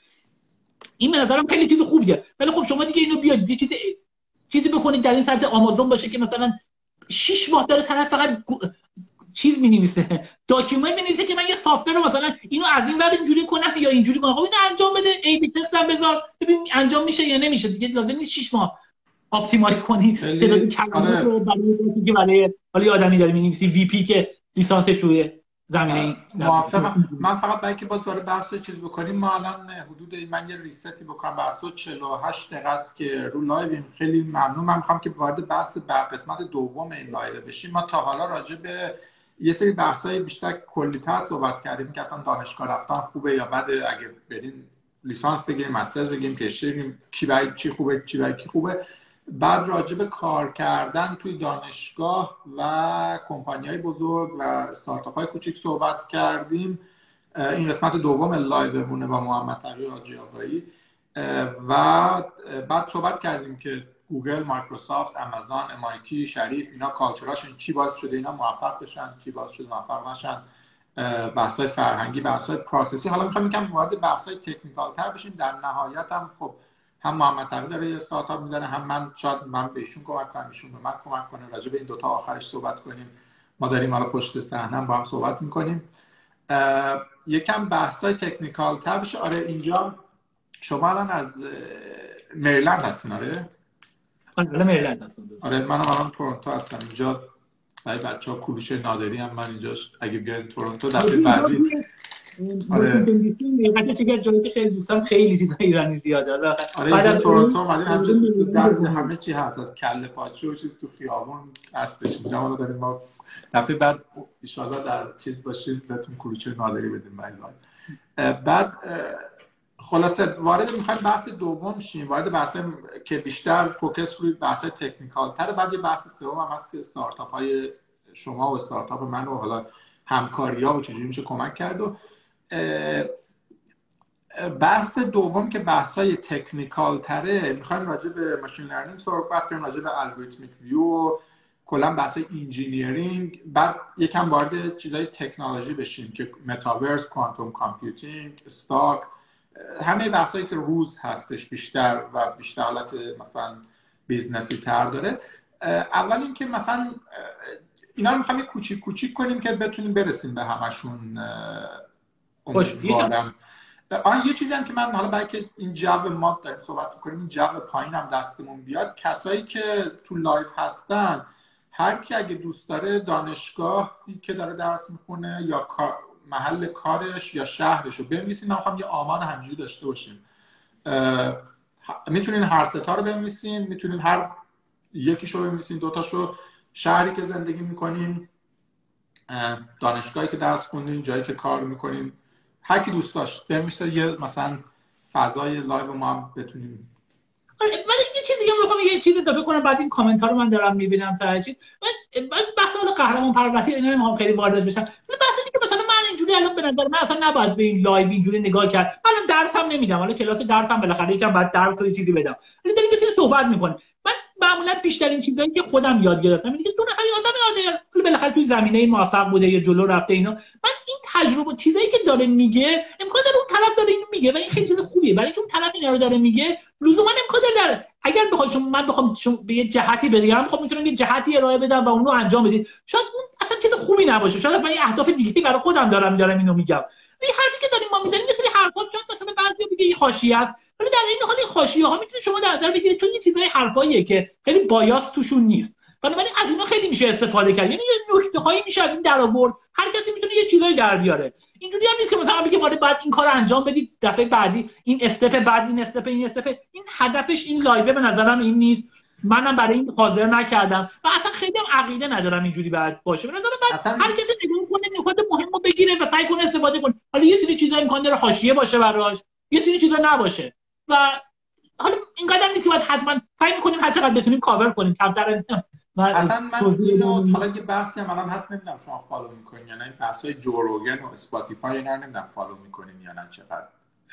این به نظرم خیلی چیز خوبیه. ولی خب شما دیگه اینو بیاد یه چیزی بکنید در این سطح آمازون باشه که مثلا 6 ماه داره طرف فقط چیز می‌نویسه، داکیومنت می‌نویسه که من یه سافتور رو مثلا اینو از این ور اینجوری کنم یا اینجوری کنم. خب اینو انجام بده، ای بی تست هم بذار ببین انجام میشه یا نمیشه. دیگه لازم نیست 6 ماه اپتیمایز کنی تعداد کلمات رو برای حالا آدمی داره می‌نویسی وی پی که لیسانسش روی زمینه. موافقم. من فقط برای که باید داره بحث چیز بکنیم، ما الان حدود من یه ریستی بکنم بحث 48 دقیقه است که رو لایو. خیلی ممنون. من می‌خوام که وارد بحث قسمت دوم این لایو بشیم. ما تا حالا راجع به یه سری بحث‌های بیشتر کلی‌تر صحبت کردیم که اصلا دانشگاه رفتن خوبه یا بده، اگه برین لیسانس بگیریم، مسترز بگیریم، پی اچ دی بگیریم، کی برای چی خوبه، چی برای کی خوبه. بعد راجع به کار کردن توی دانشگاه و کمپانی‌های بزرگ و استارتاپ‌های کوچیک صحبت کردیم. این قسمت دوم لایومونه با محمد تقی حاجی آقایی. و بعد صحبت کردیم که گوگل، مایکروسافت، آمازون، ام آی تی، شریف، اینا کالچراشون چی باعث شده اینا موفق بشن، چی باعث شده موفق نشن، بحث‌های فرهنگی، بحث‌های پروسسی. حالا می‌خوام یکم وارد بحث‌های تکنیکال تر بشیم. در نهایت هم خب هم محمد تقی داره یه استارتاپ می‌زنه، هم من شاید من به ایشون کمک کنم، ایشون به من کمک کنه، راجع به این دوتا آخرش صحبت کنیم. ما داریم حالا پشت صحنه با هم صحبت می‌کنیم. یکم بحث‌های تکنیکال تر بشه. آره اینجا شما الان از مریلند هستین؟ آره مریلند هستم. آره منم الان تورنتو هستم. اینجا برای بچه‌ها کوروش نادری هم من اینجاش، اگه بیاین تورنتو دفعه بعدی واشنگتن چه جایی که خیلی دوستم خیلی چیزا ایرانی زیاده. بعد از تورنتو اومدیم همه چی هست، از کله پاچه و چیز تو خیابون هستش. ما داریم ما دفعه بعد ان شاءالله در چیز باشیم بهتون کلوچه نادری بدیم. بعد خلاصه میخوایم بحث دوم شیم، وارد بحث که بیشتر فوکس روی بحث تکنیکال تر. بعد یه بحث سوم هم هست که استارتاپ های شما و استارتاپ من و حالا همکاری‌ها و چجوری میشه کمک کرد. و بحث دوم که بحث‌های تکنیکال تره، میخوایم راجع به ماشین لرنینگ صحبت کنیم، راجع به الگوریتمیک ویو و کلا بحث‌های انجینیرینگ. بعد یکم وارد چیزای تکنولوژی بشیم که متاورس، کوانتوم کامپیوتینگ، استاک، همه بحثایی که روز هستش بیشتر و بیشتر حالت مثلا بیزنسی تر داره. اول این که مثلا اینا رو می‌خوایم کوچیک کوچیک کنیم که بتونیم برسیم به همشون. امیدوارم. یه چیزی هم که من حالا برای که این جو ما داریم صحبت می‌کنیم، این جو پایین هم دستمون بیاد، کسایی که تو لایو هستن، هر کی اگه دوست داره دانشگاهی که داره درس می‌خونه یا محل کارش یا شهرش رو بنویسین. من می‌خوام یه آمار همینجوری داشته باشیم. میتونین هر سه تا رو بنویسین، میتونین هر یکیشو بنویسین، دو تاشو، شهری که زندگی می‌کنین، دانشگاهی که درس خوندین، جایی که کار می‌کنین، هر کی دوست داشت بنویسه. یه مثلا فضای لایو ما هم بتونیم. من یه چیز دیگه می‌خوام یه چیز اضافه کنم بعد این کامنت‌ها رو من دارم می‌بینم سر چیز. من بحث قهرمان پروری اینا نمی‌خوام خیلی واردش بشم. من بحث اینه که مثلا من اینجوری الان به نظر من اصلا نباید به این لایو اینجوری نگاه کرد. من درسم نمیدم، حالا کلاس درسم بالاخره یکم بعد درس و چیزی بدم. ولی داریم یه صحبت می‌کنیم. من معمولا بیشترین چیزایی که خودم یاد گرفتم اینه که دو نفر آدم عادی بالاخره توی زمینه موفق بوده یا جلو رفته اینا، من این تجربه چیزایی که داره میگه امکان داره اون طرف داره اینو میگه و این خیلی چیز خوبیه، برای اینکه اون طرف اینا رو داره میگه لزوما امکان داره اگر بخواد من بخوام به یه جهتی برم، خب میتونم یه جهتی ارائه بدم و اونو انجام بدید. شاید اون اصلا چیز خوبی نباشه، شاید من یه اهداف دیگه‌ای برای خودم دارم اینو میگم. این حرفی که داریم ما میزنیم مثل حرفا شاید مثلا بعضیا میگه این حاشیه است، ولی در این حال این حاشیه‌ها میتونه شما در نظر بگیرید چون این چیزای حرفاییه که خیلی بایاس توشون نیست. بنابراین از اینا خیلی میشه استفاده کرد، یعنی یه نکته‌هایی میشه از این در آورد، هر کسی میتونه یه چیزایی در بیاره. اینجوری هم نیست که مثلا بگه بعد این کارو انجام بدید، دفعه بعدی این استپ، بعد این استپ، این هدفش این لایو به نظرم این نیست. منم برای این حاضر نکردم و اصلا خیلی هم عقیده ندارم اینجوری باید باشه. به نظرم هر کسی نگاه کنه نکات مهمو بگیره و سعی کنه استفاده کنه. حالا یه سری چیزا امکان داره حاشیه باشه براش، یه سری چیزا نباشه و حالا اینقدر نیست که باید حتما سعی می‌کنیم هر چقدر بتونیم کاور کنیم، کمتر. اصلا من اینو حالا یه بحثی هم الان هست، نمیدونم شما فالو میکنین یا نه، این بحثای جو روگن و اسپاتیفای اینا رو نمیدونم فالو میکنین یا نه. چقدر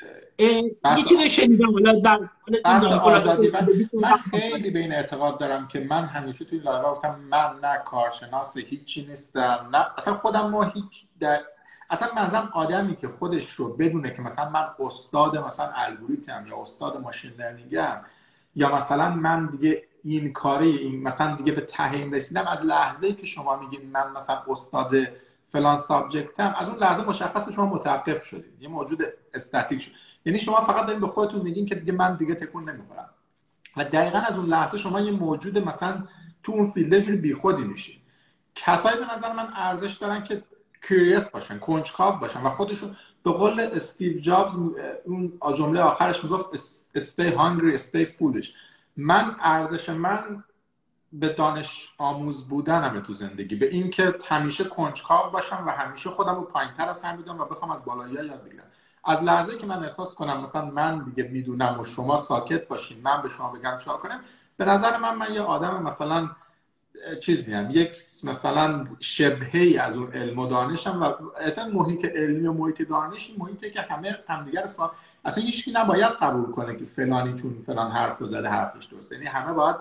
یه چیزی شنیدم بحث آزادی. من خیلی به این اعتقاد دارم که من همیشه توی لایو گفتم من نه کارشناس هیچی نیستم، نه اصلا خودم ما هیچ اصلا منظرم آدمی که خودش رو بدونه که مثلا من استاد مثلا الگوریتم یا استاد ماشین لرنینگم یا مثلا من دیگه این کاری این مثلا دیگه به ته رسیدم، از لحظه‌ای که شما میگین من مثلا استاد فلان سابجکتم، از اون لحظه مشخصه شما متوقف شدید، یه موجود استاتیک شد. یعنی شما فقط دارین به خودتون میگین که دیگه من دیگه تکون نمیخورم و دقیقاً از اون لحظه شما یه موجود مثلا تو اون فیلد جوری بیخودی میشین. کسایی به نظر من ارزش دارن که کیوریوس باشن، کنجکاو باشن و خودشون به قول استیو جابز اون جمله آخرش میگفت stay hungry stay foolish. من ارزش من به دانش آموز بودنمه تو زندگی، به این که همیشه کنجکاو باشم و همیشه خودم رو پایین‌تر از هم بدونم و بخوام از بالایی‌ها یاد بگیرم. از لحظه‌ای که من احساس کنم مثلا من دیگه میدونم و شما ساکت باشین، من به شما بگم چیکار کنم، به نظر من یه آدم مثلا چیزی هم یک مثلا شبهه‌ای از اون علم و دانشم و اصلا محیط علمی و محیط دانشی محیطی که همه همدیگر اصلا هیچکی نباید قبول کنه که فلانی چون فلان حرف رو زده حرفش درسته، یعنی همه باید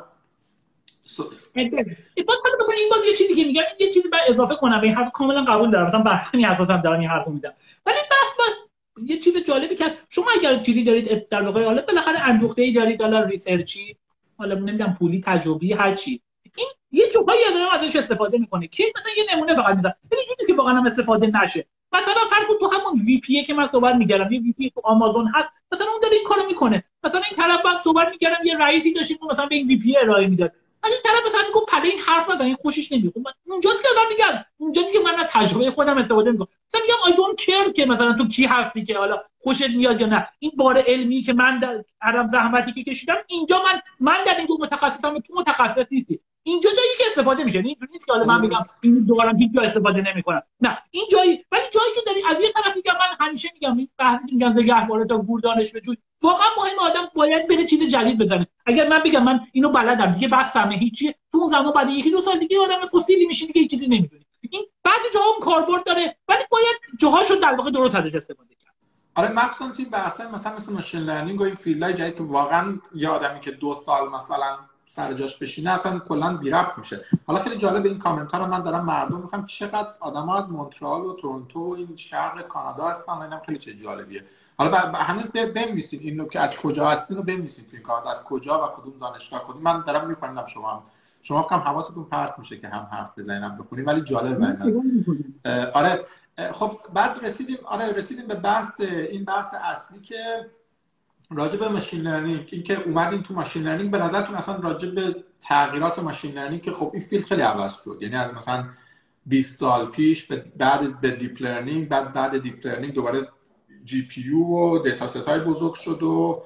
این باز یه چیزی که میگم، یه چیزی بعد اضافه کنم به این حرف کاملا قبول دارم، مثلا برای همین اساسا دارم این حرفو میدم، ولی بس یه چیز جالبی که شما اگر چیزی دارید در واقع حالا بالاخره اندوخته‌ای دارید، حالا ریسرچی، حالا نمیدونم پولی، تجربی، هر چی، این یه جوهایی آدم ازش استفاده میکنه که مثلا یه نمونه فقط میذارم ببین چیزی که واقعا هم استفاده نشه. مثلا فرض کن تو همون وی پی که من صحبت می‌کردم، یه وی پی تو آمازون هست، مثلا اون داره این کارو میکنه، مثلا این طرف من صحبت می‌کردم یه رئیسی داشتیم مثلا به این وی پی ارائه میداد، اگه طرف مثلا میگه پله این حرف نزن این خوشش نمیاد، من اونجاست که آدم میگم، اونجا دیگه من از تجربه خودم استفاده میکنم، مثلا میگم I don't care که مثلا تو کی هستی که حالا خوشت میاد یا نه، این بار علمی که من در عدم زحمتی که کشیدم اینجا من در این متخصصم، تو متخصص نیستی، اینجا جایی که استفاده میشه، اینجوری نیست که حالا من بگم این دوبارم هیچ جا استفاده نمیکنم، نه این جایی، ولی جایی که داری از یه طرف میگم، من همیشه میگم این بحثی که میگم نگهواره تا گور دانش وجود، واقعا مهم آدم باید بره چیز جدید بزنه. اگر من بگم من اینو بلدم دیگه بسمه هیچی، تو اون زمان بعد یکی دو سال دیگه آدم فسیلی میشی دیگه چیزی نمیدونی. این بعضی جاها اون کاربرد داره ولی باید جاهاشو در واقع درست ازش استفاده کرد. آره مخصوصا توی بحثای مثلا ماشین لرنینگ و این فیلدهای جدید که واقعا یه آدمی که 2 سال مثلا سر جاش بشینه اصلا کلا بی ربط میشه. حالا خیلی جالب این کامنت ها رو من دارم مردم میخوام چقدر آدما از مونترال و تورنتو و این شرق کانادا هستن، اینم خیلی چه جالبیه. حالا هنوز بنویسید اینو که از کجا هستین رو بنویسید توی کانادا، از کجا و کدوم دانشگاه کدوم. من دارم میخونم شما فکر کنم حواستون پرت میشه که هم حرف بزنین بخونید، ولی جالبه. آره خب بعد رسیدیم به بحث اصلی که راجع به ماشین لرنینگ، این که اومدین تو ماشین لرنینگ. به نظرتون اصلا راجع به تغییرات ماشین لرنینگ که خب این فیلد خیلی عوض شد، یعنی از مثلا 20 سال پیش بعد به دیپ لرنینگ، بعد دیپ لرنینگ دوباره جی پی یو و دیتا ست های بزرگ شد و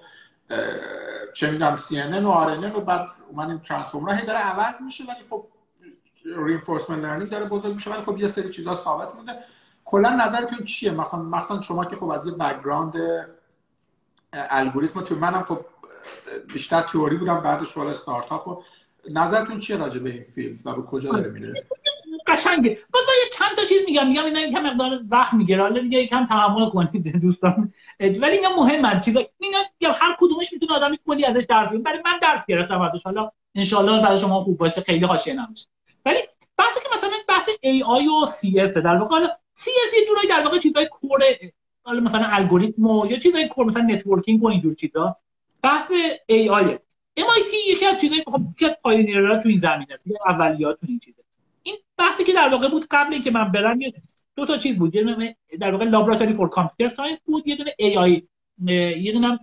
چه میدونم سی ان ان و آر ان ان و بعد اومدیم ترانسفورمر هی داره عوض میشه، ولی خب رینفورسمنت لرنینگ داره بزرگ میشه، ولی خب یه سری چیزا ثابت مونده. کلا نظرتون چیه؟ مثلا شما که خب از یه بک‌گراند الگوریتم، تو منم خب بیشتر تئوری بودم بعدش وارد استارتاپ، و نظرتون چیه راجع به این فیلد و به کجا داره میره؟ قشنگه. باز من یه چند تا چیز میگم اینا یکم مقدار وقت میگیره، حالا دیگه یکم تحمل کنید دوستان، ولی اینا مهمن. چیزا اینا هر کدومش میتونه آدمی کلی ازش درس بگیره. برای من درس گرفتم ازش، حالا ان شاءالله برای شما خوب باشه، خیلی حاشیه نمیشه. ولی بحثی که مثلا بحث ای آی و سی اس در واقع، سی اس یه جورایی در واقع چیزای کور، حالا مثلا الگوریتم و یا چیزای کور مثلا نتورکینگ و اینجور چیزا. بحث ای آی MIT یکی از چیزایی خب که پایونیرها تو این زمینه، اولیات تو این چیزه. این بحثی که در واقع بود قبل اینکه من برم، یه دو تا چیز بود، یه دونه در واقع لابراتوری فور کامپیوتر ساینس بود، یه دونه ای آی، یه دونه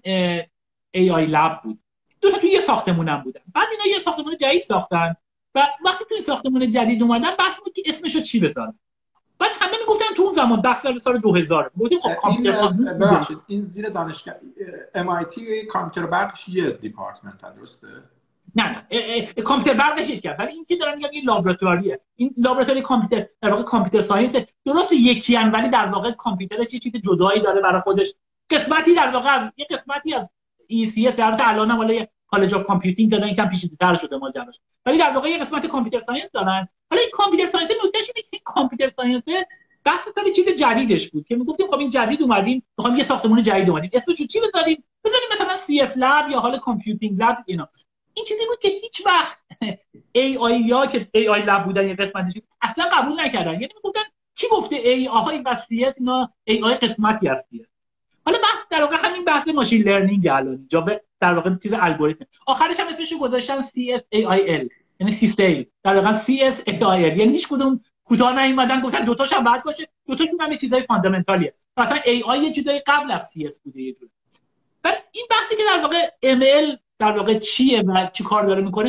ای آی لب بود. دو تا توی یه ساختمونم بودن. بعد اینا یه ساختمون جدید ساختن و وقتی توی ساختمون جدید اومدن بحث بود که اسمشو چی بذارن. بعد همه میگفتن تو اون زمان بحث سال 2000 گفتیم خب کامپیوتر ببخشید این زیر دانشگاه MIT کامپیوتر برقش یه دیپارتمنت درسته؟ نه کامپیوتر برقش کرد، ولی این که دارم میگم این لابراتواریه، این لابراتوری کامپیوتر در واقع کامپیوتر ساینس درست یکی ان، ولی در واقع کامپیوترش یه چیز جدایی داره برای خودش، قسمتی در واقع از یه قسمتی از ECS در الان هم حالا کالج اف کامپیوتینگ دادن، یکم پیچیده‌تر شده ماجراش، ولی در واقع یه قسمت کامپیوتر ساینس دارن. حالا این کامپیوتر ساینس نکتهش اینه که کامپیوتر ساینس بحث سر چیز جدیدش بود که میگفتیم خب این جدید اومدیم می‌خوایم یه ساختمان جدید اومدیم اسمش چی بذاریم مثلا CS لب یا حالا کامپیوتینگ لب اینا. این چیزی بود که هیچ وقت ای آی یا که ای آی لب بودن یه قسمتش اصلا قبول نکردن، یعنی میگفتن کی گفته ای آی و سی اس، اینا ای آی قسمتی هستی. حالا بحث در واقع همین بحث ماشین لرنینگ الان اینجا به در واقع چیز الگوریتم، آخرش هم اسمش رو گذاشتن سی اس ای آی ال، یعنی سیستم در واقع سی اس ای آی ال، یعنی هیچ کدوم کوتاه نیومدن گفتن دو تاش هم بعد باشه، دو تاشون هم چیزای فاندامنتالیه، مثلا ای آی یه چیزای قبل از سی اس بوده یه جوری. ولی این بحثی که در واقع ام ال در واقع چیه و چی کار داره میکنه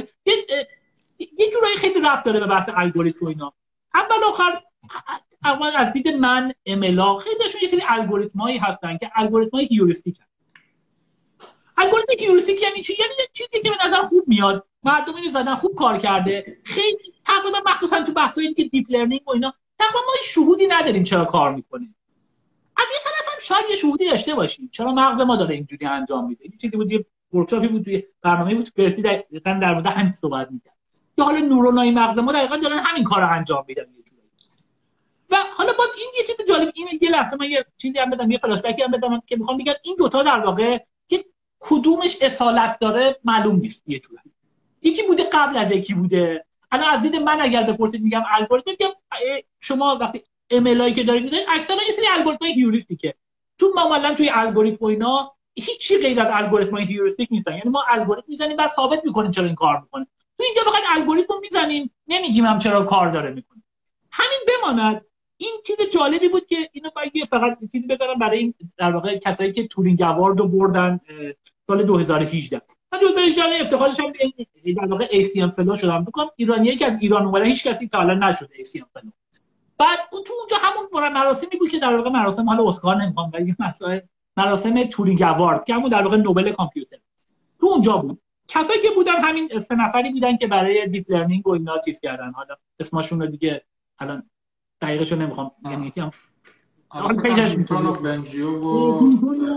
یه جورایی خیلی ربط داره به بحث الگوریتم و اینا. اول آخر اول از دید من ام ال خیلیشون یه سری الگوریتمایی هستن که الگوریتمای هیوریستیک هستن. الگوریتم هیوریستیک یعنی چی؟ یعنی چیزی که به نظر خوب میاد، مردم اینو زدن خوب کار کرده، خیلی تقریبا مخصوصا تو بحثایی که دیپ لرنینگ و اینا تقریبا ما شهودی نداریم چرا کار میکنه. از یه طرف هم شاید یه شهودی داشته باشیم چرا مغز ما داره اینجوری انجام میده. این چیزی بود یه ورکشاپی بود توی برنامه‌ای بود برتی دقیقاً در مورد همین صحبت می‌کرد. یا حالا نورونای مغز ما دقیقاً دارن همین کارو انجام میدن یه جوری. و حالا باز این یه چیز جالب اینه، یه لحظه من یه چیزی هم بدم، یه فلاش بکی هم بدم که می‌خوام بگم این دوتا در واقع که کدومش اصالت داره معلوم نیست یه جوری. یکی بوده قبل از یکی بوده. الان از دید من اگر بپرسید میگم الگوریتم، میگم شما وقتی ام ال که دارید می‌ذارید اکثرا یه سری الگوریتم‌های هیوریستیکه. تو معمولا توی الگوریتم و اینا هیچی غیر از الگوریتم‌های هیوریستیک نیستن، یعنی ما الگوریتم میزنیم بعد ثابت می‌کنیم چرا این کار می‌کنه. تو اینجا بخواید الگوریتم میزنیم نمیگیم هم چرا کار داره می‌کنه. همین بماند. این چیز جالبی بود که اینو باید فقط چیزی بذارم برای این در واقع کسایی که تورینگ اوارد رو بردن سال 2018. من 2018 افتخارش هم در واقع ACM فلو شدم. بکنم ایرانیه که از ایران اومده هیچ کسی تا حالا نشده ACM فلو. بعد تو اونجا همون مراسمی بود که در واقع مراسم حالا اسکار نمیخوام ولی مراسم تورینگ اوارد که همون در واقع نوبل کامپیوتر تو اونجا بود. کسایی که بودن همین 3 نفری بودن که برای دیپ لرنینگ و اینا چیز کردن. حالا اسمشون رو دیگه الان دقیقشو نمیخوام یعنی هم آنتونو بنجیو و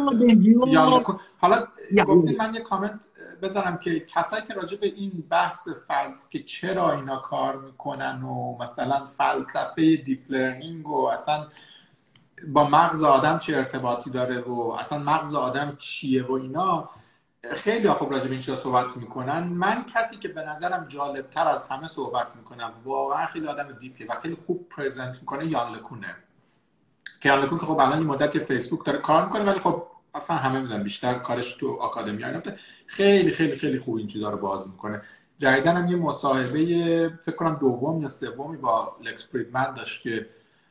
حالا گفتین من یه کامنت بذارم که کسایی که راجع به این بحث فلسفه که چرا اینا کار میکنن و مثلا فلسفه دیپ لرنینگ و اصلا با مغز آدم چه ارتباطی داره و اصلا مغز آدم چیه و اینا خیلی خوب راجع به این چیزا صحبت میکنن. من کسی که به نظرم جالبتر از همه صحبت میکنم واقعا خیلی آدم دیپیه و خیلی خوب پرزنت میکنه یان لکونه که یان لکون که خب الان این مدت فیسبوک داره کار میکنه ولی خب اصلا همه میدونن بیشتر کارش تو آکادمی ها نبوده. خیلی خیلی خیلی خوب این چیزا رو باز میکنه. جدیدن هم یه مصاحبه فکر کنم دوم یا سومی با لکس فریدمن داشت که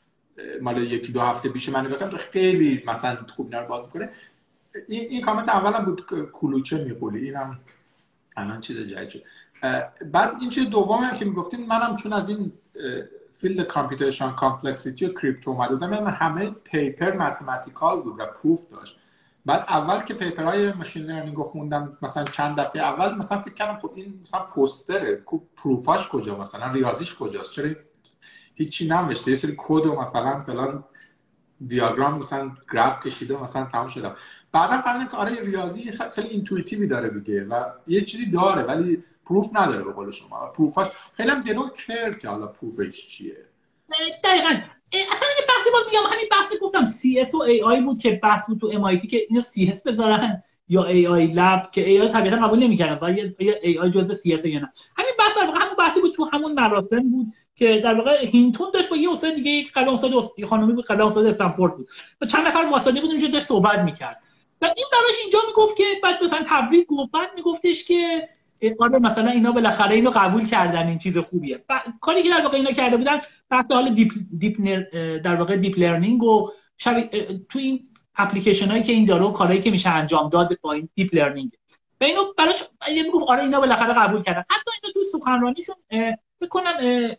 مال 1-2 هفته پیش من نگاه خیلی مثلا خوب اینا رو باز میکنه. این کامنت اولم بود کلوچه میقولی، اینم الان چیز جدید شد. بعد این چیز دومی هم که میگفتین منم چون از این فیلد کامپیوتیشن کامپلکسیتی و کریپتو اومده بودم من همه پیپر متمتیکال بود و پروف داشت. بعد اول که پیپرهای ماشین لرنینگ رو خوندم مثلا چند دفعه اول مثلا فکر کردم خب این مثلا پوستره پروفاش کجا مثلا ریاضیش کجاست چرا هیچی ننوشته یه سری کد و مثلا فلان دیاگرام مثلا گراف کشیده مثلا تمام شده. بعدا فهمیدم که آره ریاضی خیلی اینتویتیوی داره دیگه و یه چیزی داره ولی پروف نداره به قول شما. پروفاش خیلی هم دلو کرد که حالا پروفش چیه. دقیقاً اصلا یه بحثی بود میگم همین بحثی گفتم CS و AI بود که بحث بود تو MIT که اینو CS بذارن یا AI لب که AI طبیعتا قبول نمی‌کردن ولی AI جزء CS یا نه. همین بحث همون بحثی بود تو همون مراسم بود که در واقع هینتون داشت با یه استاد دیگه یک قلم استاد خانمی بود قلم استاد استنفورد بود و چند نفر واسطه بود اونجا داشت صحبت می‌کرد و این براش اینجا میگفت که بعد مثلا تبریک گفت بعد میگفتش که آره مثلا اینا بالاخره اینو قبول کردن این چیز خوبیه. کاری که در واقع اینا کرده بودن بعد حال در واقع دیپ لرنینگ و تو این اپلیکیشن هایی که این داره و کارهایی که میشه انجام داد با این دیپ لرنینگ و اینو براش میگفت آره اینا بالاخره قبول کردن. حتی اینا تو سخنرانیشون فکر کنم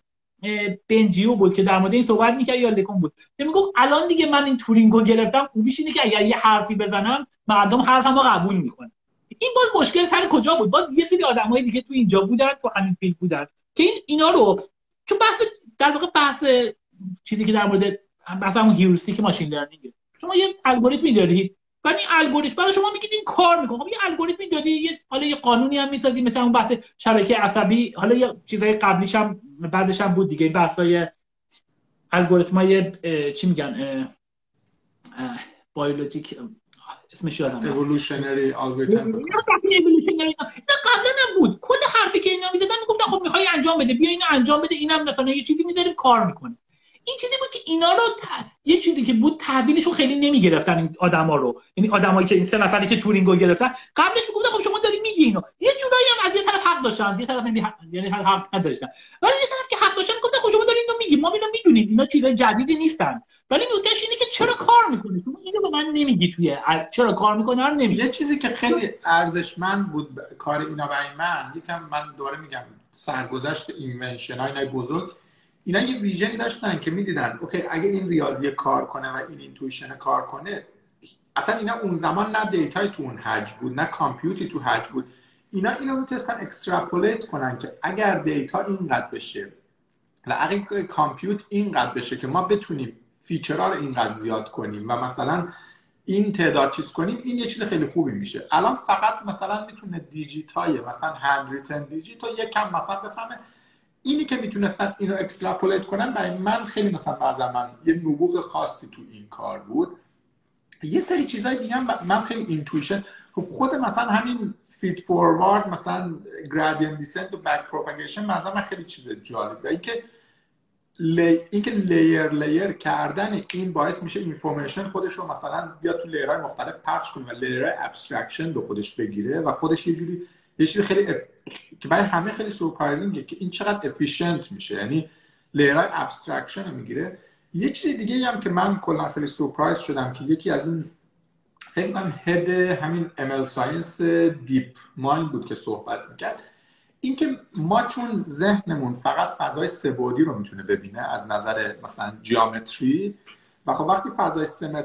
بنجیو بود که در مورد این صحبت میکرد یا لکون بود که میگفت الان دیگه من این تورینگو گرفتم خوبیش اینه که اگر یه حرفی بزنم مردم حرفمو قبول میکنن. این باز مشکل سر کجا بود؟ باز یه سری آدمای دیگه تو اینجا بودن تو همین فیلد بودن که اینا رو چون بحث در واقع بحث چیزی که در مورد بحث همون هیوریستیک ماشین لرنینگ شما یه الگوریتمی دارید ولی این الگوریتم برای شما میگید این کار میکنه. خب یه الگوریتمی دادی حالا یه قانونی هم میسازی مثل اون بحث شبکه عصبی حالا یه چیزای قبلیش هم بعدش هم بود دیگه این بحثای الگوریتمای چی میگن بیولوژیک اسمش یادم اِوولوشنری الگوریتم نه قبلا هم بود. کل حرفی که اینا میزدن میگفتن خب میخوای انجام بده بیا اینو انجام بده اینم مثلا یه چیزی میذاریم کار میکنه. این چیزی بود که اینا رو یه چیزی که بود تحویلشون خیلی نمیگرفتن این آدما رو یعنی آدمایی که این 3 نفری که تورینگو گرفتن قبلش میگفتن خب شما داری میگی اینو یه جورایی هم از یه طرف حق داشتن از یه طرف یعنی حق نداشتن ولی یه طرف که حق داشتن گفتن خب شما داری اینو میگی ما اینو میدونیم اینا چیزای جدیدی نیستن ولی نکتهش اینه که چرا کار میکنی شما اینو به من نمیگی توی چرا کار میکنه رو نمیگی. یه چیزی که خیلی ارزشمند بود کار اینا برای من یکم من دوباره میگم سرگذشت اینونشن های بزرگ اینا یه ویژنی داشتن که میدیدن اوکی اگه این ریاضی کار کنه و این اینتویشن کار کنه اصلا اینا اون زمان نه دیتای تو اون حجم بود نه کامپیوتی تو حجم بود اینا اینو میتونستن اکستراپولیت کنن که اگر دیتا اینقدر بشه و اگه کامپیوت اینقدر بشه که ما بتونیم فیچرها رو اینقدر زیاد کنیم و مثلا این تعداد چیز کنیم این یه چیز خیلی خوبی میشه. الان فقط مثلا میتونه دیجیتای مثلا هند ریتن دیجیت رو یکم مثلا بفهمه اینی که میتونستن اینو اکستراپولیت کنن برای من خیلی مثلا من یه نبوغ خاصی تو این کار بود. یه سری چیزای دیگه هم من خیلی اینتویشن خود مثلا همین فید فوروارد مثلا گرادینت دیسنت و بک پروپاگیشن مثلا من خیلی چیز جالبه اینکه لیر کردن این باعث میشه اینفورمیشن خودش رو مثلا بیاد تو لیرهای مختلف پخش کنه و لیرهای ابسترکشن به خودش بگیره و خودش یه چیز خیلی که برای همه خیلی سورپرایزینگه که این چقدر افیشنت میشه یعنی لیرهای ابسترکشن رو میگیره. یه چیز دیگه هم که من کلا خیلی سورپرایز شدم که یکی از این فکر کنم هد همین ML ساینس دیپ مایند بود که صحبت میکرد، اینکه ما چون ذهنمون فقط فضای سه‌بعدی رو میتونه ببینه از نظر مثلا جیومتری، و خب وقتی فضای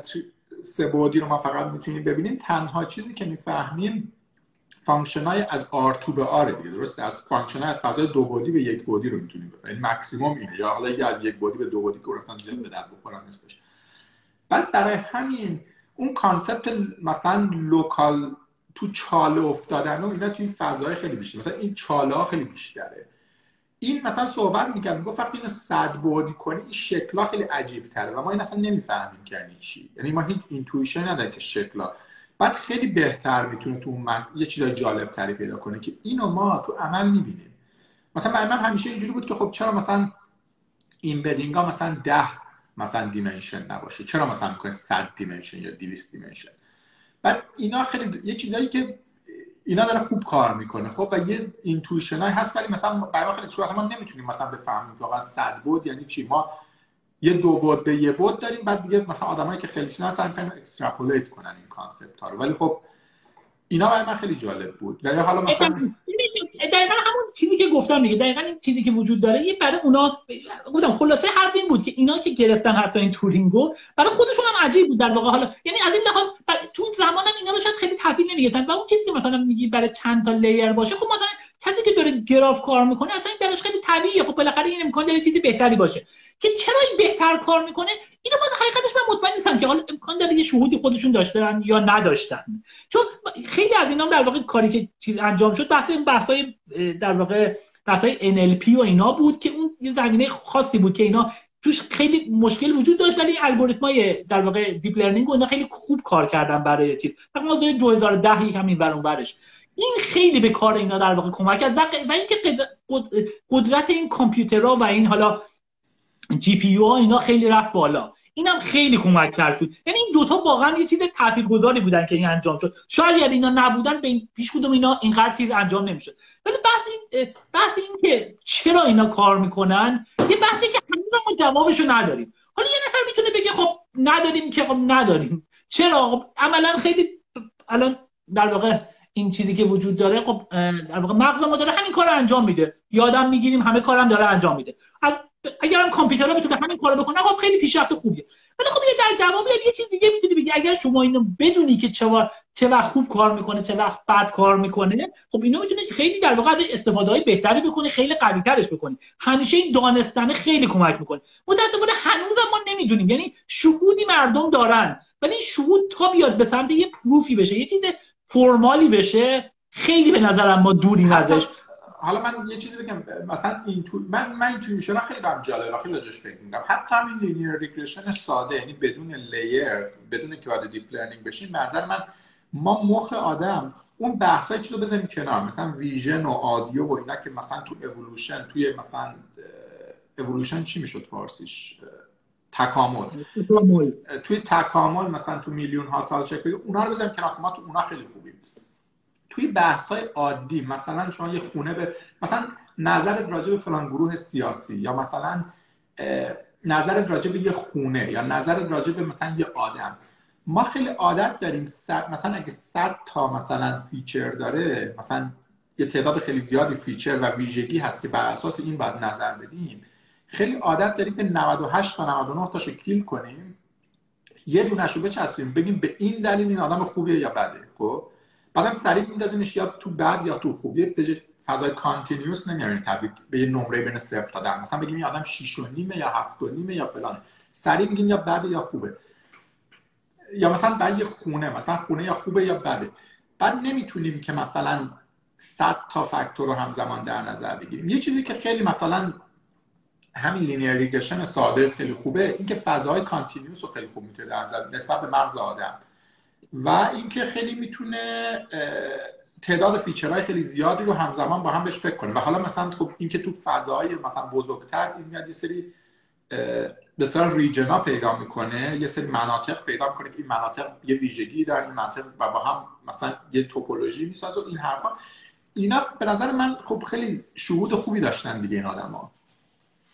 سه‌بعدی رو ما فقط میتونیم ببینیم، تنها چیزی که میفهمیم فانکشنای از R to به R دیگه، درسته؟ از فانکشنای از فضای دو بعدی به یک بعدی رو میتونیم ببینیم، یعنی ماکسیمم اینه، یا حالا یه از یک بعدی به دو بعدی که اصلا زیاد به درد بخورن نیستش. بعد برای همین اون کانسپت مثلا لوکال تو چاله افتادن و اینا توی فضای خیلی بیشتر، مثلا این چاله ها خیلی بیشتره. این مثلا صحبت می‌کرد میگفت وقتی اینو صد بعدی کنی این شکل‌ها خیلی عجیب تره و ما این اصلا نمیفهمیم که یعنی چی، یعنی ما هیچ اینتویشن نداریم که شکل‌ها بعد خیلی بهتر میتونه تو اون یه چیزای جالب تری پیدا کنه که اینو ما تو عمل می‌بینیم. مثلا برای من همیشه اینجوری بود که خب چرا مثلا ایمبدینگ ها مثلا 10 مثلا دیمنشن نباشه، چرا مثلا می‌کنه 100 دیمنشن یا 200 دیمنشن. بعد اینا خیلی یه چیزایی که اینا داره خوب کار میکنه. خب و یه اینتویشنای هست، ولی مثلا برای ما خیلی چون ما نمیتونیم مثلا بفهمیم واقعا 100 بعد یعنی چی. ما یه دو بعد به یه بعد داریم، بعد دیگه مثلا آدمایی که خیلی سن سعی میکنن اکستراپولیت کنن این کانسپت ها رو، ولی خب اینا برای من خیلی جالب بود. ولی حالا مثلا دقیقا همون چیزی که گفتم دیگه، دقیقا این چیزی که وجود داره یه برای اونا گفتم خلاصه حرف این بود که اینا که گرفتن حتی این تورینگو برای خودشون هم عجیب بود در واقع. حالا یعنی از این لحاظ تو اون زمانم اینا رو شاید خیلی تحویل نمیگرفتن و اون چیزی که مثلا میگی برای چند تا لیر باشه، خب مثلا کسی که داره گراف کار میکنه اصلا این براش خیلی طبیعیه. خب بالاخره این امکان داره چیزی بهتری باشه که چرا این بهتر کار میکنه. اینو من حقیقتش من مطمئن نیستم که حالا امکان داره یه شهودی خودشون داشتن یا نداشتن، چون خیلی از اینا در واقع کاری که چیز انجام شد بحثای در واقع بحثای NLP و اینا بود که اون یه زمینه خاصی بود که اینا توش خیلی مشکل وجود داشت، ولی الگوریتمای در واقع دیپ لرنینگ و اینا خیلی خوب کار کردن برای چیز. فقط ما 2010 یکم این ور اون ورش این خیلی به کار اینا در واقع کمک کرد و اینکه قدرت این کامپیوترها و این حالا جی پی یو ها اینا خیلی رفت بالا. اینم خیلی کمک کرد بود. یعنی این دوتا واقعا یه چیز تاثیرگذاری بودن که این انجام شد. شاید اینا نبودن به پیش کدوم اینا اینقدر چیز انجام نمیشد. ولی بحث این که چرا اینا کار میکنن یه بحثی که هنوز ما جوابشو نداریم. حالا یه نفر میتونه بگه خب نداریم که خب نداریم چرا. خب عملا خیلی الان در واقع این چیزی که وجود داره، خب در واقع مغز ما داره همین کارو انجام میده. یادم میگیریم همه کارم داره انجام میده. اگر هم کامپیوترها بتونه همین کارو بکنه خب خیلی پیشرفت خوبیه. ولی خب در جواب یه چیز دیگه میتونی بگی اگر شما اینو بدونی که چه وقت خوب کار میکنه چه وقت بد کار میکنه، خب اینو میتونه خیلی در واقع ازش استفاده‌های بهتری بکنی، خیلی قوی‌ترش بکنی. همیشه این دانستن خیلی کمک میکنه. متأسفانه هنوزم ما نمیدونیم، یعنی شهودی مردم دارن ولی این شهود تا بیاد به سمت یه پروفی بشه، یه چیز فرمالی بشه، خیلی به نظرم ما دوریم ازش. حالا من یه چیزی بگم، مثلا من اینتویشن خیلی برام جالبه، خیلی راجعش فکر می‌کنم. حتی همین لینیر ریگرشن ساده، یعنی بدون لیر، بدون که وارد دیپ لرنینگ بشیم، به نظر من ما مخ آدم اون بحثای چیزو بزنیم کنار، مثلا ویژن و آدیو و اینا که مثلا تو اِوولوشن، توی مثلا اِوولوشن چی میشد فارسیش؟ تکامل. توی تکامل مثلا تو میلیون ها سال چک بگیم، اونا رو بزنیم کنار، ما تو اونا خیلی خوبیم. توی بحث‌های عادی مثلا شما یه خونه مثلا نظرت راجع به فلان گروه سیاسی، یا مثلا نظرت راجع به یه خونه، یا نظرت راجع به مثلا یه آدم، ما خیلی عادت داریم مثلا اگه 100 تا مثلا فیچر داره، مثلا یه تعداد خیلی زیادی فیچر و ویژگی هست که بر اساس این باید نظر بدیم، خیلی عادت داریم که 98 تا 99 تاشو کیل کنیم، یه دونه‌شو بچسبیم بگیم به این دلیل این آدم خوبیه یا بده. خب بعدم سریع میندازیمش یا تو بد یا تو خوب. یه فضای کانتینیوس نمیاریم تبدیل به یه نمره بین 0 تا 10، مثلا بگیم این آدم 6 و نیمه یا 7 و نیمه یا فلان، سریع میگیم یا بده یا خوبه. یا مثلا بعد یه خونه، مثلا خونه یا خوبه یا بده. بعد نمیتونیم که مثلا 100 تا فاکتور رو همزمان در نظر بگیریم. یه چیزی که خیلی مثلا همین لینیر ریگرشن ساده خیلی خوبه، این که فضای کانتینیوس رو خیلی خوب میتونه در نظر نسبت به مغز آدم، و اینکه خیلی میتونه تعداد فیچرهای خیلی زیادی رو همزمان با هم بهش فکر کنه. و حالا مثلا خب اینکه تو فضاهای مثلا بزرگتر این میاد یه سری به اصطلاح ریجنا پیدا میکنه، یه سری مناطق پیدا میکنه که این مناطق یه ویژگی دارن، این مناطق و با هم مثلا یه توپولوژی میسازه و این حرفا. اینا به نظر من خب خیلی شهود خوبی داشتن دیگه این آدما.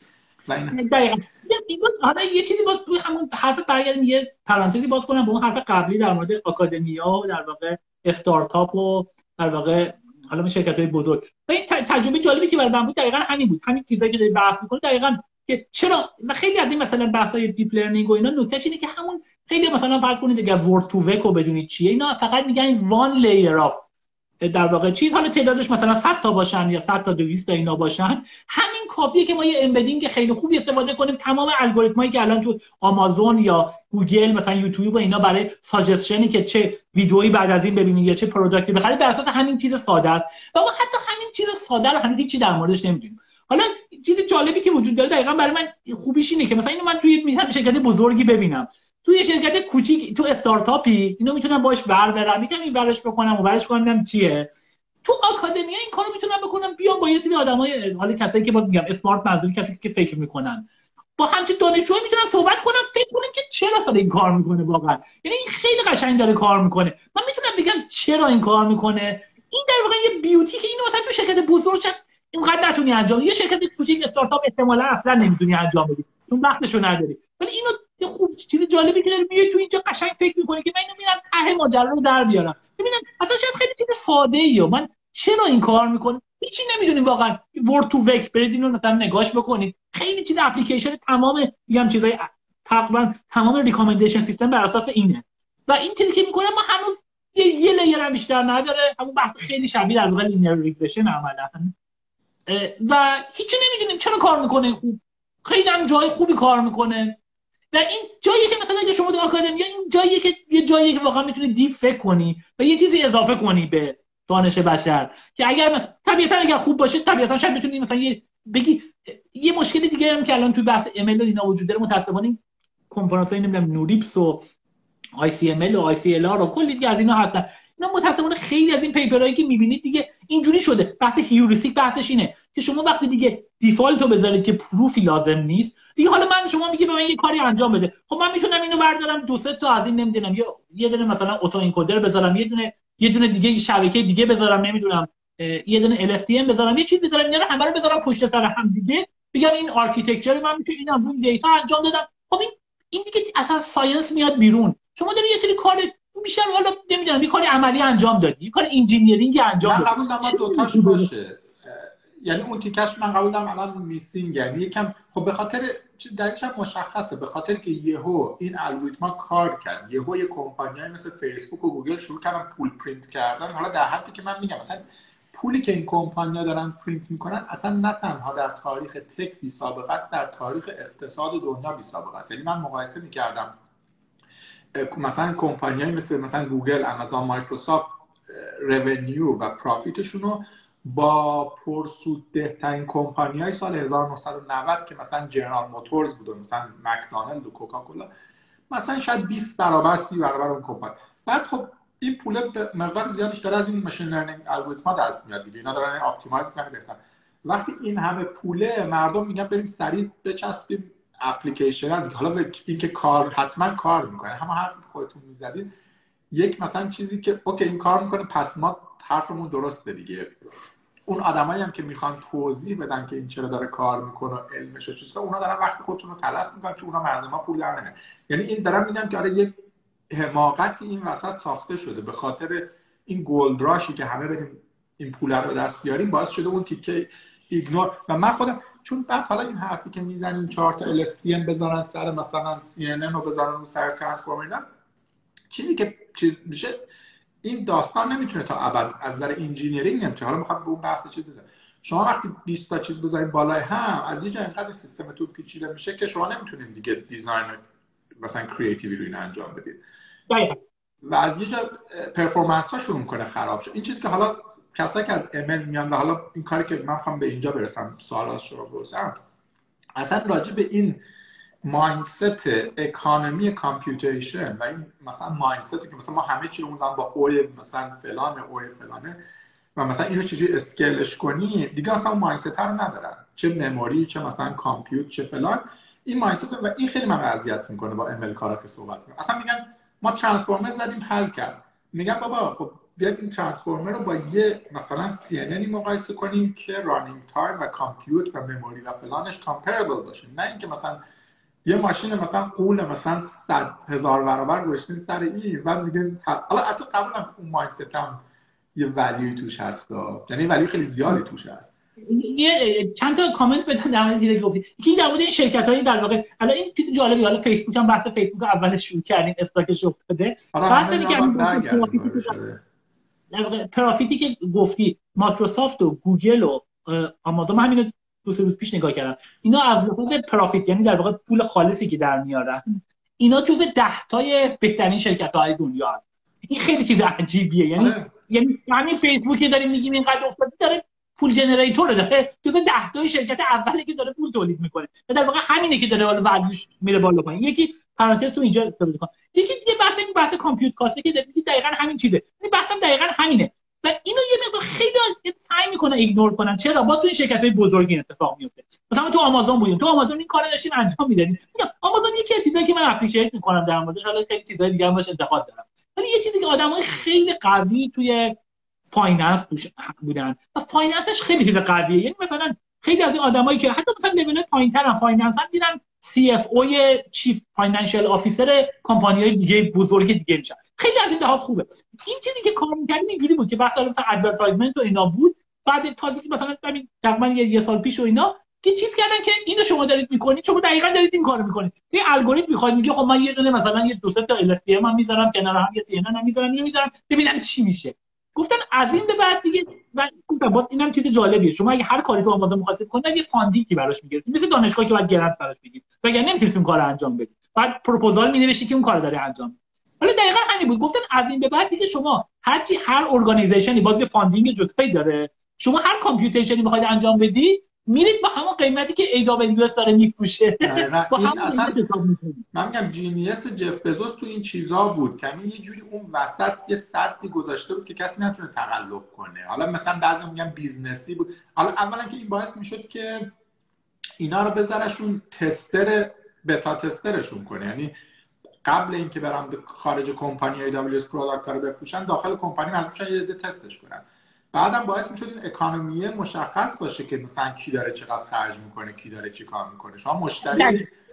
دقیقاً. حالا یه چیزی باز توی همون حرف برگردیم، یه پرانتزی باز کنم به اون حرف قبلی در مورد آکادمیا و در واقع استارتاپ و در واقع حالا من شرکت‌های بزرگ. و این تجربه جالبی که برای من بود دقیقاً همین بود، همین چیزایی که داری بحث می‌کنی دقیقاً، که چرا خیلی از این مثلا بحث‌های دیپ لرنینگ و اینا نکتهش اینه که همون خیلی مثلا فرض کنید اگر ورد تو وک رو بدونید چیه، اینا فقط میگن وان لایر اف در واقع چیز، حالا تعدادش مثلا 100 تا باشن یا 100 تا 200 تا اینا باشن، همین کافیه که ما یه امبدینگ خیلی خوبی استفاده کنیم. تمام الگوریتمایی که الان تو آمازون یا گوگل مثلا یوتیوب و اینا برای ساجستشنی که چه ویدئویی بعد از این ببینید یا چه پروداکتی بخرید بر اساس همین چیز ساده است، و ما حتی همین چیز ساده رو هنوز هیچ چیزی در موردش نمیدونیم. حالا چیز جالبی که وجود داره دقیقاً برای من خوبیش اینه که مثلا اینو من توی میتونم شرکت بزرگی ببینم، توی شرکت کوچیک تو استارتاپی اینو میتونم باش ور برم، میگم این ورش بکنم و ورش کنم چیه. تو آکادمیا این کارو میتونم بکنم، بیام با یه سری آدمای حالا کسایی که باز میگم اسمارت، منظوری کسی که فکر میکنن، با همچین دانشجوهایی میتونم صحبت کنم، فکر کنم که چرا داره این کار میکنه واقعا، یعنی این خیلی قشنگ داره کار میکنه، من میتونم بگم چرا این کار میکنه. این در واقع یه بیوتی که اینو مثلا تو شرکت بزرگ اینقدر نتونی انجام، یه شرکت کوچیک استارتاپ احتمالاً اصلا نمیتونی انجام بدی چون وقتشو نداری، ولی اینو خوب چیز جالبی که داره میاد تو اینجا قشنگ فکر میکنه که من اینو میرم ته ماجرا رو در بیارم، ببینم اصلا شاید خیلی چیز ساده ایه من چرا این کار میکنه هیچی نمیدونیم واقعا. ورد تو وک برید اینو مثلا نگاش بکنید، خیلی چیز اپلیکیشن تمام میگم چیزای تقریبا تمام ریکامندیشن سیستم بر اساس اینه، و این چیزی که میکنه ما هنوز یه لیر هم بیشتر نداره، همون بحث خیلی شبیه در واقع لینیر ریگرشن عملا، و هیچی نمیدونیم چرا کار میکنه خوب، خیلی هم جای خوبی کار میکنه. و این جاییه که مثلا اگه شما تو آکادمیا این جاییه که یه جاییه که واقعا میتونی دیپ فکر کنی و یه چیزی اضافه کنی به دانش بشر، که اگر مثلا طبیعتا اگر خوب باشه طبیعتا شاید بتونی مثلا بگی یه مشکل دیگه هم که الان توی بحث ام ال و اینا وجود داره، متأسفانه این کنفرانس‌های نمیدونم نوریپس و آی سی ام ال و آی سی ال آر و کلی دیگه از اینا هستن، اینا متأسفانه خیلی از این پیپرایی که میبینید دیگه اینجوری شده، بحث هیوریستیک بحثش اینه که شما وقتی دیگه دیفالت رو بذارید که پروفی لازم نیست دیگه، حالا من شما میگه به من یه کاری انجام بده، خب من میتونم اینو بردارم دو سه تا از این نمیدونم یه دونه مثلا اتو انکودر بذارم، یه دونه دیگه شبکه دیگه بذارم، نمیدونم یه دونه ال اف تی ام بذارم، یه چیز بذارم، اینا رو همه رو بذارم پشت سر هم دیگه، بگم این آرکیتکچر من میتونم اینا روی دیتا انجام دادم. خب این دیگه اصلا ساینس میاد بیرون، شما داری یه سری کار میشه، حالا نمیدونم یه کاری عملی انجام دادی، یه کار انجینیرینگ انجام دادی، من قبول دارم دو تاش باشه، یعنی اون تیکش من قبول دارم الان میسینگ، یعنی یکم خب به خاطر دلیلش هم مشخصه، به خاطر که یهو این الگوریتما کار کرد، یهو یه کمپانیای مثل فیسبوک و گوگل شروع کردن پول پرینت کردن، حالا در حدی که من میگم مثلا پولی که این کمپانی‌ها دارن پرینت میکنن اصلا نه تنها در تاریخ تک بی سابقه است، در تاریخ اقتصاد دنیا بی سابقه است. یعنی من مقایسه میکردم مثلا کمپانیایی مثلا گوگل، آمازون، مایکروسافت رونیو و پروفیتشون رو با پرسودده ترین کمپانیای سال 1990 که مثلا جنرال موتورز بود و مثلا مکدونالد و کوکاکولا، مثلا شاید 20 برابر 30 برابر اون کمپانی. بعد خب این پول مقدار زیادیش داره از این ماشین لرنینگ الگوریتما دست میاد دیگه، اینا دارن اپتیمایز میکنن بهتر. وقتی این همه پوله مردم میگن بریم سریع بچسبیم اپلیکیشن دیگه، حالا این که کار حتما کار میکنه، همه حرفی که خودتون میزدید یک مثلا چیزی که اوکی این کار میکنه پس ما حرفمون درسته دیگه، اون آدمایی هم که میخوان توضیح بدن که این چرا داره کار میکنه علمش و چیزا، اونا دارن وقت خودشون رو تلف میکنن چون اونا مرز ما پول در نمیارن. یعنی این دارم میگم که آره یک حماقتی این وسط ساخته شده به خاطر این گولد راشی که همه بریم این پول رو دست بیاریم، باعث شده اون تیکه ایگنور. و من خودم چون بعد حالا این حرفی که میزنین 4 تا LSTM بذارن سر مثلا CNN رو بذارن سر ترانسفورمر، چیزی که چیز میشه این داستان نمیتونه تا ابد از نظر انجینیرینگ نمیتونه. حالا میخوام به اون بحث چیز بزنم، شما وقتی 20 تا چیز بذارید بالای هم از یه جا اینقدر سیستمتون پیچیده میشه که شما نمیتونید دیگه دیزاین مثلا کریتیوی رو این انجام بدید و از یه جا پرفورمنس ها شروع کنه خراب شه. این چیزی که حالا کسایی که از ML میان و حالا این کاری که من میخوام به اینجا برسم سوالات رو بپرسم، اصلا راجع به این مایندست اکانومی کامپیوتیشن و این مثلا مایندستی که مثلا ما همه چی رو مثلا با اوی مثلا فلانه اوی فلانه و مثلا اینو چجوری اسکیلش کنی دیگه، مثلا مایندست رو ندارن، چه مموری چه مثلا کامپیوت چه فلان، این مایندست و این خیلی من اذیت میکنه با ML کارا که صحبت میکنم. اصلا میگن ما ترانسفورمر زدیم حل کرد، میگم بابا خب بیاد این ترانسفورمر رو با یه مثلا CNN مقایسه کنیم که رانینگ تایم و کامپیوت و مموری و فلانش کامپریبل باشه، نه اینکه مثلا یه ماشین مثلا قول مثلا 100,000 برابر گذاشتین سر این بعد میگن حالا حتی قبلا اون مایندست هم یه ولیوی توش هست، یعنی ولیو خیلی زیادی توش هست. یه چند تا کامنت بدم در مورد چیزی گفتی که در مورد این شرکت‌های در واقع الان این چیز جالبی، حالا فیسبوک هم بحث فیسبوک اولش شروع کردیم استاکش افتاده، بحث اینه که در واقع پرافیتی که گفتی مایکروسافت و گوگل و آمازون، همین دو سه روز پیش نگاه کردم، اینا از لحاظ پرافیت یعنی در واقع پول خالصی که در میارن اینا جزو 10 تای بهترین شرکت‌های دنیا هست. این خیلی چیز عجیبیه، یعنی همین فیسبوک که داریم میگیم اینقدر افتاده داره پول جنریتور داره، جزو 10 تای شرکت اولی که داره پول تولید میکنه و در واقع همینه که داره حالا ولیوش میره بالا پایین. یکی پرانتز تو اینجا استفاده کن، یکی دیگه بحث کامپیوت کاسته که دقیقاً همین چیزه، یعنی بحثم دقیقاً همینه و اینو یه مقدار خیلی سعی میکنن ایگنور کنن. چرا؟ با تو این شرکت‌های بزرگ این اتفاق میفته. مثلا تو آمازون بودیم، تو آمازون این کارو داشتیم انجام میدادیم. آمازون یکی از چیزایی که من اپریشیت میکنم در موردش، حالا خیلی چیزای دیگه هم باشه انتقاد دارم، ولی یه چیزی که آدمای خیلی قوی توی فایننس بودن و فایننسش خیلی چیز قویه، یعنی مثلا خیلی از این آدمایی که حتی مثلا لول پایین‌ترن فایننس هم میرن CFO چیف فاینانشال آفیسر کمپانی‌های دیگه بزرگ دیگه میشن. خیلی از این لحاظ خوبه. این چیزی که کار می‌کردیم اینجوری بود که بحث مثلا ادورتایزمنت و اینا بود، بعد تازه که مثلا همین تقریبا یه سال پیش و اینا که چیز کردن که اینو شما دارید می‌کنید، شما دقیقاً دارید این کارو می‌کنید. یه الگوریتم می‌خواد میگه خب من یه دونه مثلا یه دو سه تا LSTM هم می‌ذارم کنار هم، یه CNN هم می‌ذارم ببینم چی میشه. گفتن از این به بعد دیگه گفتم باز اینم چیز جالبیه، شما اگه هر کاری تو آمازون می‌خواستید کنید یه فاندینگی براش می‌گرفتید، مثل دانشگاهی که بعد گرانت براش بگیرید وگرنه نمی‌تونید اون کارو انجام بدید، بعد پروپوزال می‌نوشتی که اون کارو داره انجام میده. حالا دقیقاً همین بود، گفتن از این به بعد دیگه شما هر ارگانایزیشنی باز یه فاندینگ جدایی داره، شما هر کامپیوتیشنی بخواید انجام بدی میرید با همون قیمتی که AWS داره میفروشه با همون حساب می‌کنید. من میگم جینیس جف بزوس تو این چیزا بود که یه جوری اون وسط یه سدی گذاشته بود که کسی نتونه تقلب کنه. حالا مثلا بعضی میگن بیزنسی بود، حالا اولا که این باعث میشد که اینا رو بذارشون تستر بتا تسترشون کنه، یعنی قبل اینکه برن خارج کمپانی AWS پروداکت رو بفروشن داخل کمپانی مجبورن یه تستش کنن. بعدم باعث میشد این اکانومی مشخص باشه که مثلا کی داره چقدر خرج میکنه، کی داره چی کار میکنه. شما مشتری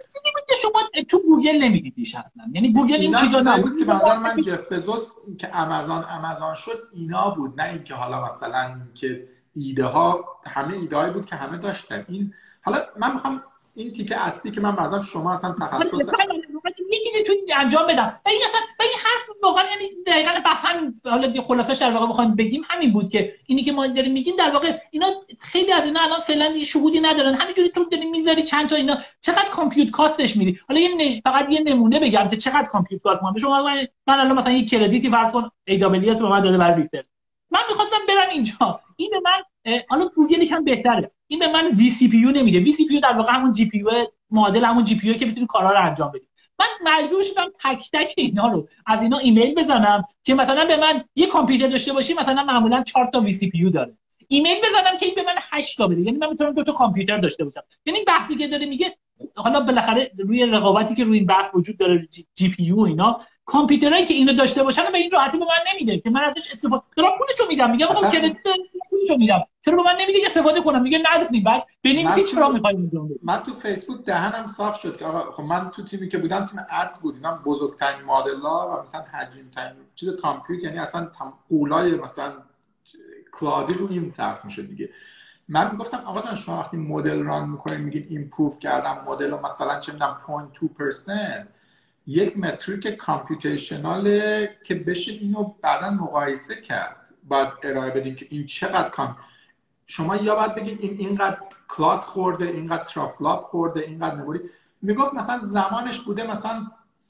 شما تو گوگل نمیدیدیش اصلا، یعنی گوگل این چیزا نبود که مثلا من جف بزوس که آمازون شد اینا بود، نه اینکه حالا مثلا اینکه ایده ها همه ایده‌ای بود که همه داشتن. این حالا من میخوام این تیکه اصلی که من مثلا شما اصلا تخصص یکی تو انجام بدم و این اصلا این حرف واقعا یعنی دقیقاً بفهم، حالا خلاصش در واقع بخوایم بگیم همین بود که اینی که ما داریم میگیم در واقع اینا خیلی از اینا الان فعلا شهودی ندارن، همینجوری تو داری میذاری چند تا اینا چقدر کامپیوت کاستش میری. حالا فقط یه نمونه بگم که چقدر کامپیوت کاست ما شما من الان مثلا یک کردیتی فرض کن AWS به من داده برای ریسرچ، من می‌خواستم برم اینجا، این به من حالا گوگل یکم بهتره، این به من vCPU نمیده. vCPU در واقع همون GPU معادل همون GPU که بتونی کارا رو انجام بدی. من مجبور شدم تک تک اینا رو از اینا ایمیل بزنم که مثلا به من یه کامپیوتر داشته باشی مثلا معمولا 4 تا vCPU داره، ایمیل بزنم که این به من 8 تا بده، یعنی من میتونم 2 تا کامپیوتر داشته باشم. یعنی بحثی که داره میگه حالا بالاخره روی رقابتی که روی این بحث وجود داره GPU و اینا، کامپیوترایی که اینو داشته باشن به این راحتی به من نمیده که من ازش استفاده دارم پولشو میدم، میگم آقا کردیت پولشو میدم، چرا به من نمیده که استفاده کنم؟ میگه ندید. بعد بنویسی چرا میخواید انجام بدید. من تو فیسبوک دهنم صاف شد که آقا خب من تو تیمی که بودم تیم ادز بود، اینا بزرگترین مدل‌ها و مثلا حجم ترین چیز کامپیوت، یعنی اصلا قولای مثلا کلاودی رو این صرف میشه دیگه. من میگفتم آقا جان شما وقتی مدل ران میکنید میگید ایمپروو کردم مدل رو مثلا چه میدونم 0.2%، یک متریک کامپیوتیشناله که بشه اینو بعداً مقایسه کرد، بعد ارائه بدیم که این چقدر شما یا باید بگید اینقدر کلاک خورده، اینقدر ترافلاپ خورده، اینقدر مموری. میگفت مثلا زمانش بوده مثلا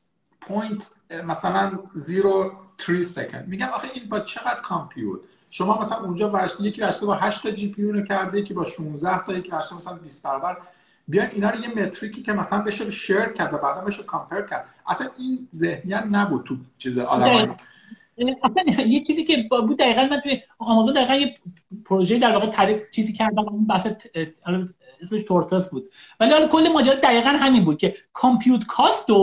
مثلا 0.3 سکند. میگم آخه این با چقدر کامپیوت شما مثلا اونجا یکی رشته با 8 تا جی پی یو رو کرده، یکی با 16 تا، یکی رشته مثلا 20 برابر. بیان اینا رو یه متریکی که مثلا بشه شیر کرد و بعدا بشه کامپیر کرد. اصلا این ذهنیت نبود تو چیز آدمایی. اصلا یه چیزی که بود دقیقاً من توی آمازون دقیقاً یه پروژه در واقع تعریف چیزی کردم، اون بحث اسمش تورتس بود، ولی حالا کل ماجرا دقیقاً همین بود که کامپیوت کاست رو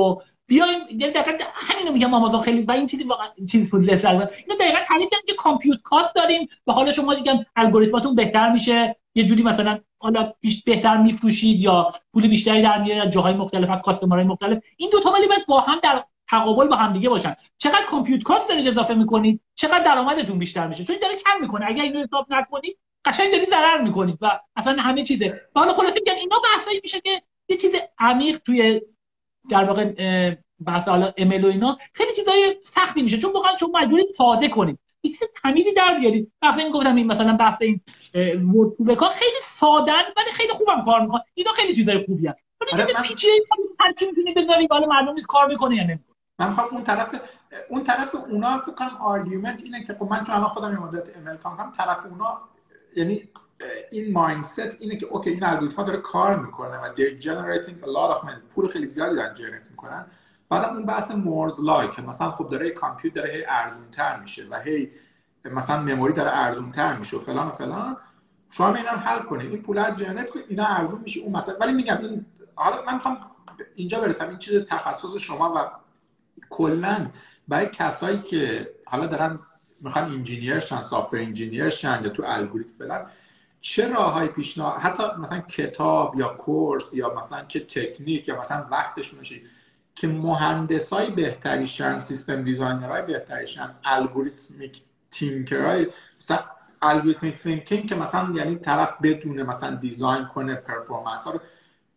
بیایم یعنی دقیقاً همینو میگم آمازون خیلی و این چیزی واقعا چیز بود لذت بردم. اینو دقیقاً تعریف کردم که کامپیوت کاست داریم و حالا شما دیگه الگوریتماتون بهتر میشه یه جوری مثلا حالا بهتر میفروشید یا پول بیشتری در میاد جاهای مختلف از کاستمرهای مختلف. این دو تا ولی باید با هم در تقابل با هم دیگه باشن. چقدر کامپیوت کاست دارید اضافه میکنید چقدر درآمدتون بیشتر میشه، چون داره کم میکنه. اگه اینو حساب نکنید قشنگ دارید ضرر میکنید و اصلا همه چیزه. حالا خلاصه میگم اینا بحثایی میشه که یه چیز عمیق توی در واقع بحث حالا ایمیل و اینا خیلی چیزای سختی میشه، چون واقعا شما مجبورید ساده کنید یه چیز تمیزی در بیارید. مثلا این گفتم این مثلا بحث این ورد کار خیلی سادهن ولی خیلی خوبم کار میکنن. اینا خیلی چیزای خوبی ان ولی چیز پیچیده هر کی میتونه بذاری بالا مردم نیست کار میکنه یا نمیکنه. من میخوام اون طرف اونا فکر کنم آرگومنت اینه که خب من چون خودم یه مدت ایمیل کار میکنم طرف اونا یعنی این مایندست اینه که اوکی این الگوریتم داره کار میکنه و generating a lot of money پول خیلی زیادی دارن جنریت میکنن. بعد اون بحث مورز لا که مثلا خب داره کامپیوتر داره هی ارزونتر میشه و هی مثلا مموری داره ارزونتر میشه و فلان و فلان، شما اینا رو حل کنید این پول رو جنریت کنید اینا ارزون میشه اون مثلا. ولی میگم این حالا من میخوام اینجا برسم این چیز تخصص شما و کلا برای کسایی که حالا دارن میخوان انجینیر شن سافتور انجینیر شن یا تو الگوریتم فلان چه راههای پیشنهاد حتی مثلا کتاب یا کورس یا مثلا چه تکنیک یا مثلا وقتشون میشه که مهندسای بهتری شن سیستم دیزاینرای بهتری شن الگوریتمیک تینکرای مثلا الگوریتمیک تینکینگ که مثلا یعنی طرف بدونه مثلا دیزاین کنه پرفورمنس ها رو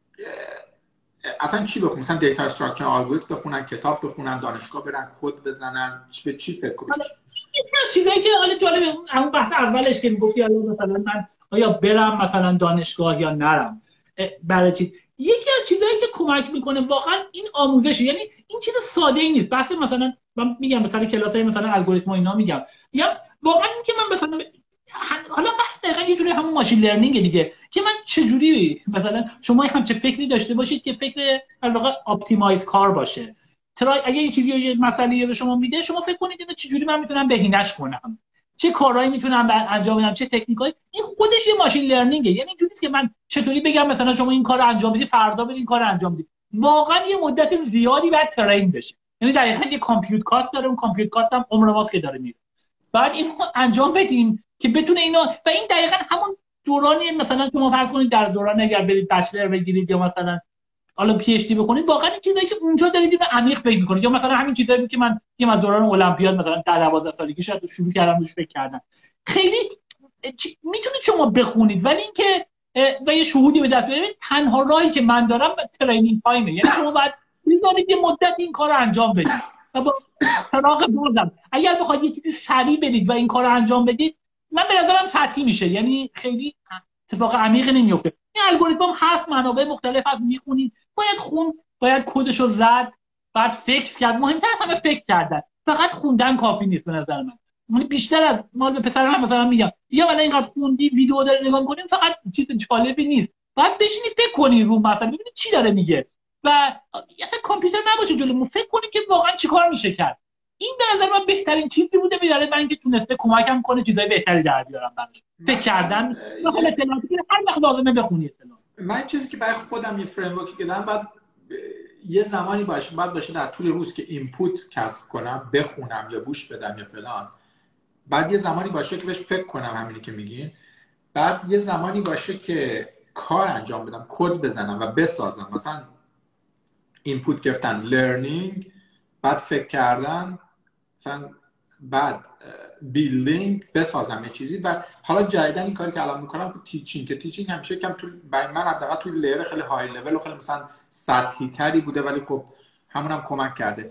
اصلا چی بخونن مثلا دیتا استراکچر الگوریتم بخونن کتاب بخونن دانشگاه برن کد بزنن به چی فکر کنن؟ چیزایی که حالا جالبه اون بحث اولش که میگفتی حالا مثلا من آیا برم مثلا دانشگاه یا نرم برای چی. یکی از چیزایی که کمک میکنه واقعا این آموزشه. یعنی این چیز ساده ای نیست. بحث مثلا من میگم مثلا کلاسای مثلا الگوریتم و اینا میگم واقعا این که من مثلا حالا بحث دقیقاً یه جوری همون ماشین لرنینگ دیگه که من چجوری مثلا شما هم چه فکری داشته باشید که فکر در واقع اپتیمایز کار باشه. اگه یه چیزی یه مسئله به شما میده شما فکر کنید اینو چجوری من میتونم بهینه‌اش کنم، چه کارهایی میتونم انجام بدم، چه تکنیکایی. این خودش یه ماشین لرنینگه. یعنی اینجوری نیست که من چطوری بگم مثلا شما این کارو انجام بدید فردا برید این کارو انجام بدید. واقعا یه مدت زیادی بعد ترین بشه. یعنی دقیقاً یه کامپیوت کاست داره، اون کامپیوت کاست هم عمر ماست که داره میره. بعد اینو انجام بدیم که بتونه اینا و این دقیقاً همون دورانی مثلا شما فرض کنید در دوران اگر برید بچلر بگیرید یا مثلا حالا پی اچ دی بکنید واقعا این چیزایی که اونجا دارید اینو عمیق فکر می‌کنید. یا مثلا همین چیزایی که من از دوران المپیاد مثلا در 12 سالگی شاید شروع کردم روش فکر کردم خیلی میتونید شما بخونید ولی اینکه و یه شهودی به دست بیارید تنها راهی که من دارم ترینینگ تایمه. یعنی شما باید بذارید یه مدت این کارو انجام بدید و با طراق بردم اگر بخواید یه چیزی سریع بدید و این کارو انجام بدید من به نظرم سطحی میشه. یعنی خیلی اتفاق عمیقی نمیفته. این الگوریتم هست منابع مختلف از میخونید باید خوند باید کدشو زد بعد فکر کرد. مهمتر از همه فکر کردن. فقط خوندن کافی نیست به نظر من. بیشتر از مال به پسرم مثلا میگم یا ولی اینقدر خوندی ویدیو داره نگاه می‌کنیم فقط چیز جالبی نیست. باید بشینید فکر کنید رو مثلا ببینید چی داره میگه و اصلا کامپیوتر نباشه جلومون فکر کنیم که واقعا چیکار میشه کرد. این به نظر من بهترین چیزی بوده برای من که تونسته کمکم کنه چیزای بهتری در بیارم براش. فکر کردن و حالا اطلاعاتی که هر وقت لازمه بخونید. من چیزی که برای خودم یه فریم ورکی دادم بعد یه زمانی باشه در طول روز که اینپوت کسب کنم بخونم یا گوش بدم یا فلان. بعد یه زمانی باشه که بهش فکر کنم همینی که میگین. بعد یه زمانی باشه که کار انجام بدم کد بزنم و بسازم. مثلا اینپوت گرفتن لرنینگ بعد فکر کردن مثلا بعد بیلدینگ بسازم یه چیزی. و حالا جدیدن این کاری که الان میکنم تو تیچینگ که تیچینگ همیشه کم تو برای من حداقل توی لیر خیلی های لول و خیلی مثلا سطحی تری بوده ولی خب همونم کمک کرده.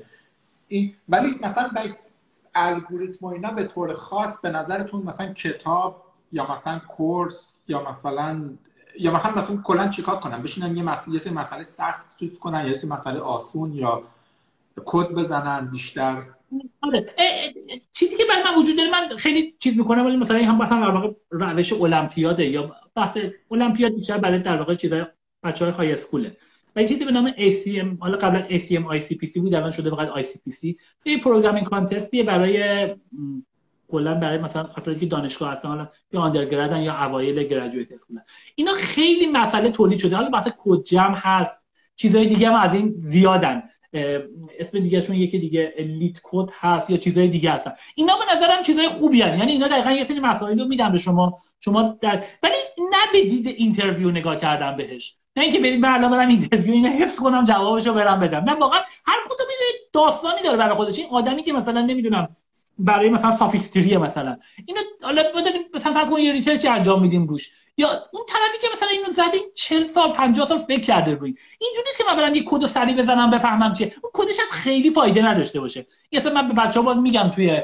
ولی مثلا برای الگوریتم و اینا به طور خاص به نظرتون مثلا کتاب یا مثلا کورس یا مثلا کلا چیکار کنم بشینن یه سری مسئله سخت چیز کنن یا یه سری مسئله آسون یا کد بزنن بیشتر؟ آره چیزی که برای من وجود داره من خیلی چیز میکنم ولی مثلا هم مثلا در واقع روش المپیاده یا بحث المپیاد بیشتر برای در واقع چیزای بچهای های اسکوله و یه چیزی به نام ACM حالا قبلا ACM ICPC بود الان شده فقط ICPC. یه پروگرامینگ کانتستیه برای کلا برای مثلا افرادی که دانشگاه هستن حالا یا آندرگرادن یا اوایل گریجویت اسکولن. اینا خیلی مسئله تولید شده. حالا بحث کد جمع هست چیزای دیگه هم از این زیادن. اسم دیگهشون یکی دیگه لیت کد هست یا چیزای دیگه هستن. اینا به نظرم چیزای خوبی هستن، یعنی اینا دقیقاً یه سری مسائل رو میدم به شما ولی نه به دید اینترویو نگاه کردم بهش، نه اینکه برید من الان برم اینترویو اینو حفظ کنم جوابشو برام بدم، نه واقعا هر کدوم داستانی داره برای خودش. این آدمی که مثلا نمیدونم برای مثلا سافیکستری مثلا اینو حالا مثلا فرض کن یه ریسرچ انجام میدیم روش، یا اون طرفی که مثلا اینو زده 40 سال 50 سال فکر کرده روی اینجوری نیست که من برام یه کدو سریع بزنم بفهمم چیه، اون کدش خیلی فایده نداشته باشه. مثلا من به بچه‌ها باز میگم توی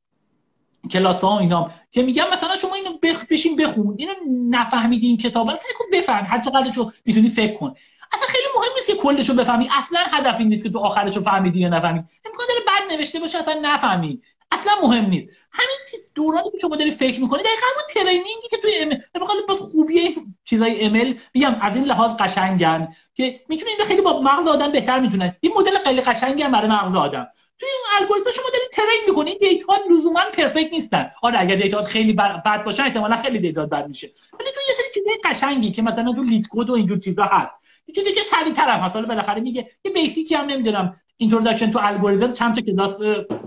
کلاس‌ها اینام که میگم مثلا شما اینو بشین بخون، اینو نفهمیدی این کتابو فکر بفهم، هر چقدرشو میتونی فکر کن. اصلا خیلی مهم نیست که کلشو بفهمی، اصلا هدف این نیست که تو آخرشو فهمیدی یا نفهمیدی، امکان داره بد نوشته باشه اصلا نفهمی، اصلا مهم نیست. همین دورانی که شما داری فکر می‌کنی دقیقاً همون ترینینگی که توی مثلا باز خوبیه چیزای ایمیل میگم از این لحاظ قشنگن که میتونید خیلی با مغز آدم بهتر میتونن، این مدل خیلی قشنگه برای مغز آدم. توی این الگوریتم شما دارید ترین می‌کنید، دیتاها لزوما پرفکت نیستن. آره اگر دیتاها خیلی بد باشن احتمالاً خیلی دیتا بد میشه، ولی تو یه سری چیزای قشنگی که مثلا تو لیت کد و اینجور چیزا هست، یه چیزی که سریع‌تر هم مثلا بالاخره میگه یه بیسیکی هم نمیدونم اینتروداکشن تو الگوریتم، چند تا کلاس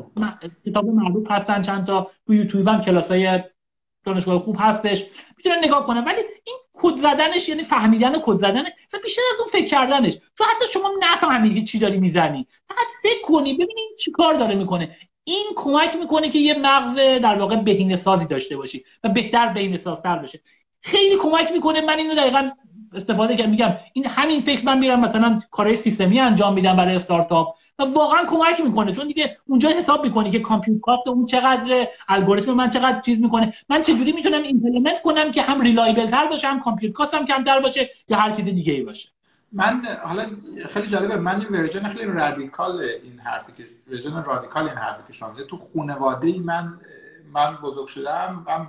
کتاب معروف هستن، چند تا تو یوتیوب هم کلاسای دانشگاه خوب هستش میتونن نگاه کنن، ولی این کد زدنش یعنی فهمیدن کد زدن و بیشتر از اون فکر کردنش. تو حتی شما نفهمیدی چی داری میزنی، فقط فکر کنی ببینید چی کار داره میکنه. این کمک میکنه که یه مغز در واقع بهینه‌سازی داشته باشی و بهتر بهینه‌سازتر بشه. خیلی کمک میکنه. من اینو دقیقاً استفاده کردم، میگم این همین فکر من میرم مثلا کارهای سیستمی انجام میدم برای استارتاپ و واقعا کمک میکنه، چون دیگه اونجا حساب میکنی که کامپیوت کاست اون چقدر، الگوریتم من چقدر چیز میکنه، من چجوری میتونم ایمپلمنت کنم که هم ریلایبل تر باشه، هم کامپیوت کاستم کمتر باشه یا هر چیز دیگه ای باشه. من حالا خیلی جالبه، من این ورژن خیلی رادیکال این حرفی که ورژن رادیکال این حرفی که شما تو خانواده‌ای من بزرگ شدم و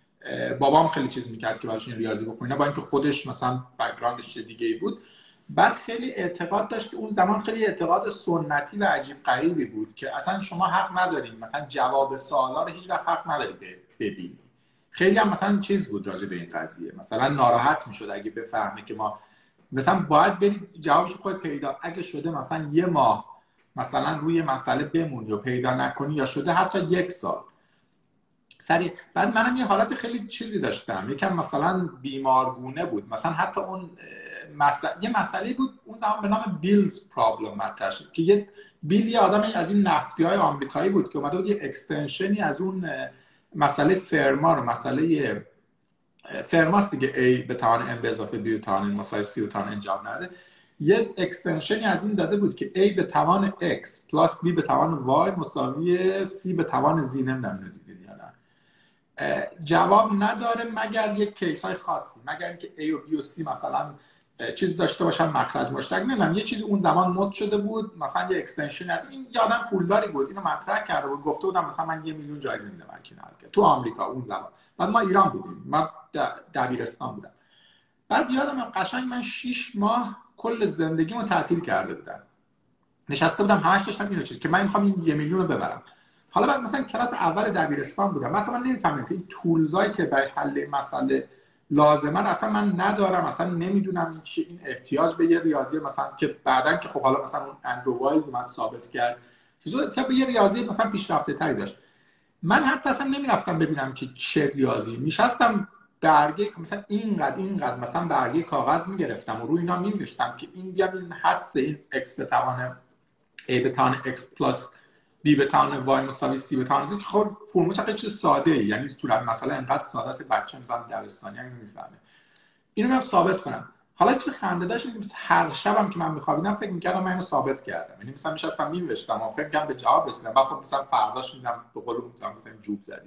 بابام خیلی چیز میکرد که براش ریاضی بکنه، با اینکه خودش مثلا بک‌گراندش چیز دیگه‌ای بود. بعد خیلی اعتقاد داشت که اون زمان خیلی اعتقاد سنتی و عجیب غریبی بود که اصلا شما حق ندارین مثلا جواب سوالا رو هیچ وقت حق نداری ببینی. خیلی هم مثلا چیز بود راجع به این قضیه، مثلا ناراحت میشد اگه بفهمه که ما مثلا باید برید جوابش خودت پیدا، اگه شده مثلا یه ماه مثلا روی مسئله بمونی و پیدا نکنی، یا شده حتی 1 سال سریع. بعد منم یه حالت خیلی چیزی داشتم، یکم مثلا بیمارگونه بود، مثلا حتی اون یه مسئله بود اون زمان به نام بیلز پرابلم مطرح شد که یه بیل یه آدم از این نفتی‌های آمریکایی بود که اومده بود یه اکستنشنی از اون مسئله فرما رو، مسئله فرماست دیگه A به توان M به اضافه B به توان N مساوی C به توان N جواب نده، یه اکستنشنی از این داده بود که A به توان X پلاس B به توان Y مساوی C به توان Z. نمیدونم دیدید یا نه. جواب نداره مگر یک کیس های خاصی، مگر اینکه A و B و C مثلا چیز داشته باشن مخرج مشترک. نمیدونم یه چیزی اون زمان مد شده بود، مثلا یه اکستنشن از این، یه آدم پولداری بود اینو مطرح کرده بود، گفته بودم مثلا من 1 میلیون جایزه میدم هرکی نال تو آمریکا اون زمان. بعد ما ایران بودیم، من دبیرستان بودم. بعد یادم قشنگ من 6 ماه کل زندگیمو تعطیل کرده بودم، نشسته بودم همش داشتم اینو چیز که من میخوام این 1 میلیون رو ببرم. حالا بعد مثلا کلاس اول دبیرستان بودم، مثلا من نمیفهمم که این تولزایی که برای حل مسئله لازمه اصلا من ندارم، اصلا نمیدونم این چیه، این احتیاج به یه ریاضی مثلا که بعدن که خب حالا مثلا اون اندرو وایلد من ثابت کرد که به یه ریاضی مثلا پیشرفته تری داشت. من حتی اصلا نمیرفتم ببینم که چه ریاضی، میشستم برگه مثلا اینقدر مثلا برگه کاغذ میگرفتم و روی اینا مینوشتم که این بیام این حدس این x به توان a به توان x پلاس b به توان y مساوی c به توان z که خب فرمول چقدر چیز ساده ای، یعنی صورت مسئله انقدر ساده است بچه مثلا دبستانی هم نمیفهمه. اینو من ثابت کنم. حالا چه خنده داشت، هر شبم که من میخوابیدم فکر میکردم من اینو ثابت کردم، یعنی مثلا میشستم مینوشتم و فکر کنم به جواب رسیدم، بعد خب مثلا فرداش میدم به قول مثلا گفتم جوب زدی.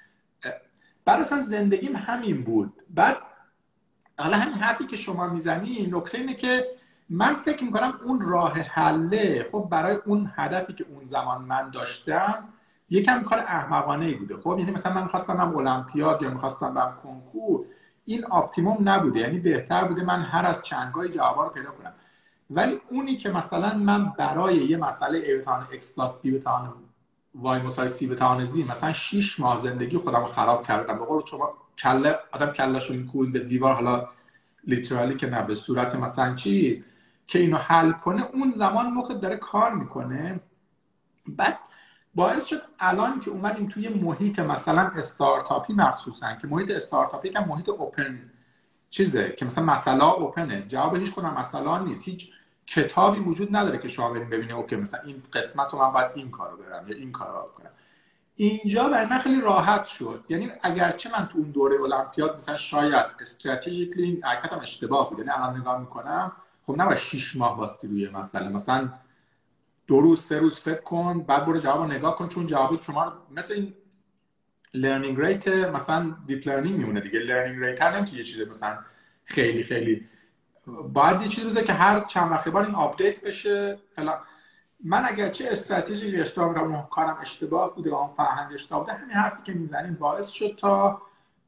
بعد اصلا زندگیم همین بود. بعد حالا همین حرفی که شما میزنی نکته اینه که من فکر میکنم اون راه حله خب برای اون هدفی که اون زمان من داشتم یکم کار احمقانه ای بوده. خب یعنی مثلا من می‌خواستم برم المپیاد یا می‌خواستم برم کنکور، این اپتیموم نبوده، یعنی بهتر بوده من هر از چنگای جوابا رو پیدا کنم. ولی اونی که مثلا من برای یه مسئله a به توان x پلاس b به توان y مساوی c به توان z مثلا 6 ماه زندگی خودم رو خراب کردم، به قول شما آدم کله‌شو می‌کوبید به دیوار، حالا لیترالی که نه، به صورت مثلا چیز که اینو حل کنه، اون زمان مخت داره کار میکنه. بعد باعث شد الان که اومدیم توی محیط مثلا استارتاپی، مخصوصا که محیط استارتاپی که محیط اوپن چیزه که مثلا مسئله اوپنه، جواب هیچ کدوم مسئله نیست، هیچ کتابی وجود نداره که شما بریم ببینید اوکی مثلا این قسمت رو من باید این کارو برم یا این کارو کنم. اینجا برای من خیلی راحت شد. یعنی اگرچه من تو اون دوره المپیاد مثلا شاید استراتژیکلی این حرکتم اشتباه بود، یعنی الان نگاه میکنم خب نباید 6 ماه واسطی روی مسئله، مثلا 2 روز 3 روز فکر کن بعد برو جواب نگاه کن، چون جواب شما مثل این لرنینگ ریت مثلا دیپ لرنینگ میمونه دیگه. لرنینگ ریت هم نمیتونه یه چیز مثلا خیلی خیلی باید یه چیزی بشه که هر چند وقت بار این آپدیت بشه فلان. من اگرچه استراتژی اشتباه کردم، اون کارم اشتباه بوده و اون فرهنگ اشتباه بوده، همین حرفی که میزنیم باعث شد تا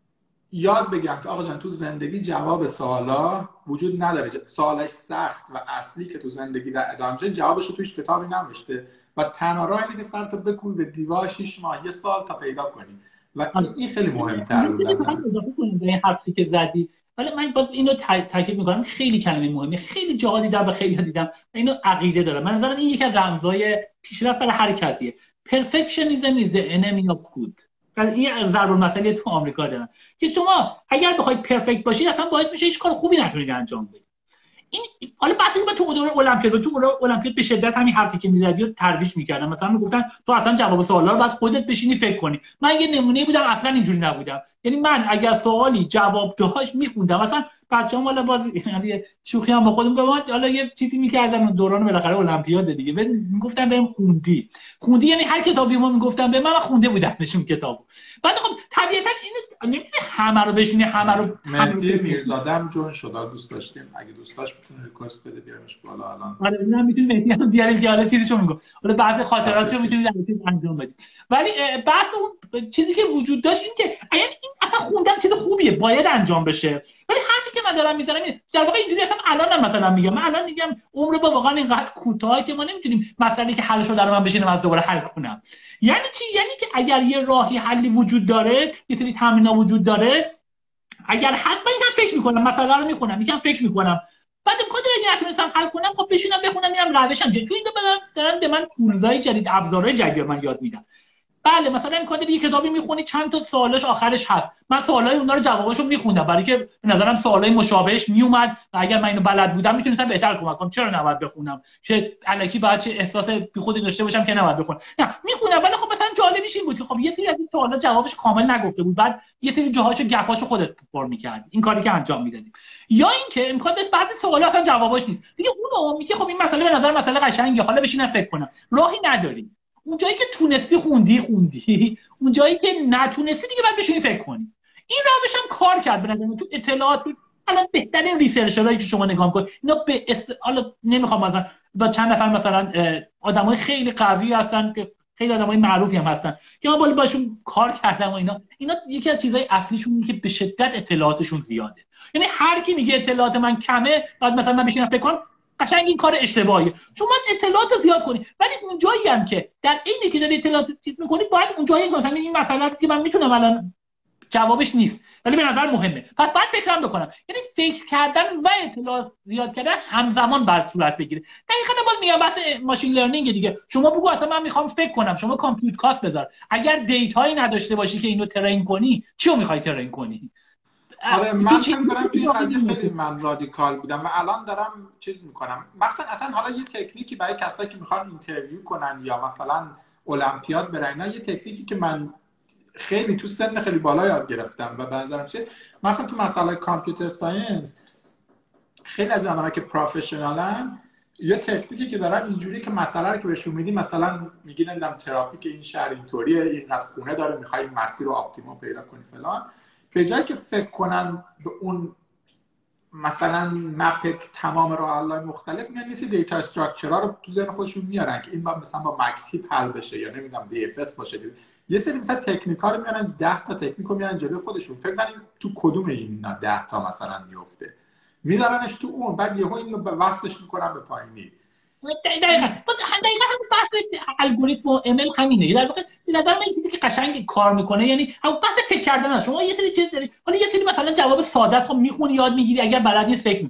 یاد بگم که آقا جان تو زندگی جواب سوالا وجود نداره. سوالای سخت و اصلی که تو زندگی در ادامه جوابش رو توش کتابی ننوشته و تنها راه اینه که سرتو بکوبی به دیوار 6 ماه یه سال تا پیدا کنی و این خیلی مهم‌تره. اضافه کنم به این حرفی که زدی، ولی من باز اینو تاکید می‌کنم، خیلی کلمه مهمه، خیلی جاها دیدم و خیلی دیدم اینو عقیده دارم. من نظرم این یکی از رمزهای پیشرفت برای هر کسیه. Perfectionism is the enemy of good. این ضرب المثلی تو آمریکا دارن که شما اگر بخواید پرفکت باشید اصلا باعث میشه هیچ کار خوبی نتونید انجام بدید. این حالا بحثی که تو دوره المپیاد به شدت همین حرفی که میزدی رو ترویج میکردن. مثلا میگفتن تو اصلا جواب سوالا رو بعد خودت بشینی فکر کنی. من یه نمونه بودم اصلا اینجوری نبودم. یعنی من اگر سوالی جواب داشت میخوندم. مثلا بچه‌ها والا باز یعنی شوخی هم با خودم گفتم حالا یه چیزی میکردم دوران بالاخره المپیاد دیگه، میگفتن بهم خوندی یعنی هر کتابی ما میگفتن به من خونده بودم نشون کتابو. بعد خب طبیعتا این نمیتونه همه رو بشینی همه رو. مهدی میرزادم جون شد دوست داشتیم، اگه دوست داشت میتونه ریکوست بده بیارمش بالا الان. آره نه میتونیم مهدی هم بیاریم که حالا چیزیشو میگم، حالا بعد خاطراتشو میتونید انجام بدید. ولی بحث اون چیزی که وجود داشت این که اگر این اصلا خوندن چیز خوبیه باید انجام بشه، ولی حرفی که من دارم میزنم اینه در واقع اینجوری اصلا الانم مثلا میگم، من الان میگم عمر با واقعا اینقدر کوتاهه که ما نمیتونیم مسئله که حلش رو در من بشینم از دوباره حل کنم. یعنی چی؟ یعنی که اگر یه راهی حلی وجود داره، یه سری تمرین‌ها وجود داره، اگر هست من اینم فکر میکنم، مسئله رو میخونم، میگم فکر میکنم، بعد امکان داره اگه نتونستم حل کنم خب بشینم بخونم میرم روشم، چون این دارن به من تولزای جدید، ابزارهای جدید من یاد میدن. بله مثلا امکان داره یه کتابی میخونی چند تا سوالش آخرش هست، من سوالای اونها رو جواباشو میخوندم برای که به نظرم سوالای مشابهش میومد و اگر من اینو بلد بودم میتونستم بهتر کمک کنم. چرا نباید بخونم؟ چه الکی باید چه احساس بیخودی داشته باشم که نباید بخونم؟ نه میخونم، ولی خب مثلا جالبش این بود که خب یه سری از این سوالا جوابش کامل نگفته بود، بعد یه سری جاهاشو گپاشو خودت پر می‌کردی، این کاری که انجام میدادی. یا اینکه امکان داشت بعضی سوالا اصلا جوابش نیست دیگه، اون میگه خب این مسئله به نظر مسئله قشنگه، حالا بشینم فکر کنم. راهی نداری. اون جایی که تونستی خوندی، اون جایی که نتونستی دیگه باید بشینی فکر کنی. این روش هم کار کرد به نظر من. تو اطلاعات الان بهترین ریسرچرایی که شما نگاه کنید اینا حالا نمیخوام مثلا با چند نفر مثلا آدمای خیلی قوی هستن که خیلی آدمای معروفی هم هستن که من باشون کار کردم و اینا یکی از چیزای اصلیشون اینه که به شدت اطلاعاتشون زیاده. یعنی هر کی میگه اطلاعات من کمه بعد مثلا من بشینم فکر کنم، قشنگ این کار اشتباهیه. شما اطلاعات رو زیاد کنید، ولی اون جایی هم که در عینی که داری اطلاعات زیاد می‌کنید باید اون جایی مثلا این مسئله که من میتونم الان جوابش نیست ولی به نظر مهمه، پس باید فکرام بکنم. یعنی فکر کردن و اطلاعات زیاد کردن همزمان باید صورت بگیره. دقیقاً باز میگم بحث ماشین لرنینگ دیگه. شما بگو اصلا من میخوام فکر کنم، شما کامپیوت کاست بذار، اگر دیتایی نداشته باشی که اینو ترین کنی چیو میخوای ترین کنی؟ آره من فکر کنم توی قضیه خیلی من رادیکال بودم و الان دارم چیز میکنم. مثلا اصلا حالا یه تکنیکی برای کسایی که میخوان اینترویو کنن یا مثلا المپیاد برن، یه تکنیکی که من خیلی تو سن خیلی بالا یاد گرفتم و به نظرم چه مثلا تو مسئله کامپیوتر ساینس خیلی از آدمایی که پروفشنالن یه تکنیکی که دارن اینجوری که مسئله رو که بهشون میدی، مثلا میگی نمیدونم ترافیک این شهر اینطوریه، اینقدر خونه داره، میخوای این مسیر رو اپتیموم پیدا کنی فلان، به جایی که فکر کنن به اون مثلا مپ تمام راه‌های مختلف، میان نیست دیتا استراکچرها رو تو ذهن خودشون میارن که این مثلا با مکس هیپ حل بشه یا نمیدونم دی اف اس باشه. یه سری مثلا تکنیکا رو میارن، 10 تا تکنیک رو میارن جلوی خودشون، فکر کنن تو کدوم این 10 تا مثلا میفته، میذارنش تو اون، بعد یهو اینو وصلش میکنن به پایینی. دقیقاً همون بحث الگوریتم و ام ال همینه. در واقع به نظر من چیزی که قشنگ کار میکنه یعنی همون بحث فکر کردن است. شما یه سری چیز دارید، حالا یه سری مثلا جواب ساده است خب میخونی یاد میگیری، اگر بلد نیست فکر میکنی.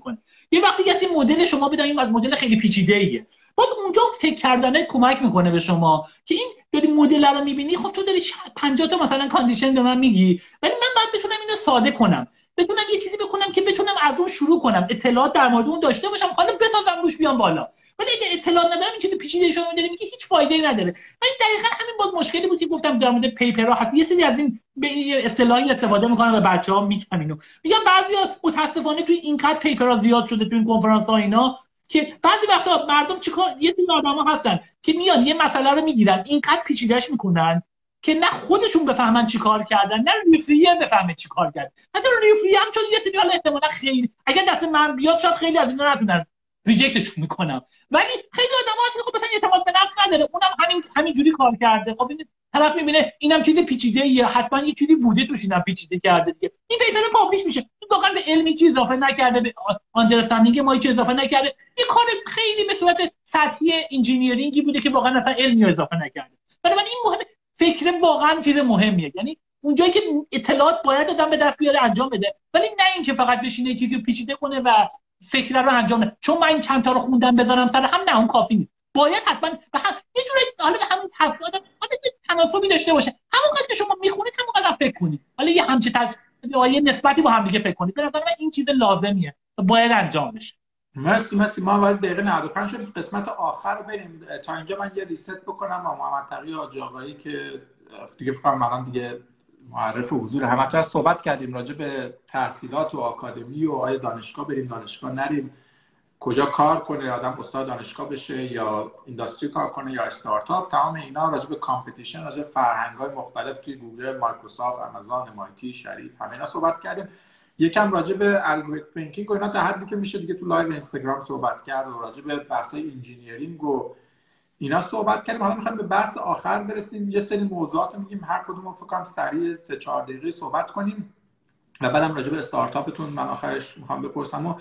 یه وقتی که مدل شما بدین از مدل خیلی پیچیده‌ایه، باز اونجا فکر کردن کمک میکنه به شما که این داری مدل رو میبینی، خب تو داری 50 تا مثلا کاندیشن به من میگی، ولی من باید بتونم اینو ساده کنم، بتونم یه چیزی بکنم که بتونم از اون شروع کنم، اطلاعات در مورد اون داشته باشم، حالا بسازم روش بیام بالا. ولی اگه اطلاعات ندارم این چیز پیچیده شما داره میگه هیچ فایده‌ای نداره. من دقیقاً همین باز مشکلی بود که گفتم در مورد پیپرها، حتی یه سری از این به این اصطلاحی استفاده میکنم و بچه‌ها میگم اینو، میگم بعضیا متاسفانه توی این کات پیپرها زیاد شده تو این کنفرانس‌ها اینا، که بعضی وقتا مردم چیکار، یه سری آدما هستن که میان یه مسئله رو میگیرن اینقدر پیچیده‌اش میکنن که نه خودشون بفهمن چیکار کردن، نه ریفریه بفهمه چیکار کرد. حتی ریفریه هم چون یه سری حالا احتمالاً خیلی اگر دست من بیاد شاید خیلی از اینا نتونن ریجکتشون میکنم، ولی خیلی آدم‌ها هستن خب مثلا اعتماد به نفس نداره، اونم همینجوری کار کرده، خب این طرف میبینه اینم چیز پیچیده‌ایه، حتما یه چیزی بوده توش اینم پیچیده کرده دیگه، این پیپر پابلیش میشه، این واقعا به علمی چیز اضافه نکرده، به آندرستندینگ ما چیز اضافه نکرده، یه کار خیلی به صورت سطحی انجینیرینگی بوده که واقعا اصلا علمی اضافه نکرده. بنابراین این مهمه، فکر واقعا چیز مهمیه، یعنی اونجایی که اطلاعات باید آدم به دست بیاره انجام بده، ولی نه اینکه فقط بشینه چیزی پیچیده کنه و فکر رو انجام بده، چون من این چند تا رو خوندم بذارم سر هم، نه اون کافی نیست، باید حتما به هم یه جوری حالا به همین تضاد تناسبی داشته باشه، همونقدر که شما میخونید همونقدر فکر کنید، حالا یه همچین یه نسبتی با هم دیگه فکر کنید، به نظر من این چیز لازمیه، باید انجام بشه. مرسی. ما باید دقیقه 95 شد قسمت آخر بریم. تا اینجا من یه ریست بکنم با محمد تقی حاجی‌آقایی که دیگه فکر کنم الان دیگه معرف حضور همه از صحبت کردیم راجع به تحصیلات و آکادمی و آیا دانشگاه بریم دانشگاه نریم، کجا کار کنه آدم، استاد دانشگاه بشه یا اینداستری کار کنه یا استارتاپ، تمام اینا راجع به کامپتیشن، راجع به فرهنگ‌های مختلف توی گوگل، مایکروسافت، آمازون، MIT، شریف، همه اینا صحبت کردیم. یکم راجع به الگوریتم تینکینگ و اینا تا حدی که میشه دیگه تو لایو اینستاگرام صحبت کرد و راجع به بحث‌های انجینیرینگ و اینا صحبت کردیم. حالا می‌خوایم به بحث آخر برسیم، یه سری موضوعات رو میگیم، هر کدوم رو فکر کنم سریع 3-4 دقیقه صحبت کنیم و بعدم راجع به استارتاپتون من آخرش می‌خوام بپرسم. و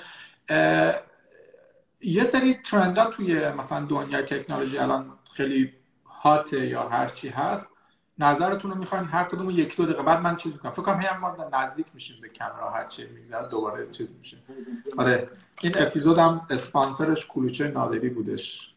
یه سری ترندها توی مثلا دنیای تکنولوژی الان خیلی هاته یا هر چی هست، نظرتون رو می‌خوایم هر کدوم 1-2 دقیقه، بعد من چیز می‌کنم. فکر کنم هم ما نزدیک میشیم به کامera، هر چی میگذره دوباره چیز میشه. آره این اپیزودم اسپانسرش کلوچه نادری بودش.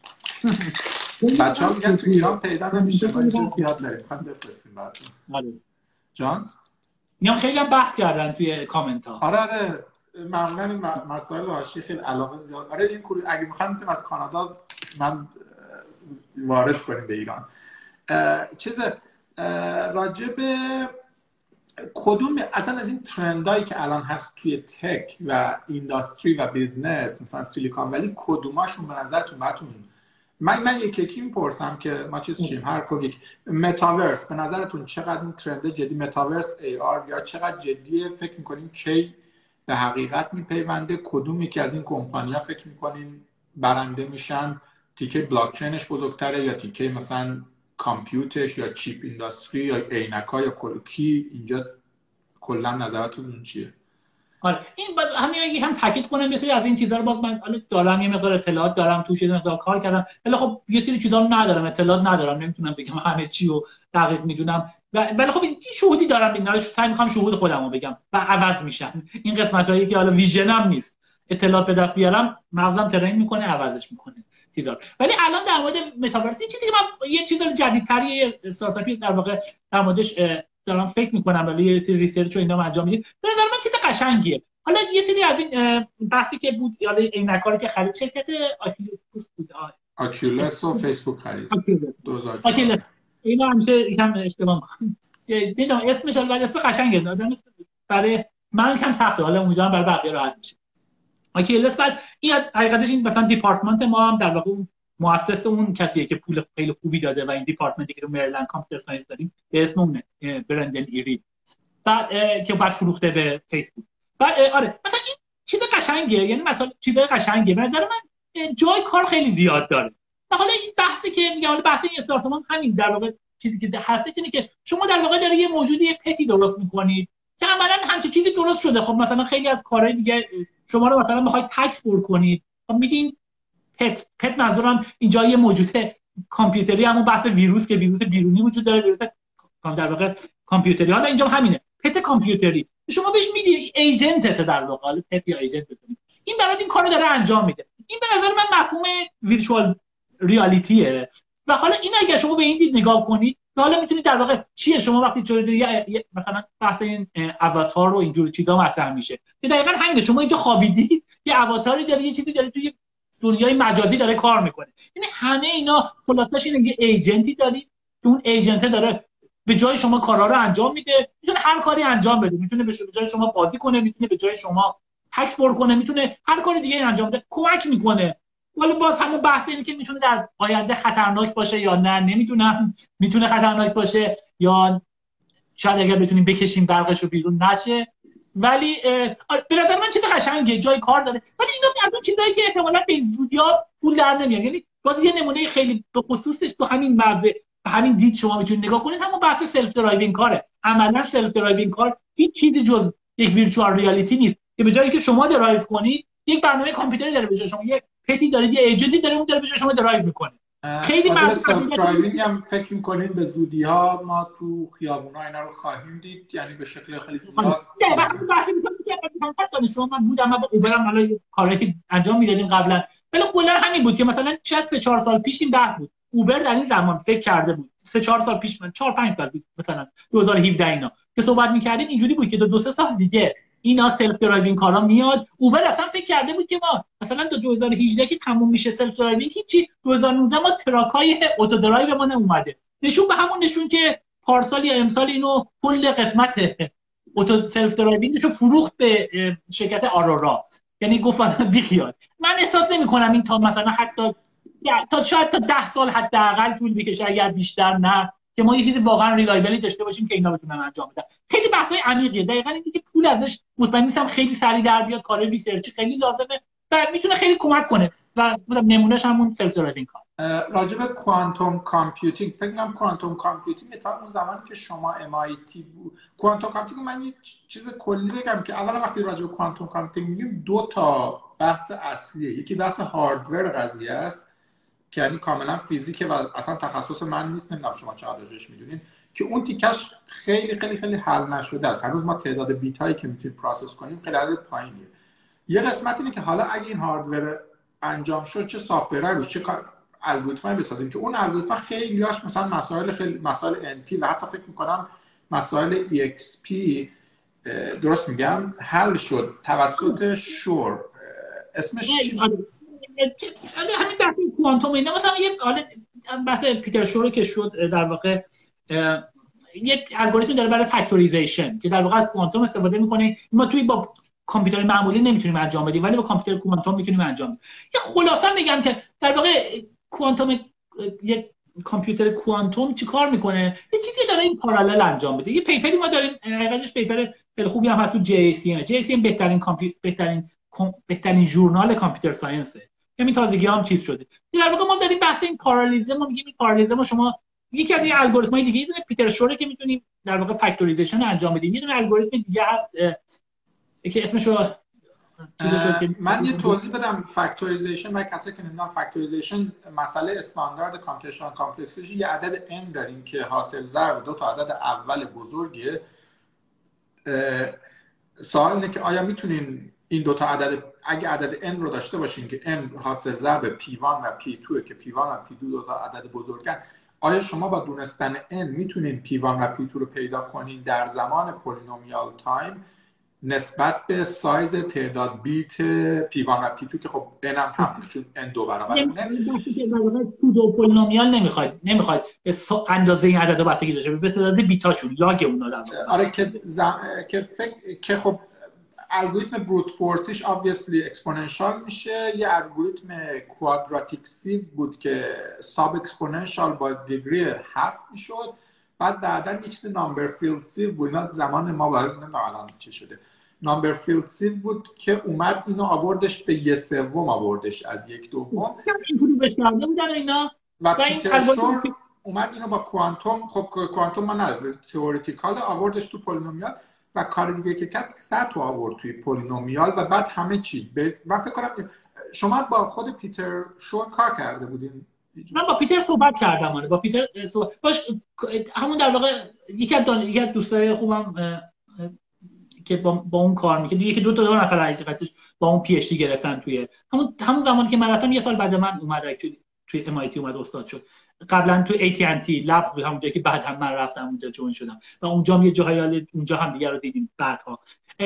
بچه‌ها میگن تو ایران پیدا نمیشه، ولی چیز زیاد داریم، خواهد بفرستیم براتون. جان میام خیلی هم بحث کردن توی کامنت ها. آره معمولا این مسائل حاشیه خیلی علاقه زیاد. آره این اگه می‌خوایم میتونیم از کانادا من وارد کنیم به ایران. چیز راجع به کدوم اصلا از این ترندایی که الان هست توی تک و اینداستری و بیزنس مثلا سیلیکون ولی کدوماشون به نظرتون بهتون، من یکی میپرسم که ما چیز چیم هر کدوم یک، متاورس به نظرتون چقدر این ترند جدی، متاورس AR یا چقدر جدیه، فکر میکنین کی به حقیقت میپیونده، کدوم یکی از این کمپانی‌ها فکر میکنین برنده میشن، تیکه بلاک چینش بزرگتره یا تیکه مثلا کامپیوترش یا چیپ اینداستری یا عینک‌ها یا کلوکی، اینجا کلا نظرتون چیه؟ آره این همین هم تاکید کنم یه سری از این چیزا رو باز من دارم، یه مقدار اطلاعات دارم توش، یه مقدار کار کردم، ولی خب یه سری چیزا رو ندارم، اطلاعات ندارم، نمیتونم بگم همه چی رو دقیق میدونم، ولی خب این شهودی دارم، اینا سعی می‌کنم شهود خودم رو بگم و عوض میشن این قسمتایی که حالا ویژنم نیست، اطلاعات به دست بیارم مغزم ترین میکنه عوضش میکنه چیزا. ولی الان در مورد متاورس چیزی که من یه چیز جدیدتری استارتاپی در واقع در موردش دارم فکر میکنم، ولی یه سری ریسرچ و اینا انجام میدم، به نظر من چیز قشنگیه. حالا یه سری از این بحثی که بود، یا عینک‌ها که خرید شرکت آکیولس بود، آکیولس و فیسبوک خرید 2000 آکیولس، اینا همیشه یکم اشتباه می‌کنم، نمیدونم اسمش، ولی اسم قشنگه، آدم برای من یکم سخته، حالا امیدوارم برای بقیه راحت بشه. آکیولس بعد این حقیقتش این مثلا دیپارتمنت ما هم در واقع مؤسس اون کسیه که پول خیلی خوبی داده و این دیپارتمنتی که رو مریلند کامپیوتر ساینس داریم به اسم اونه، برندن ایری، بعد که بعد فروخته به فیسبوک. بعد آره مثلا این چیز قشنگه، یعنی مثلا چیزای قشنگه، به نظر من جای کار خیلی زیاد داره. و حالا این بحثی که میگم، حالا بحث این استارتاپ همین در واقع چیزی که هست اینه که شما در واقع داره یه موجودی پتی درست می‌کنید که عملاً همچین چیزی درست شده. خب مثلا خیلی از کارهای دیگه شما رو مثلا می‌خواید تکس پر کنید، خب میگین پت منظورم اینجا یه موجود کامپیوتری، همون بحث ویروس که ویروس بیرونی وجود داره، ویروس در واقع کامپیوتری، حالا اینجا همینه، پت کامپیوتری، شما بهش میگی ایجنتت در واقع، پت یا ایجنت بکنید. این برات این کارو داره انجام میده. این به نظر من مفهوم ویرچوال ریالیتیه. و حالا این اگه شما به این دید نگاه کنید، حالا میتونید در واقع چیه شما وقتی مثلا بحث این اواتار و اینجور چیزا مطرح میشه که دقیقاً همینه. شما اینجا خوابیدی، یه اواتاری داری، یه چیزی داری توی دنیای مجازی داره کار میکنه. یعنی همه اینا خلاصش اینه یه ایجنتی داری که اون ایجنت داره به جای شما کارا رو انجام میده. میتونه هر کاری انجام بده، میتونه به جای شما بازی کنه، میتونه به جای شما تکس بر کنه، میتونه هر کاری دیگه انجام بده، کمک میکنه. ولی باز همون بحث اینه که میتونه در آینده خطرناک باشه یا نه، نمیدونم. میتونه خطرناک باشه یا شاید اگر بتونیم بکشیم برقش رو بیرون نشه. ولی به نظر من چیز قشنگه، جای کار داره. ولی اینا از چیزایی که احتمالاً به زودیا پول در نمیاد. یعنی باز یه نمونه خیلی به خصوصش تو همین موضوع، همین دید شما میتونید نگاه کنید، همون بحث سلف درایوینگ کاره. عملاً سلف درایوینگ کار هیچ چیزی جز یک ویرچوال ریالیتی نیست که به جایی که شما درایو کنید، یک برنامه کامپیوتری داره به جای شما، یک پتی داره، یه ایجنتی داره، اون داره به جای شما درایو میکنه. خیلی ممنون. سلف درایوینگ هم فکر می‌کنین به زودی‌ها ما تو خیابونا اینا رو خواهیم دید، یعنی به شکل خیلی زیاد؟ نه بحث شما من بودم، من با اوبرم حالا کاری انجام میدادیم قبلا، ولی کلا همین بود که مثلا 4 سال پیش این بحث بود. اوبر در این زمان فکر کرده بود 4 سال پیش، من 4-5 سال بود، مثلا 2017 اینا که صحبت می‌کردیم، اینجوری بود که 2-3 سال دیگه اینا سلف درایوینگ کارا میاد. اوبر اصلا فکر کرده بود که ما مثلا تا 2018 که تموم میشه سلف درایوینگ هیچی، 2019 ما تراکای اتو درایو ما اومده. نشون به همون نشون که پارسال یا امسال اینو کل قسمت اتو سلف درایوینگش رو فروخت به شرکت آرورا. یعنی گفتن بیخیال. من احساس نمی‌کنم این تا مثلا حتی تا شاید تا 10 سال حداقل طول بکشه، اگر بیشتر نه، که ما یه چیزی واقعا ریلایبلی داشته باشیم که اینا بتونن انجام بدن. خیلی بحثای عمیقیه. دقیقاً اینکه که پول ازش مطمئن نیستم خیلی سریع در بیاد، کار ریسرچ خیلی لازمه و میتونه خیلی کمک کنه و نمونهش همون سلف درایوینگ کار. راجع به کوانتوم کامپیوتینگ، فکر کنم کوانتوم کامپیوتینگ تا اون زمانی که شما MIT بود، کوانتوم کامپیوتینگ، من یه چیز کلی بگم که اولا وقتی راجع به کوانتوم کامپیوتینگ میگیم 2 تا بحث اصلیه. یکی بحث هاردور قضیه است که یعنی کاملا فیزیکه و اصلا تخصص من نیست، نمیدونم شما چه راجعش میدونین، که اون تیکش خیلی خیلی خیلی حل نشده است. هنوز ما تعداد بیت هایی که میتونیم پروسس کنیم خیلی عدد پایینیه. یه قسمت اینه که حالا اگه این هاردور انجام شد چه سافت‌ور روش، چه الگوریتمی بسازیم که اون الگوریتم خیلیاش مثلا مسائل NP و حتی فکر می‌کنم مسائل EXP، درست میگم، حل شد توسط شور. اسمش چی؟ همین بحث کوانتوم اینا، مثلا یه بحث پیتر شور که شد در واقع یک الگوریتم داره برای فکتوریزیشن که در واقع کوانتوم استفاده میکنه. ما توی با کامپیوتر معمولی نمیتونیم انجام بدیم ولی با کامپیوتر کوانتوم میتونیم انجام بدیم. یه خلاصه میگم که در واقع کوانتوم، یک کامپیوتر کوانتوم چیکار میکنه؟ یه چیزی داره این پارالل انجام بده. یه پیپری ما داریم، حقیقتش پیپر خیلی خوبی هم هست تو JACM بهترین ژورنال کامپیوتر ساینسه. همین تازگی هم چیز شده. در واقع ما داریم بحث این پارالیزم، ما میگیم این پارالیزم شما یکی از این الگوریتم‌های دیگه، یه دونه پیتر شوره که میتونیم در واقع فکتوریزیشن انجام بدیم. یه دونه الگوریتم دیگه هست که اسمشو من یه توضیح بدم. فکتوریزیشن و کسایی که نمیدونن، فکتوریزیشن مسئله استاندارد کامپیوتیشنال کامپلکسیتی، یه عدد n داریم که حاصل ضرب 2 تا عدد اول بزرگه. سوال اینه که آیا میتونین این 2 تا عدد، اگه عدد n رو داشته باشین که n حاصل ضرب p1 و p2 که p1 و p2 2 تا عدد بزرگن، آیا شما با دونستن n میتونین p1 و p2 رو پیدا کنین در زمان پولینومیال تایم نسبت به سایز تعداد بیت p1 و p2 که خب n هم همونه چون n 2 برابره. تو پولینومیال نمیخواد اندازه این عدد رو بستگی داشته به تعداد بیتاشون، لاگ اونا در آره که خب الگوریتم بروت فورسیش obviously اکسپوننشال میشه. یه الگوریتم کوادراتیک سیو بود که ساب اکسپوننشال با دیگری 7 میشد. بعد بعداً یه چیز نامبر فیلد سیو بود، اینا زمان ما وارد نمیدونم الان چی شده. نامبر فیلد سیو بود که اومد اینو آوردش به 1/3 آوردش از 1/2 اینطوری بهش کرده بودن اینا. و پیتر شور اومد اینو با کوانتوم، خب کوانتوم ما نداره، تئوریتیکال آوردش تو پولینومیال و کار دیگه که کرد سطح آورد توی پولینومیال و بعد همه چی. من فکر کنم شما با خود پیتر شور کار کرده بودین. من با پیتر صحبت کردم، با پیتر باش همون در واقع یکی از دوستای خوبم که با اون کار میکنه دیگه، که دو نفر حقیقتش با اون پی اچ دی گرفتن توی همون زمانی که من رفتم. یه سال بعد من اومد توی MIT اومد استاد شد. قبلا تو AT&T لب بود، همونجایی که بعد هم من رفتم اونجا جوین شدم و اونجا هم یه جاهای اونجا هم دیگه رو دیدیم بعدها.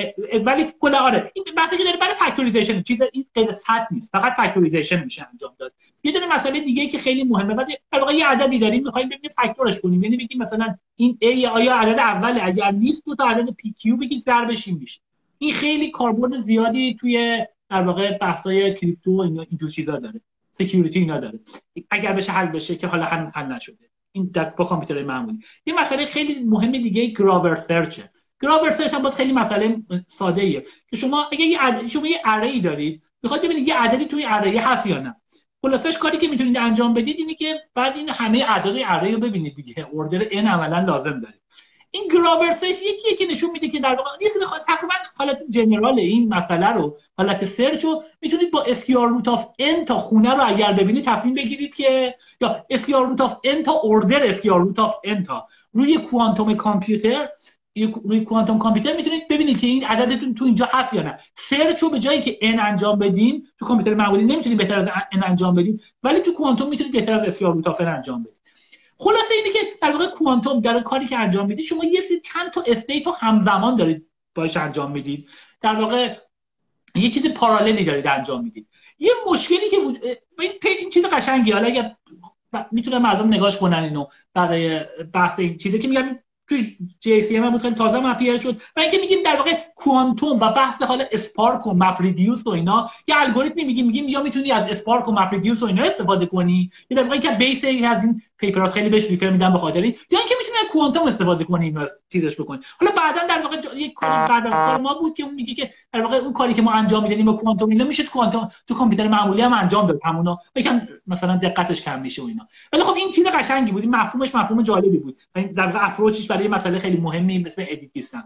ولی کلا آره این بحثی که داره برای فکتوریزیشن چیز این غیر سطح نیست، فقط فکتوریزیشن میشه انجام داد. یه دونه مسئله دیگه که خیلی مهمه، بعد در واقع یه عددی داریم می‌خوایم ببینیم فاکتورش کنیم، یعنی بگیم مثلا این A آیا عدد اوله، اگر نیست دو تا عدد PQ بگید ضربش این میشه. این خیلی کاربرد زیادی توی در واقع بحث‌های کریپتو و اینجور چیزا داره، سکیوریتی اینا داره. اگر بشه حل بشه که حالا هنوز حل نشده این با کامپیوترهای معمولی. یه مسئله خیلی مهم دیگه گراور سرچه. گراور سرچ هم باز خیلی مسئله ساده ایه که شما اگه شما یه اره‌ای دارید میخواد ببینید یه عددی توی اره‌ای هست یا نه. خلاصش کاری که میتونید انجام بدید اینه که بعد این همه اعداد اره رو ببینید دیگه، اوردر n عملا لازم دارید. این گراور سرچ یکیه که نشون میده که در واقع یه سری تقریبا حالت جنرال این مسئله رو، حالت سرچ رو میتونید با اسکیار روت آف n تا خونه رو اگر ببینید تصمیم بگیرید که یا اسکیار روت آف n تا اوردر اسکیار روت آف n تا روی کوانتوم کامپیوتر، روی کوانتوم کامپیوتر میتونید ببینید که این عددتون تو اینجا هست یا نه. سرچ رو به جایی که n انجام بدیم تو کامپیوتر معمولی نمیتونید بهتر از n انجام بدید، ولی تو کوانتوم میتونید بهتر از اسکیار روت آف n انجام بدید. خلاصه اینه که در واقع کوانتوم در کاری که انجام میدید شما یه سری چند تا استیت رو همزمان دارید باهاش انجام میدید، در واقع یه چیز پاراللی دارید انجام میدید. یه مشکلی که این چیز قشنگیه، حالا اگه میتونن مردم نگاش کنن اینو برای بحث این چیزی که میگم تو JCM هم بود خیلی تازه مپیر شد و اینکه میگیم در واقع کوانتوم و بحث حالا اسپارک و مپ ریدیوس و اینا یه الگوریتمی میگیم یا میتونی از اسپارک و مپ ریدیوس و اینا استفاده کنی، یا در واقع که بیس از این پیپرها خیلی بهش ریفر میدن به خاطر این، یا اینکه میتونی از کوانتوم استفاده کنی اینو چیزش بکنی. حالا بعدا در واقع یک کاری بعد از کار ما بود که اون میگه که در واقع اون کاری که ما انجام میدیم با کوانتوم اینا میشه تو کامپیوتر معمولی هم انجام داد، همونا یکم مثلا دقتش کم میشه و اینا. ولی خب این چیز قشنگی بود، این مفهومش مفهوم جالبی بود، در واقع اپروچش برای مسئله خیلی مهمی مثل ادیت دیستنس.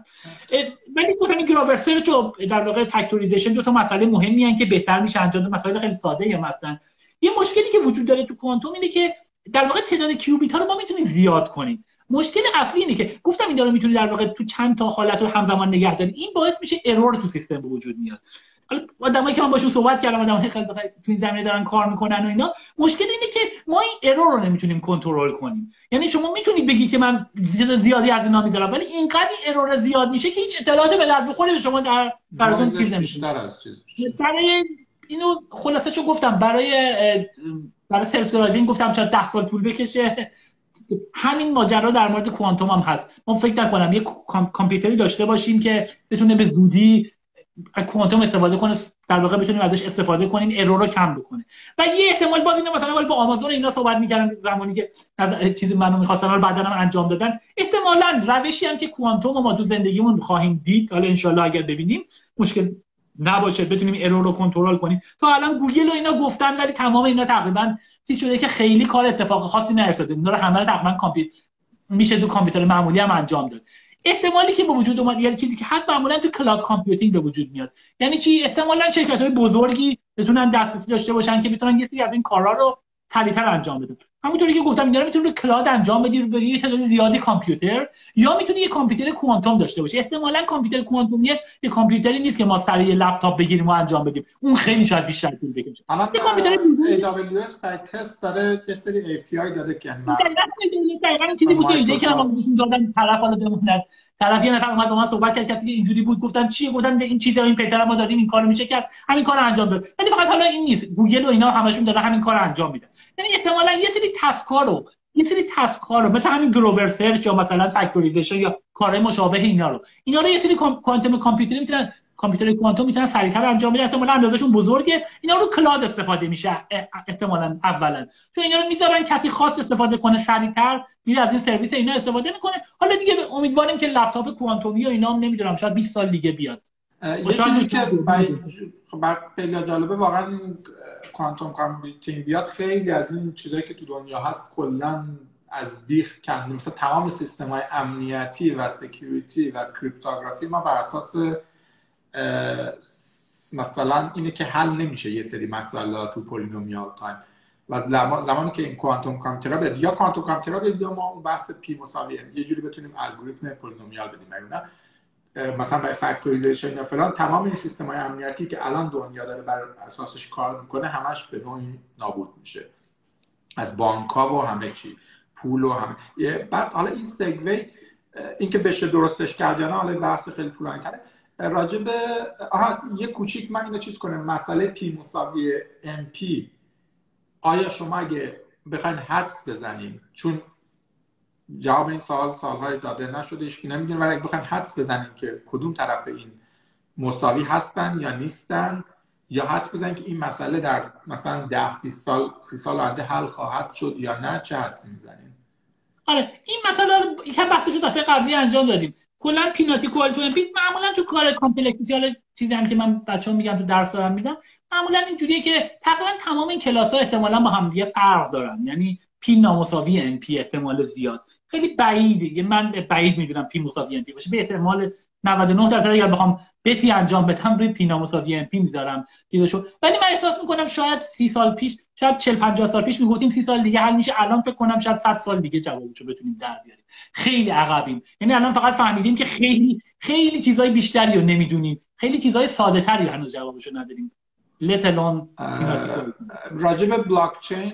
ولی گفتم این گراور سرچ و در واقع فکتوریزیشن دو تا مسئله مهمی ان که بهتر میشه انجام داد. مسائل خیلی ساده یا مثلا یه مشکلی که وجود داره تو کوانتوم اینه که در واقع تعداد کیوبیت ها رو ما میتونیم زیاد کنیم. مشکل اصلی اینه که گفتم اینا رو میتونی در واقع تو چند تا حالت رو همزمان نگه داری، این باعث میشه ارور تو سیستم به وجود میاد. حالا آدمایی که من باشون صحبت کردم، آدمایی که تو این زمینه دارن کار میکنن و اینا، مشکل اینه که ما این ارور رو نمیتونیم کنترل کنیم. یعنی شما میتونید بگید که من زیادی از اینا میذارم، ولی اینقدر ارور زیاد میشه که هیچ اطلاعاتی به درد بخوره به شما در براتون چیز نمیشه. برای اینو خلاصه‌شو گفتم، برای سلف درایوینگ گفتم شاید 10 سال طول بکشه. همین ماجرا در مورد کوانتوم هم هست. ما فکر نکنم یک کامپیوتری داشته باشیم که بتونه به زودی از کوانتوم استفاده کنه، در واقع بتونیم ازش استفاده کنیم ارور رو کم بکنه. و یه احتمال باز اینه مثلا با آمازون اینا صحبت می‌کردم زمانی که چیزی منو می‌خواستن رو بعداً هم انجام دادن، احتمالاً روشی هم که کوانتوم ما تو زندگیمون خواهیم دید، حالا ان شاءالله اگر ببینیم مشکل نباشه بتونیم ارور رو کنترل کنیم. تا الان گوگل و اینا گفتن ولی تمام اینا تقریباً چیز شده که خیلی کار اتفاق خاصی نیفتاده. اینا رو همه رو تقریباً میشه تو کامپیوتر معمولی هم انجام داد. احتمالی که به وجود اومد یعنی چیزی که هست معمولا تو کلاود کامپیوتینگ به وجود میاد. یعنی چی؟ احتمالاً شرکت‌های بزرگی بتونن دسترسی داشته باشن که بتونن یه سری از این کارا رو سریعتر انجام بدن. همونطوری که گفتم اینا رو میتونی رو کلاود انجام بدی رو یه تعداد زیادی کامپیوتر، یا میتونی یه کامپیوتر کوانتوم داشته باشی. احتمالاً کامپیوتر کوانتومی یه کامپیوتری نیست که ما سریع لپتاپ بگیریم و انجام بدیم، اون خیلی شاید بیشتر طول بکشه. یه کامپیوتر AWS برای تست داره یه سری API داره که دقیقاً چیزی بود که ایده که من دادم طرف حالا بموند. طرف یه نفر اومد با من صحبت کرد، کسی که اینجوری بود، گفتم چیه؟ گفتن این چیزا این پیپر ما داریم این کارو میشه کرد، همین کارو انجام داد. ولی فقط حالا این نیست، گوگل و اینا همشون دارن همین کارو انجام میدن. یعنی احتمالاً یه سری تاسک‌ها رو مثلا همین گروور سرچ یا مثلا فکتوریزیشن یا کار مشابه اینا رو یه سری کوانتوم کامپیوتری میتونن، کامپیوتر کوانتوم میتونن سریعتر انجام بدن. احتمالاً اندازه‌شون بزرگه، اینا رو کلاود استفاده میشه احتمالاً اولا، چون اینا رو میذارن کسی خاص استفاده کنه سریعتر میره از این سرویس اینا استفاده میکنه. حالا دیگه امیدواریم که لپتاپ کوانتومی و اینا هم نمیدونم شاید 20 سال دیگه بیاد. یه چیزی که برای خیلی جالبه واقعا کوانتوم کامپیوتینگ بیاد، خیلی از این چیزایی که تو دنیا هست کلا از بیخ کنده. مثلا تمام سیستم‌های امنیتی و سکیوریتی و کریپتوگرافی ما بر اساس مثلا اینه که حل نمیشه یه سری مسائل تو پولینومیال تایم، و زمانی که این کوانتوم کامپیوترها بیاد، یا کوانتوم کامپیوترها بیاد یا ما اون بحث پی مساوی یه جوری بتونیم الگوریتم پولینومیال بدیم. نه مثلا برای فکتوریزیشن یا فلان، تمام این سیستم‌های امنیتی که الان دنیا داره بر اساسش کار میکنه همش به نوعی نابود میشه، از بانک‌ها و همه چی، پول و همه. بعد حالا این سگوی این که بشه درستش کرد یا نه، حالا بحث خیلی طولانی‌تره. راجع به یه کوچیک من اینو چیز کنم، مسئله پی مساوی ام پی، آیا شما اگه بخواین حدس بزنین، چون جواب این سالهای داده نشده، هیچکی نمیدونه، ولی اگه بخواین حدس بزنین که کدوم طرف این مساوی هستن یا نیستن، یا حدس بزنین که این مسئله در مثلا 10-20 سال 30 سال آینده حل خواهد شد یا نه، چه حدسی میزنین؟ آره این مسئله رو یکم بحثش رو دفعه قبلی انجام دادیم. کلا پیناتی کوال تو ام پی معمولا تو کار کامپلکسیتی، حالا چیزی هم که من بچه‌ها میگم تو درس دارم میدم، معمولا اینجوریه که تقریبا تمام این کلاس‌ها احتمالاً با هم دیگه فرق دارن، یعنی پی نامساوی ام پی احتمال زیاد خیلی بعیده، من بعید میدونم پی مساوی ام پی باشه، به احتمال 99% اگر بخوام بتی انجام بدم روی پی نامساوی ام پی میذارم دیدهشو. ولی من احساس میکنم شاید 30 سال پیش، شاید 40-50 سال پیش میگفتیم 30 سال دیگه حل میشه، الان فکر کنم شاید 100 سال دیگه جوابشو بتونیم در بیاریم. خیلی عقبیم، یعنی الان فقط فهمیدیم که خیلی چیزای بیشتری رو نمیدونیم، خیلی چیزای ساده تری هنوز جوابشو نداریم. let alone راجع به بلاک چین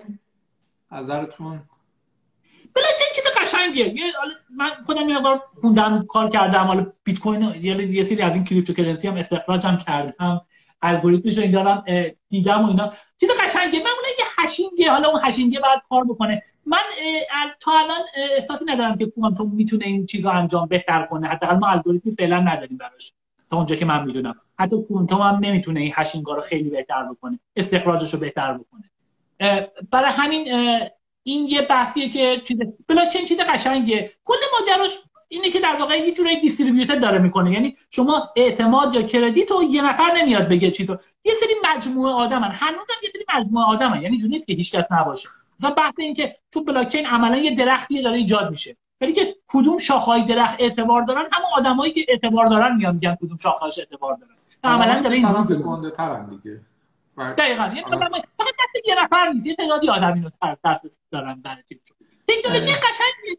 نظرتون؟ بلاکچین چیز قشنگیه. من خودم یه بار خوندم، کار کردم، حالا بیت کوین یه سری از این کریپتوکرنسی هم استخراجم کردم، الگوریتمش رو این دارم دیدم و اینا، چیز قشنگیه. معمولا یه هشینگه، حالا اون هشینگه بعد کار بکنه. من تا الان احساسی ندارم که کوانتوم میتونه این چیزو انجام بهتر کنه، حداقل ما الگوریتمی فعلا نداریم براش تا اونجا که من میدونم. حتی کوانتوم هم نمیتونه این هشینگا رو خیلی بهتر بکنه، استخراجش رو بهتر بکنه. برای همین این یه بحثیه که چیز بلاکچین چیز قشنگیه. کل ماجراش اینه که در واقع یه جوری دیستریبیوتد داره میکنه، یعنی شما اعتماد یا کردیت رو یه نفر نمیاد بگه چیزو، یه سری مجموعه آدمن، هنوزم یه سری مجموعه آدمن، یعنی جوری نیست که هیچ کس نباشه. مثلا بحث این که تو بلاکچین عملا یه درختی داره ایجاد میشه، ولی که کدوم شاخه‌های درخت اعتبار دارن، همون آدمایی که اعتبار دارن میگن کدوم شاخه‌اش اعتبار دارن. عملا داره این طرف گنده ترن دیگه. دقیقاً، یعنی فقط دست یه نفر نیست، یه تعدادی آدم اینو دست دارن برای چیز. تکنولوژی قشنگه،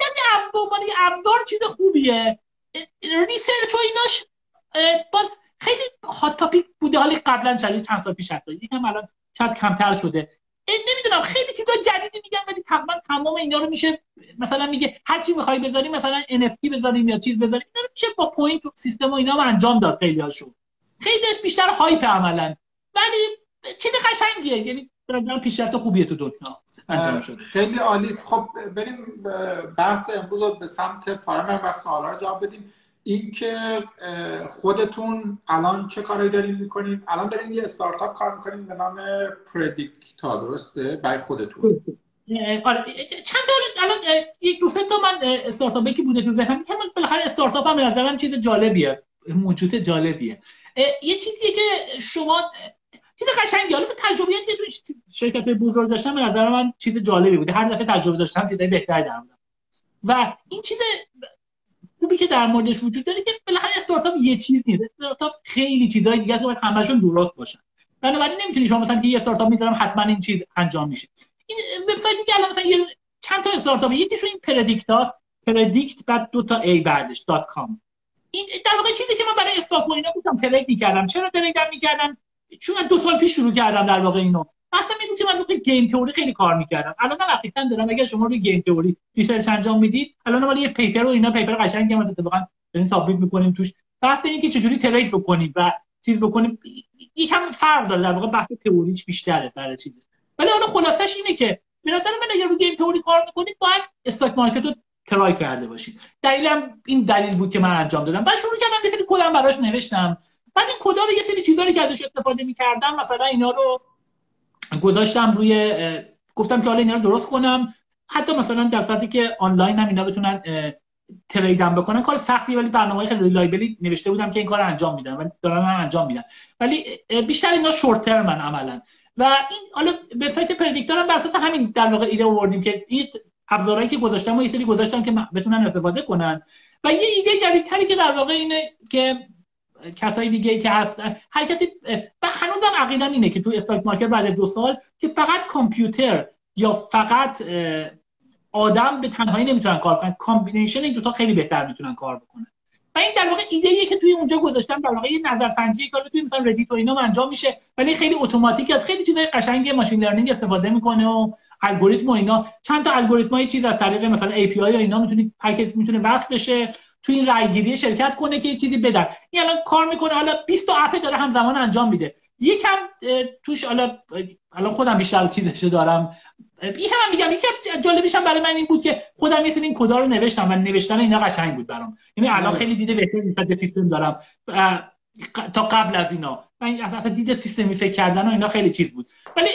این ابزار چیز خوبیه. ریسرچ و ایناش باز خیلی هات تاپیک بوده، حالا قبلا چند سال پیش حتی، یکم الان شاید کمتر شده. نمیدونم خیلی چیزا جدیدی میگن، ولی تقریبا تمام اینا رو میشه مثلا میگه هر چی می‌خوای بذاری، مثلا NFT بذاریم یا چیز بذاریم، اینا رو میشه با پوینت سیستم و اینا انجام داد. خیلیاشو خیلیش بیشتر هایپ عملاً، ولی چیز قشنگیه، یعنی برای پیشرفت خوبیه تو دنیا انجام شده. خیلی عالی. خب بریم بحث امروز رو به سمت پارامتر و سوالا رو جواب بدیم. این که خودتون الان چه کاری دارین میکنین؟ الان دارین یه استارتاپ کار میکنین به نام پردیکتا، درسته؟ برای خودتون. آره چند تا الان یک دو سه تا من استارتاپی که بوده تو ذهنم که من بالاخره استارتاپ هم به نظرم چیز جالبیه، موجود جالبیه. یه چیزیه که شما چیز قشنگی، حالا تجربیاتی که تو شرکت بزرگ داشتم به نظر من چیز جالبی بوده، هر دفعه تجربه داشتم چیزای بهتری در اومد. و این چیز خوبی که در موردش وجود داره که بالاخره استارتاپ یه چیز نیست، استارتاپ خیلی چیزای دیگه که باید همشون درست باشن. بنابراین نمیتونی شما مثلا که یه استارتاپ میذارم حتما این چیز انجام میشه. این وبسایتی که الان مثلا چند تا استارتاپ، یکیشون این پردیکتاست، پردیکت بعد 2 تا ای بعدش .com. این در واقع چیزی که من برای استاک و اینا بودم ترید می‌کردم. چرا ترید می‌کردم؟ چون من 2 سال پیش شروع کردم در واقع اینو. مثلا میگم که من روی گیم تئوری خیلی کار می‌کردم. الانم واقعا دارم، اگه شما روی گیم تئوری ریسرچ انجام میدید، الانم ولی یه پیپر و اینا، پیپر قشنگی مثلا اتفاقا داریم سابمیت می‌کنیم توش. بحث اینه که چجوری ترید بکنید و چیز بکنید یکم فرق داره، در واقع بحث تئوریش بیشتره برای چیز. ولی حالا خلاصش اینه که به نظر من اگه روی گیم تئوری کار می‌کنید باید استاک مارکت رو ترای کرده باشید. دلیلم این دلیل بود که من انجام دادم. بعد شروع کردم یه سری کدام براش نوشتم. بعد این کدا رو یه سری چیزا رو که ازش استفاده می‌کردم، مثلا اینا رو گذاشتم روی گفتم که حالا اینا رو درست کنم، حتی مثلا در صورتی که آنلاین هم اینا بتونن تریدم بکنن. کار سختیه ولی برنامه‌های خیلی ریلایبلی نوشته بودم که این کارو انجام میدن و دارن هم انجام میدن، ولی بیشتر اینا شورت ترمن عملاً. و این حالا وبسایت پردیکتور هم بر اساس همین در واقع ایده آوردیم که این ابزارهایی که گذاشتم و یه سری گذاشتم که بتونن استفاده کنن. و یه ایده جدیدتری که در واقع اینه که کسای دیگه که هستن، هر کسی، و هنوزم عقیدم اینه که تو استاک مارکت بعد 2 سال که فقط کامپیوتر یا فقط آدم به تنهایی نمیتونن کار کنن، کامبینیشن این دو تا خیلی بهتر میتونن کار بکنن. و این در واقع ایده‌ایه که توی اونجا گذاشتم، در واقع یه نظرسنجی کار توی مثلا ردیت و اینا انجام میشه، ولی خیلی اتوماتیک از خیلی چیزای قشنگ ماشین لرنینگ استفاده میکنه و الگوریتم و اینا. چند تا الگوریتمای چیز از طریق مثلا API و اینا میتونید هر کسی میتونه وصل بشه توی این رایگیری شرکت کنه که چیزی بدن. این الان کار میکنه، حالا 20 تا اپ داره همزمان انجام میده. یکم توش الان خودم بیشتر چیزشو دارم. هم میگم یکم جالبیش هم برای من این بود که خودم یه سری این کدا رو نوشتم و نوشتن اینا قشنگ بود برام. یعنی الان خیلی دیده بهتر نسبت به سیستم دارم تا قبل از اینا. من اصلا دید سیستمی فکر کردن و اینا خیلی چیز بود. ولی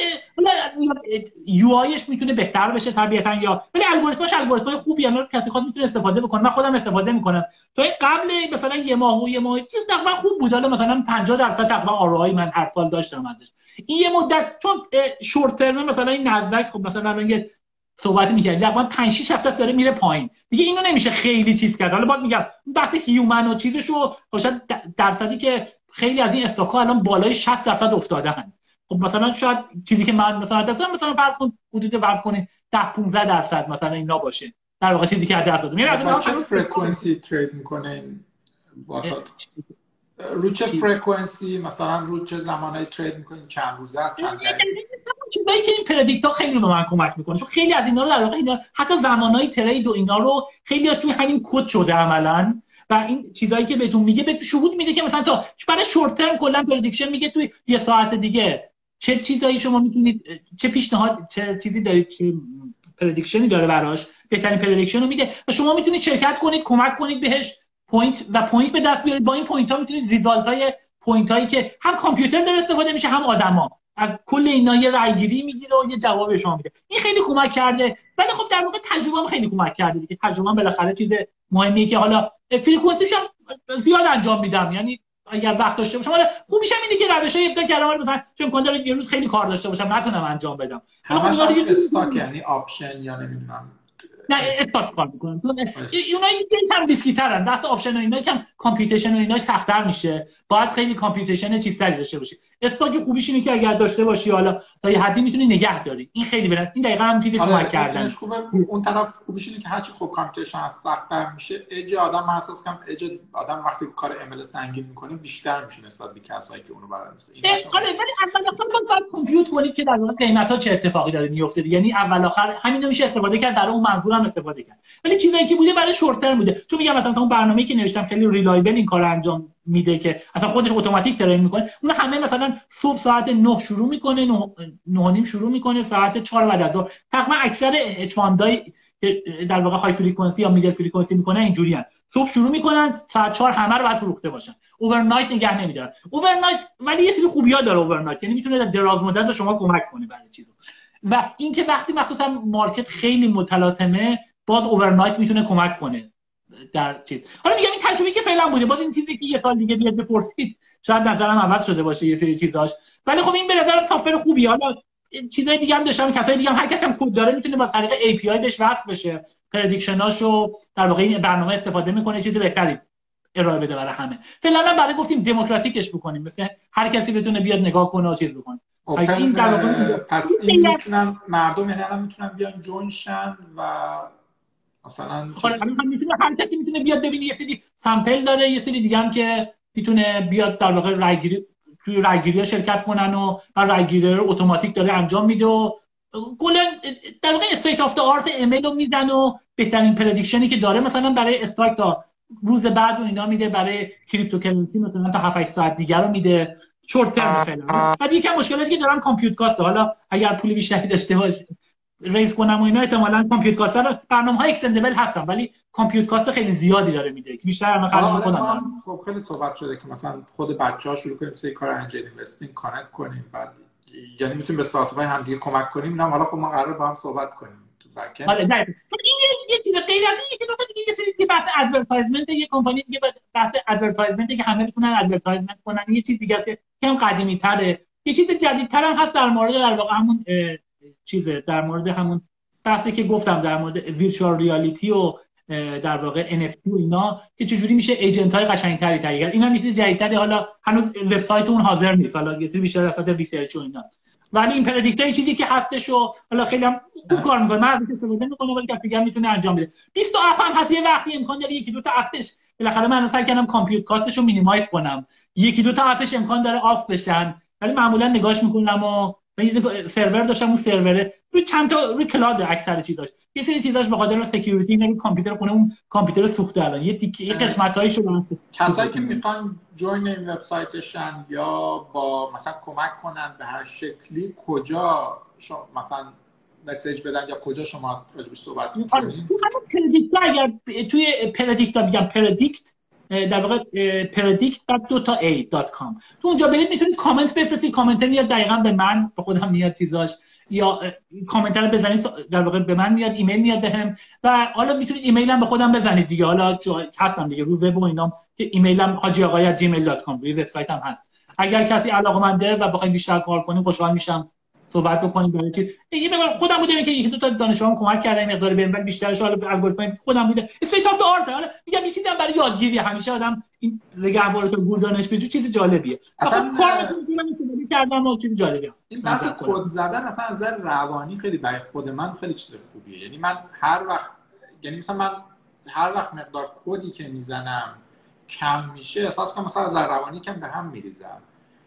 یو آیش میتونه بهتر بشه طبیعتا، یا ولی الگوریتمای خوبی ان کسی خاص میتونه استفاده بکنه. من خودم استفاده میکنم. تا این قبل مثلا یه ماه چیز تقریبا خوب بود. حالا مثلا 50% تقریبا آرای من هر سال داشتم ازش. این یه مدت چون شورت ترم مثلا این نزدیک خب مثلا الان صحبت می‌کردی تقریبا 5 6 هفته داره میره پایین دیگه. اینو نمیشه خیلی چیز کرد. حالا باید میگم بحث هیومن و چیزشو شاید درصدی که خیلی از این استاک‌ها الان بالای 60% افتادن. خب مثلا شاید چیزی که من مثلا فرض کن حدود فرض کنید 10-15% مثلا اینا باشه در واقع چیزی که هدف دادم. یعنی از چه فرکانسی ترید می‌کنه واسه رو چه فرکانسی مثلا رو چه زمانی ترید می‌کنین؟ چند روزه است، چند چیزایی که این پردیکت‌ها خیلی به من کمک می‌کنه، چون خیلی از اینا رو در واقع اینا حتی زمانهای ترید و اینا رو خیلی‌هاش توی همین کد شده عملاً. و این چیزایی که بهتون میگه به شهود میده که مثلا تا برای شورت ترم کلا پردیکشن میگه توی یه ساعت دیگه چه چیزایی شما میتونید، چه پیشنهاد، چه چیزی دارید، چه پردیکشنی داره براش، بهترین پردیکشن رو میده و شما میتونید شرکت کنید، کمک کنید بهش، پوینت به دست بیارید. با این پوینت ها میتونید ریزالت هایی که هم کامپیوتر داره استفاده میشه هم آدما، از کل اینا یه رایگیری میگیره و یه جواب شما میده. این خیلی کمک کرده. ولی خب در واقع تجربه‌ام خیلی کمک کرده دیگه. تجربه‌ام بالاخره چیز مهمیه که حالا فرکانسیش هم زیاد انجام میدم. یعنی اگر وقت داشته باشم، حالا خوبیش هم اینه که روشای ابداع کردم مثلا چون امکان داره یه روز خیلی کار داشته باشم نتونم انجام بدم. همش استاک یعنی آپشن یا نمیدونم نه استارت کار میکنن. اونایی که کم ریسکی ترن، دست آپشن و اینا کم کامپیوتیشن و اینا سخت‌تر میشه، باید خیلی کامپیوتیشن چیزتری داشته باشی. استاک خوبیش اینه که اگر داشته باشی حالا تا یه حدی میتونی نگه داری. این خیلی برات این دقیقاً هم چیزی کمک کردن. اون طرف خوبیش اینه که هرچی خوب کامپیوتیشن سخت‌تر میشه، اج آدم من احساس کنم اج آدم وقتی کار ام ال سنگین میکنه بیشتر میشه نسبت به کسایی که اونو بلد نیست. آره ولی اول باید کامپیوت کنید که در واقع قیمتا چه اتفاقی داره میفته. یعنی اول آخر همینا میشه استفاده کرد، برای اون منظورم استفاده کرد. ولی چیزایی که بوده برای شورت ترم بوده. چون میگم مثلا اون برنامه‌ای که نوشتم خیلی ریلایبل این کارو انجام میده که اصلا خودش اتوماتیک ترین میکنه. اون همه مثلا صبح ساعت 9 شروع میکنه، 9:30 شروع میکنه، ساعت 4 بعد از ظهر. تقریبا اکثر هج فاندای که در واقع های فریکانسی یا میدل فریکانسی میکنن اینجوریان. صبح شروع میکنن، ساعت 4 همه رو بعد فروخته باشن. اورنایت نگه نمیدارن. اورنایت ولی یه سری خوبی‌ها داره اورنایت، یعنی میتونه در دراز مدت به شما کمک کنه برای چیزا. و اینکه وقتی مخصوصا مارکت خیلی متلاطمه باز اورنایت میتونه کمک کنه در چیز. حالا میگم این تجربه‌ای که فعلا بوده، باز این چیزی که یه سال دیگه بیاد بپرسید شاید نظرم عوض شده باشه یه سری چیزاش. ولی خب این به نظرم سافر خوبیه. حالا چیزای دیگه هم داشتم، کسای دیگه هم هر کسی هم کد داره میتونه با طریق API بهش وصل بشه، پردیکشناشو در واقع این برنامه استفاده میکنه چیز بهتری ارائه بده برای همه. فعلا هم برای گفتیم دموکراتیکش بکنیم، مثلا هر کسی بتونه بیاد نگاه کنه و چیز بکنه. این در واقع پس این میتونن مردم یعنی الان میتونن بیان جوین شن و مثلا میتونه هر کسی میتونه بیاد ببینه. یه سری سامپل داره، یه سری دیگه هم که میتونه بیاد در واقع رایگیری شرکت کنن و رایگیری رو اتوماتیک داره انجام میده و کلا در واقع استیت آف د آرت ام ال رو میزنه و بهترین پردیکشنی که داره مثلا برای استرایک تا روز بعد و اینا میده، برای کریپتوکرنسی مثلا تا 7 ساعت دیگه رو میده. شورت ترم فعلا. بعد یکم مشکلاتی که دارم کامپیوت کاست. حالا اگر پول بیشتری داشته باشه ریز کنم و اینا احتمالاً کامپیوت کاست رو برنامه‌های اکستندبل هستن ولی کامپیوت کاست خیلی زیادی داره میده که بیشتر من خرج خودم دارم. خب خیلی صحبت شده که مثلا خود بچه‌ها شروع کنیم سری کار انجل اینوستینگ کانکت کنیم، بعد یعنی میتونیم به استارتاپ‌های هم دیگه کمک کنیم. نه حالا خب ما قراره با هم صحبت کنیم تو بک اند. حالا نه این یه چیز غیر از این که مثلا دیگه یه سری بحث ادورتایزمنت یه کمپانی دیگه بحث ادورتایزمنت که همه بتونن ادورتایزمنت کنن، یه چیز دیگه است که کم قدیمی‌تره. یه چیز جدیدتر هم هست در مورد در واقع همون چیزه، در مورد همون بحثی که گفتم در مورد ویرچوال ریالیتی و در واقع NFT و اینا که چجوری میشه ایجنت‌های قشنگ‌تری تغییر. اینا میشه جدیدتری، حالا هنوز وبسایت اون حاضر نیست، حالا یه سری بیشتر اصلا ریسرچ و ایناست. ولی این پردیکتور چیزی که هستش و حالا خیلی هم خوب کار می‌کنه، من ازش استفاده می‌کنم ولی کسی دیگه میتونه انجام بده. 20 تا اپ هم هست، یه وقتی امکان داره یکی دو تا اپش بالاخره من سعی کردم کامپیوت کاستش رو مینیمایز کنم، یکی دو تا اپش امکان داره آف بشن، ولی معمولا نگاش میکنم و یه سرور داشتم، اون سروره روی چند تا روی کلاد اکثر چیزاش، یه سری چیزاش به خاطر سکیوریتی یعنی کامپیوتر خونه اون کامپیوتر سوخته الان یه قسمتایی شده. کسایی که میخوان جوین این وبسایتشن یا با مثلا کمک کنن به هر شکلی، کجا شما مثلا مسیج بدن یا کجا شما راجعش صحبت می‌کنید؟ پردیکت اگر توی پردیکت میگم پردیکت در واقع predict.2ta.com تو اونجا برید میتونید کامنت بفرستید، کامنت میاد دقیقاً به من، به خودم میاد چیزاش، یا کامنت رو بزنید در واقع به من میاد، ایمیل میاد بهم، و حالا میتونید ایمیل هم به خودم بزنید دیگه، حالا هستم دیگه رو وب و اینام که ایمیلم hajiaghayi@gmail.com روی وبسایت هم هست. اگر کسی علاقه‌منده و بخواید بیشتر کار کنیم خوشحال میشم صحبت بکنیم برای چی. یه خودم بودم که یکی دو تا دانشجوام کمک کردن مقداری بهم، ولی بیشترش حالا الگوریتم خودم بوده. استریت آف آرت، حالا میگم یه چیزی هم برای یادگیری، همیشه آدم این نگهواره تو گور دانشجو چیز جالبیه. اصلا کار کردم و چیز جالبیه. این بحث کد زدن اصلا از نظر روانی خیلی برای خود من خیلی چیز خوبیه. یعنی من هر وقت مقدار کدی که میزنم کم میشه، احساس کنم مثلا از نظر روانی کم به هم میریزم.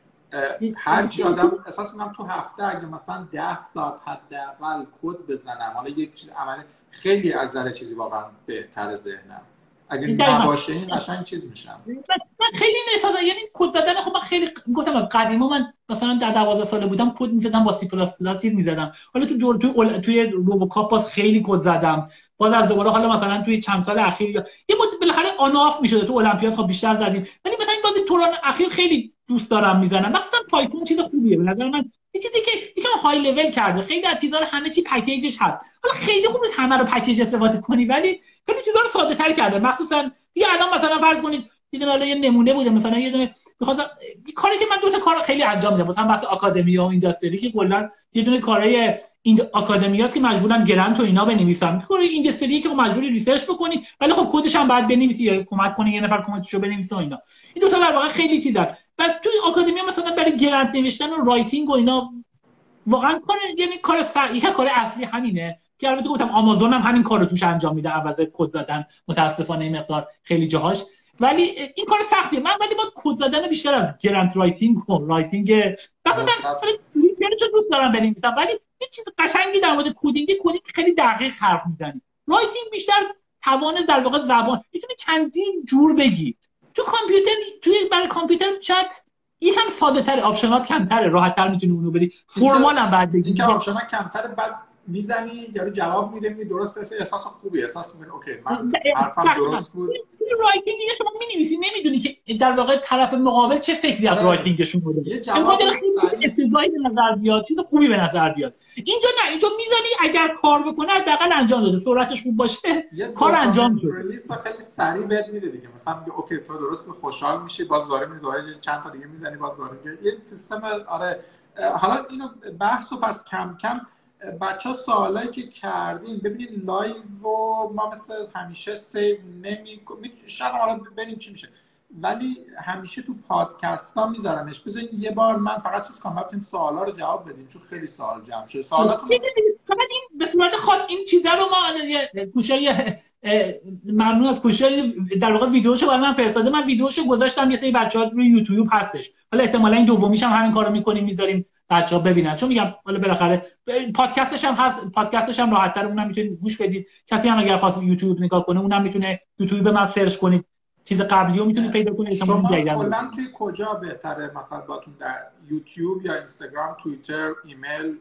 هر چی آدم احساس می‌کنم تو هفته اگه مثلا 10 ساعت حداقل کد بزنم، حالا یک چیز عملی خیلی از نظر چیزی واقعا بهتر ذهنم. اگه نباشه این قشنگ چیز میشم. من خیلی احساس یعنی کد زدن، خب من خیلی گفتم از قدیما من مثلا در 12 ساله بودم کد می‌زدم با سی پلاس پلاس چیز می‌زدم. حالا توی روبوکاپ باز خیلی کد زدم. باز از دوباره حالا مثلا توی چند سال اخیر یه بود بالاخره آن آف می‌شد، تو المپیاد خب بیشتر زدیم، ولی مثلا این بازی توران اخیر خیلی دوست دارم میزنم. مثلا پایتون چیز خوبیه به نظر من، یه چیزی که یکم های لول کرده، خیلی از چیزا رو همه چی پکیجش هست. حالا خیلی خوب نیست همه رو پکیج استفاده کنی، ولی خیلی چیزا رو ساده تر کرده. مخصوصا دیگه الان مثلا فرض کنید یه دونه حالا یه نمونه بوده، مثلا یه دونه می‌خواستم کاری که من دو تا کار خیلی انجام میدم، مثلا بحث آکادمیا و اینداستری که کلا یه دونه کارهای این آکادمیاست که مجبورم گرانت و اینا بنویسم، کار اینداستری که مجبوری ریسرچ بکنی، ولی خب کدش هم باید بنویسی یا کمک کنی یه نفر کمکشو بنویسه و اینا. این دو تا در واقع خیلی چیزا. و توی آکادمی مثلا برای گرانت نوشتن و رایتینگ و اینا واقعا کار، یعنی کار اصلی همینه که البته گفتم آمازون هم همین کارو توش انجام میده، عوض کد زدن متاسفانه این مقدار خیلی جاهاش، ولی این کار سختیه. من ولی با کد زدن بیشتر از گرانت رایتینگ و رایتینگ مثلا تو دوست دارم بنویسم، ولی یه چیز قشنگی در مورد کدینگ خیلی دقیق حرف میزنی. رایتینگ بیشتر توان در واقع زبان، میتونی چندین جور بگی. تو کامپیوتر برای کامپیوتر چت یکم ساده‌تره، آپشنات کمتره، راحت‌تر میتونی اونو بری. فرمال هم بعد بگی اینکه آپشنات کمتره، بعد میزنی یارو جواب میده، میگی درست، احساس خوبی، احساس می‌کنی اوکی من حرفم درست بود. رایتینگ دیگه شما می‌نویسی نمیدونی که در واقع طرف مقابل چه فکری از رایتینگشون بوده. امکان داره خیلی افتضاحی به نظر بیاد، چیز خوبی به نظر بیاد. اینجا نه، اینجا میزنی اگر کار بکنه حداقل انجام داده، سرعتش خوب باشه کار انجام شد. ریلیز خیلی سریع بهت میده دیگه، مثلا میگه اوکی تو درست به خوشحال میشی، باز دوباره میری دوباره چند تا دیگه میزنی، باز دوباره یه سیستم. آره حالا اینو بحثو پس کم کم بچه‌ها سوالایی که کردین ببینید لایو و ما مثل همیشه سیو نمی‌کنیم، شاید حالا ببینیم چی میشه، ولی همیشه تو پادکست‌ها میذارمش. بذارین یه بار من فقط چیز کنم ببینیم سوالا رو جواب بدیم، چون خیلی سوال جمع شده. سوالاتون فقط این به صورت خاص این چیزا رو ما کوشار ممنون از کوشار در واقع ویدیوشو برای من فرستاده، من ویدیوشو گذاشتم، یه سری بچه‌ها روی یوتیوب هستش، حالا احتمالاً این دومیش هم همین کارو می‌کنیم میذاریم بچه‌ها ببینن، چون میگم حالا بالاخره پادکستش هم هست، پادکستش هم راحت‌تر، اونم میتونید گوش بدید. کسی هم اگر خواست یوتیوب نگاه کنه اونم میتونه یوتیوب به من سرچ کنید، چیز قبلیو میتونید پیدا کنید. شما کلا توی کجا بهتره مثلا باتون در یوتیوب یا اینستاگرام، توییتر، ایمیل؟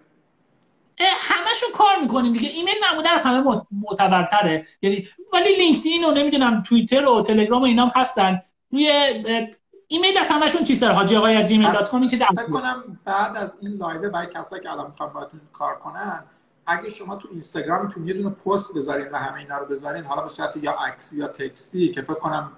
همه‌شو کار می‌کنیم دیگه. ایمیل معمولا از همه معتبرتره، یعنی ولی لینکدین و نمیدونم توییتر و تلگرام و اینا هم هستن. روی ایمیل از همشون چیزا hajiaghayi@gmail.com این چیزا فکر کنم بعد از این لایو برای کسایی که الان می‌خوان باهاتون کار کنن، اگه شما تو اینستاگرامتون یه دونه پست بذارین و همه اینا رو بذارین، حالا به صورت یا عکسی یا تکستی، که فکر کنم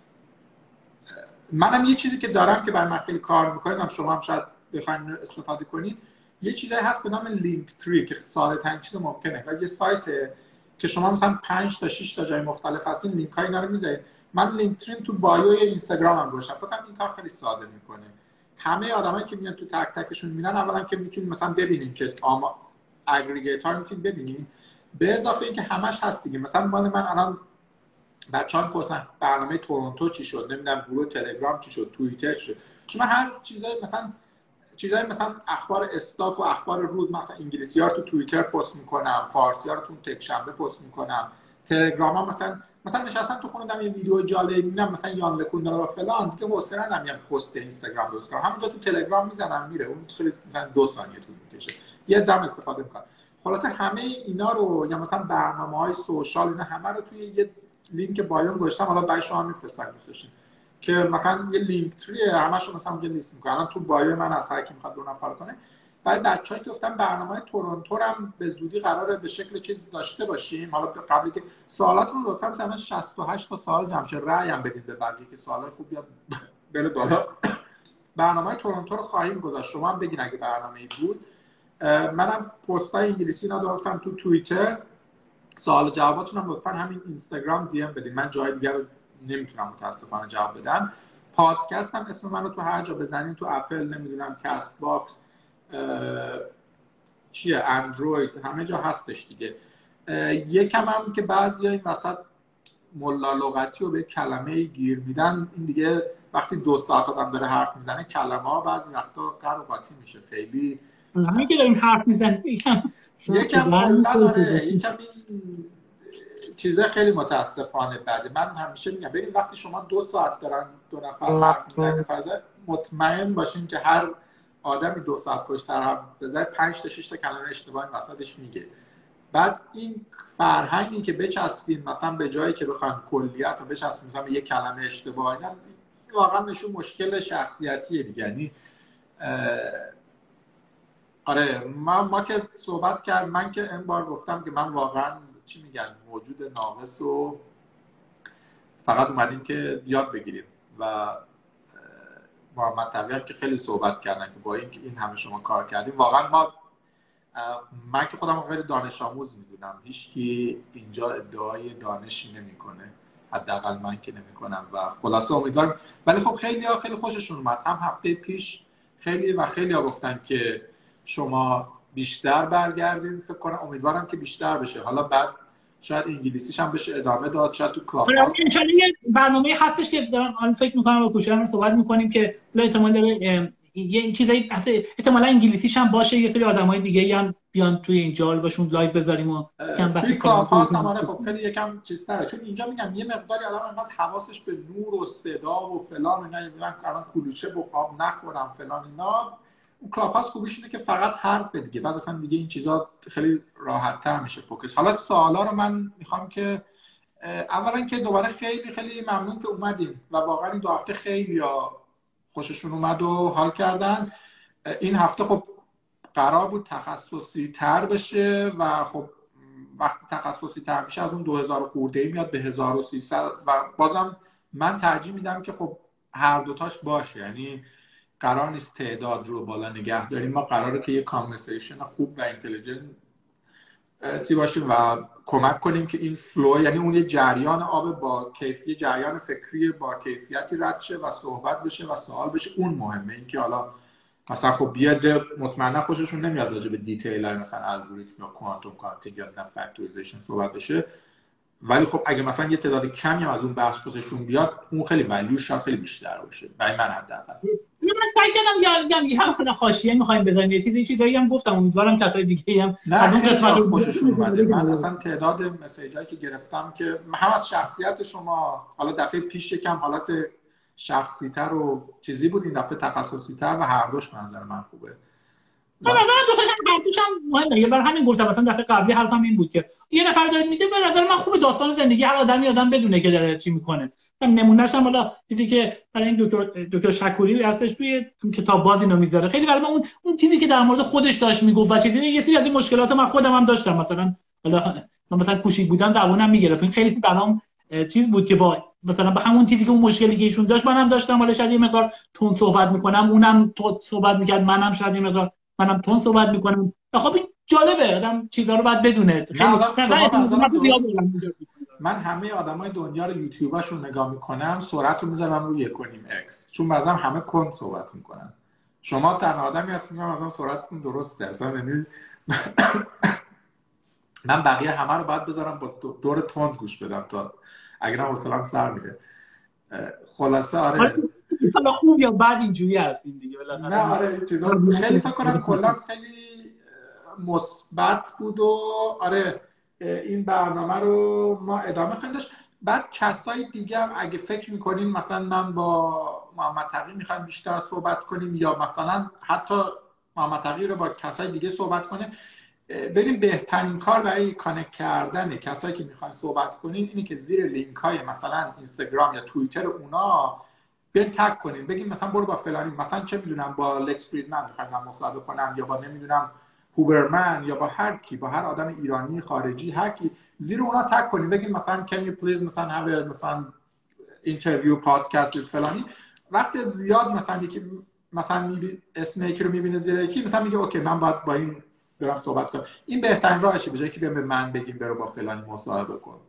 منم یه چیزی که دارم که برای من خیلی کار می‌کنه، شما هم شاید بخواید استفاده کنید، یه چیزی هست به نام لینک تری که ساده ترین چیز ممکنه. یه سایته که شما مثلا 5 تا 6 تا جای مختلف هستین، لینک‌های اینا رو می‌ذارید. من لینک تری تو بایو اینستاگرامم گذاشتم، فکر کنم این کار خیلی ساده می‌کنه. همه آدمایی که میان تو تک تکشون میبینن، اولا که میتونید مثلا ببینید که اگریگیتور میتونید ببینید، به اضافه اینکه همش هست دیگه. مثلا من الان بچه‌ها می‌پرسن برنامه تورنتو چی شد، نمیدونم گروه تلگرام چی شد، توییتر چی شد. چون من هر چیزای مثلا اخبار استاک و اخبار روز مثلا انگلیسی‌ها رو تو توییتر پست می‌کنم، فارسی‌ها رو تو تک شنبه پست می‌کنم، تلگرام‌ها مثلا نشستم تو خونه دارم یه ویدیو جالب می‌بینم مثلا یان لکون داره و فلان، دیگه حوصله ندارم پست اینستاگرام درست کنم، همونجا تو تلگرام میزنم میره، اون خیلی مثلا 2 ثانیه طول می‌کشه، یه دم استفاده می‌کنم. خلاصه همه اینا رو یا مثلا برنامه‌های سوشال اینا همه رو توی یه لینک بایو گذاشتم، حالا برای شما می‌فرستم دوست داشتین که مثلا یه لینک تریه همشون مثلا اونجا لیست می‌کنم. الان تو بایو من از هر کی می‌خواد 2 نفر کنه. بعد بچه‌ای که گفتم برنامه‌های تورنتو هم به زودی قراره به شکل چیز داشته باشیم. حالا قبلی که سوالاتون رو لطفاً مثلا 68 تا سوال جمع شه، رأی هم بدید به بقیه که سوالای خوب بیاد بره بالا. برنامه‌های تورنتو رو خواهیم گذاشت، شما هم بگین اگه برنامه‌ای بود. منم پست‌های انگلیسی اینا گفتم تو توییتر، سوال جواباتون هم لطفاً همین اینستاگرام دی ام بدین، من جای دیگه رو نمیتونم متاسفانه جواب بدم. پادکست هم اسم منو تو هر جا بزنین، تو اپل، نمیدونم کست باکس، چیه، اندروید، همه جا هستش دیگه. یکم هم که بعضی این وسط ملا لغتی رو به کلمه گیر میدن، این دیگه وقتی 2 ساعت آدم داره حرف میزنه کلمه ها بعضی وقتا قر و قاطی میشه، خیلی همین که داریم حرف میزنیم یکم کلا داره، یکم این چیزا خیلی متاسفانه بده. من همیشه میگم ببین وقتی شما 2 ساعت دارن 2 نفر حرف میزنن، مطمئن باشین که هر آدمی 2 ساعت پشت سر هم بزنه 5 تا 6 تا کلمه اشتباهی وسطش میگه. بعد این فرهنگی که بچسبین مثلا به جایی که بخواید کلیت رو بچسبین مثلا به یک کلمه اشتباهی، نه واقعا نشون مشکل شخصیتیه دیگه. یعنی آره ما که صحبت کرد، من که این بار گفتم که من واقعا چی میگن موجود ناقص و فقط اومدیم که یاد بگیریم و محمد تقیی که خیلی صحبت کردن که با این همه شما کار کردیم، واقعا من که خودم خیلی دانش آموز میدونم، هیچکی اینجا ادعای دانشی نمیکنه، حداقل من که نمیکنم و خلاصه امیدوارم. ولی خب خیلی خوششون اومد، هم هفته پیش خیلی گفتن که شما بیشتر برگردین، فکر کنم امیدوارم که بیشتر بشه، حالا بعد شاید انگلیسیش هم بشه ادامه داد، شاید تو کلاس هاست ان شاءالله یه برنامه هستش که دارم فکر می‌کنم با کوشر صحبت می‌کنیم که احتمال داره یه چیزایی احتمالاً انگلیسیش هم باشه، یه سری آدمای دیگه‌ای هم بیان توی این جال باشون لایو بذاریم و کم توی کلاس هاست هم. آره خب خیلی یکم چیزتره، چون اینجا میگم یه مقداری الان انقدر حواسش به نور و صدا و فلان اینا، میگن الان کلوچه بخوام نخورم فلان اینا. اون کلاس هاست خوبیش اینه که فقط حرف دیگه، بعد اصلا دیگه این چیزا خیلی راحت‌تر میشه فوکس. حالا سوالا رو من میخوام که اولا که دوباره خیلی ممنون که اومدیم و واقعا این 2 هفته خیلی خوششون اومد و حال کردن. این هفته خب قرار بود تخصصی تر بشه و خب وقتی تخصصی تر میشه از اون 2000 خورده‌ای میاد به 1300 و بازم من ترجیح میدم که خب هر دوتاش باشه، یعنی قرار نیست تعداد رو بالا نگه داریم، ما قراره که یه کانورسیشن خوب و اینتلیجنت باشیم و کمک کنیم که این فلو، یعنی اون یه جریان آب با کیفیت، جریان فکری با کیفیتی رد شه و صحبت بشه و سوال بشه. اون مهمه. این که حالا مثلا خب بیاد مطمئنا خوششون نمیاد راجع به دیتیل های مثلا الگوریتم یا کوانتوم کانتینگ یا فکتوریزیشن صحبت بشه، ولی خب اگه مثلا یه تعداد کمی از اون بحث خوششون بیاد، اون خیلی ولیوش شاید خیلی بیشتر باشه برای من حداقل. من سعی کردم یه هم حاشیه می‌خوایم بزنیم، یه چیزایی هم گفتم، امیدوارم کسای دیگه هم از اون قسمت خوششون اومده. من اصلا تعداد مسیجایی که گرفتم که هم از شخصیت شما، حالا دفعه پیش یکم حالت شخصی‌تر و چیزی بود، این دفعه تخصصی‌تر و هر دوش منظر من خوبه. من دوستش هم مهمه، برای همین گفتم مثلا دفعه قبلی حرفم این بود که یه نفر داره میگه به نظر من خوب داستان زندگی هر آدم بدونه که داره چی میکنه. نمونهش هم حالا چیزی که برای این دکتر شکوری هستش توی کتاب باز اینو میذاره، خیلی برای من اون چیزی که در مورد خودش داشت میگفت و چیزی، یه سری از این مشکلات من خودم هم داشتم، مثلا حالا من مثلا کوشید بودم زبونم میگرفت، این خیلی برام چیز بود که با مثلا به همون چیزی که اون مشکلی که ایشون داشت منم داشتم، حالا شاید یه مقدار تون صحبت میکنم، اونم تو صحبت میکرد، منم شاید یه مقدار منم تون صحبت میکنم. خب این جالبه، آدم چیزا رو باید بدونه. من همه آدمای دنیا رو یوتیوباشون نگاه میکنم، سرعت رو میذارم روی 1.5x، چون بعضا همه کند صحبت میکنن. شما تنها آدمی هستید که مثلا سرعتتون درسته، اصلا یعنی من بقیه همه رو باید بذارم با دور تند گوش بدم تا اگر حوصله‌ام سر میره. خلاصه آره حالا خوب یا بد اینجوری هستیم دیگه بالاخره. نه آره چیزا خیلی فکر کنم کلا خیلی مثبت بود و آره این برنامه رو ما ادامه خواهیم داشت. بعد کسای دیگه هم اگه فکر میکنین مثلا من با محمد تقی میخوایم بیشتر صحبت کنیم یا مثلا حتی محمد تقی رو با کسای دیگه صحبت کنه، بریم بهترین کار برای کانکت کردن کسایی که میخواین صحبت کنین اینه که زیر لینک های مثلا اینستاگرام یا توییتر اونا بیاین تگ کنین، بگین مثلا برو با فلانی، مثلا چه میدونم با لکس فریدمن میخوام مصاحبه کنم یا با نمیدونم هوبرمن یا با هر کی، با هر آدم ایرانی خارجی هر کی، زیر اونا تگ کنین بگین مثلا can you please مثلا have مثلا اینترویو پادکست فلانی. وقتی زیاد مثلا یکی مثلا اسم یکی رو میبینه زیر یکی مثلا میگه اوکی من باید با این برام صحبت کنم، این بهترین راهشه به جایی که بیام به من بگیم برو با فلانی مصاحبه کن.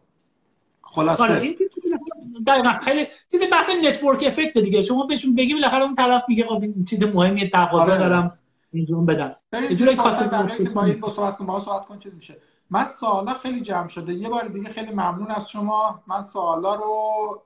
خلاصه دقیقاً خیلی چیز بحث نتورک افکت دیگه، شما بهشون بگی بالاخره اون طرف میگه خب این چیز مهمیه تقاضا دارم انجام بدم. یه جوری کاسه بقیه با این صحبت کن با صحبت کن چه میشه. من سوالا خیلی جمع شده، یه بار دیگه خیلی ممنون از شما. من سوالا رو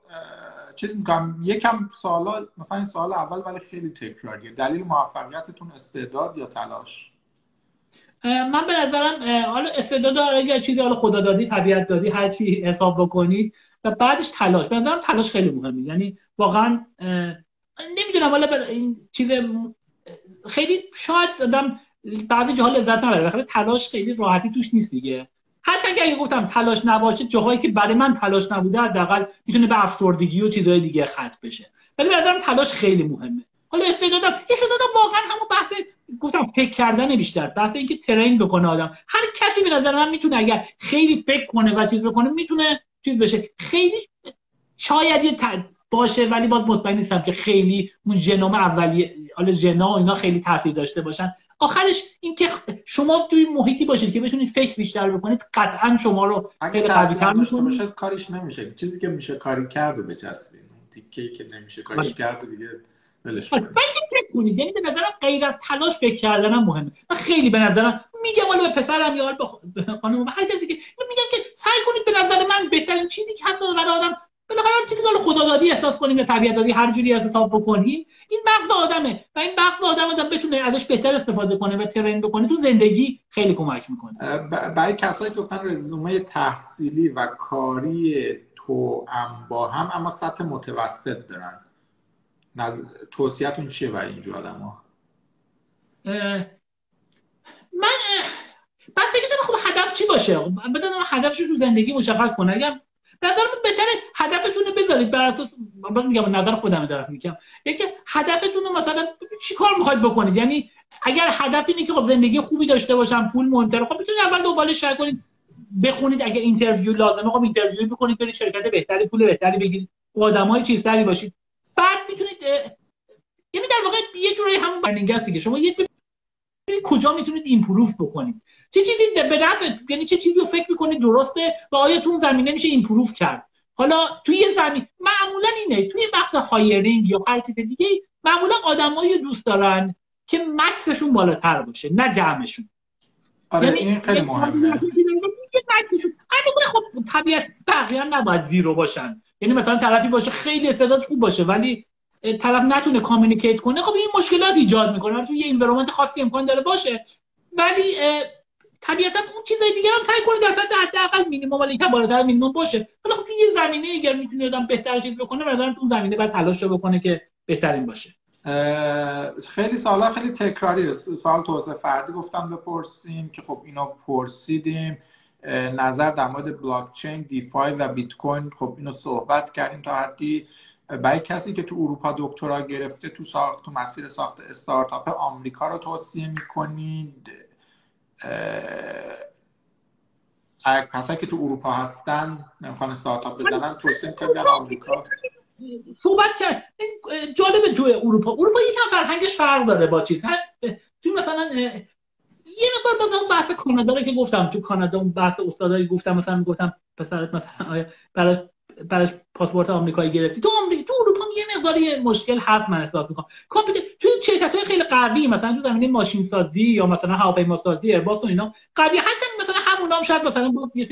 چیز میگم یکم سوالا مثلا این سوال اول ولی خیلی تکراریه، دلیل موفقیتتون استعداد یا تلاش؟ من به نظرم حالا استعداد یا چیزی حالا خدا دادی طبیعت دادی هر چی حساب بکنی و بعدش تلاش. به نظرم تلاش خیلی مهمه، یعنی واقعا نمیدونم حالا این چیز خیلی شاید آدم بعضی جاها لذت نبره، بخاطر تلاش خیلی راحتی توش نیست دیگه. هرچند که اگه گفتم تلاش نباشه جاهایی که برای من تلاش نبوده حداقل میتونه به افسردگی و چیزهای دیگه ختم بشه، ولی به نظرم تلاش خیلی مهمه. حالا استعدادم واقعا همون بحث گفتم فکر کردن بیشتر، بحث اینکه ترین بکنه آدم. هر کسی به نظر من میتونه اگر خیلی فکر کنه و چیز بکنه میتونه چیز بشه. خیلی شاید یه باشه ولی باز مطمئن نیستم که خیلی اون ژنوم اولیه حالا ژنا و اینا خیلی تاثیر داشته باشن. آخرش اینکه شما توی محیطی باشید که بتونید فکر بیشتر بکنید قطعا شما رو خیلی قوی‌تر می‌کنه. کاریش نمیشه، چیزی که میشه کاری کرد و بچسبید، تیکه‌ای که نمیشه کاریش کرد دیگه ولش کنید. ولی فکر کنید، یعنی به نظرم غیر از تلاش فکر کردن هم مهمه. من خیلی به نظرم میگم حالا به پسرم یا به خانم هر کسی که میگم که سعی کنید به نظر من بهترین چیزی که هست برای آدم بالاخره چیزی که خدا دادی احساس کنیم یا طبیعت دادی هر جوری حساب بکنیم این مغز آدمه و این مغز آدم بتونه ازش بهتر استفاده کنه و ترین بکنه تو زندگی خیلی کمک میکنه. برای کسایی که گفتن رزومه تحصیلی و کاری توأم با هم اما سطح متوسط دارن، توصیه‌تون چیه برای اینجور آدم‌ها؟ من بس دیگه خب هدف چی باشه؟ بدون هدفش رو تو زندگی مشخص کنه. اگر به نظر من بهتره هدفتون رو بذارید بر اساس من میگم نظر خودم دارم میگم یکی هدفتون رو مثلا چیکار میخواید بکنید. یعنی اگر هدف اینه که خب زندگی خوبی داشته باشم پول مهمتره، خب میتونید اول دنبالش شروع کنید بخونید. اگر اینترویو لازمه خب اینترویو بکنید، برید شرکت بهتری پول بهتری بگیرید، آدمای چیزتری باشید، بعد میتونید یعنی در واقع یه جوری همون برنینگ است که شما یه کجا میتونید ایمپروو بکنید، چه چیزی به نفع، یعنی چه چیزی رو فکر میکنید درسته و آیا تو اون زمینه میشه ایمپروو کرد. حالا توی یه زمین معمولا اینه توی بحث هایرینگ یا هر چیز دیگه معمولا آدمایی دوست دارن که مکسشون بالاتر باشه نه جمعشون. آره یعنی این خیلی مهمه. خب طبیعت بقیه هم نباید زیرو باشن، یعنی مثلا طرفی باشه خیلی استعدادش خوب باشه ولی طرف نتونه کامیونیکیت کنه، خب این مشکلات ایجاد میکنه. توی یه انوایرمنت خاصی امکان داره باشه ولی طبیعتا اون چیزای دیگه هم سعی کنید در سطح حداقل مینیمم ولی که بالاتر مینیمم باشه. حالا خب توی یه زمینه اگر میتونه آدم بهتر چیز بکنه مثلا تو زمینه بعد تلاش بکنه که بهترین باشه. خیلی سوالا خیلی تکراری سوال توسعه فردی گفتم بپرسیم که خب اینو پرسیدیم. نظر در مورد بلاک چین، دیفای و بیت کوین خب اینو صحبت کردیم تا حدی. برای کسی که تو اروپا دکترا گرفته تو مسیر ساخت استارتاپ آمریکا رو توصیه میکنید؟ کسایی که تو اروپا هستن نمیخوان استارتاپ بزنن توصیه میکنید بیان آمریکا؟ صحبت کرد جالبه. تو اروپا یکم فرهنگش فرق داره با چیز توی مثلا یه مقدار بازم بحث کانادا رو که گفتم، تو کانادا اون بحث استادایی گفتم مثلا میگفتم پسرت مثلا براش پاسپورت آمریکایی گرفتی، تو اروپا یه مقداری مشکل هست من احساس می‌کنم. توی شرکت‌های خیلی قوی مثلا تو زمینه ماشین سازی یا مثلا هواپیما سازی ایرباس و اینا قوی، هرچند مثلا همونا هم شاید مثلا یه سری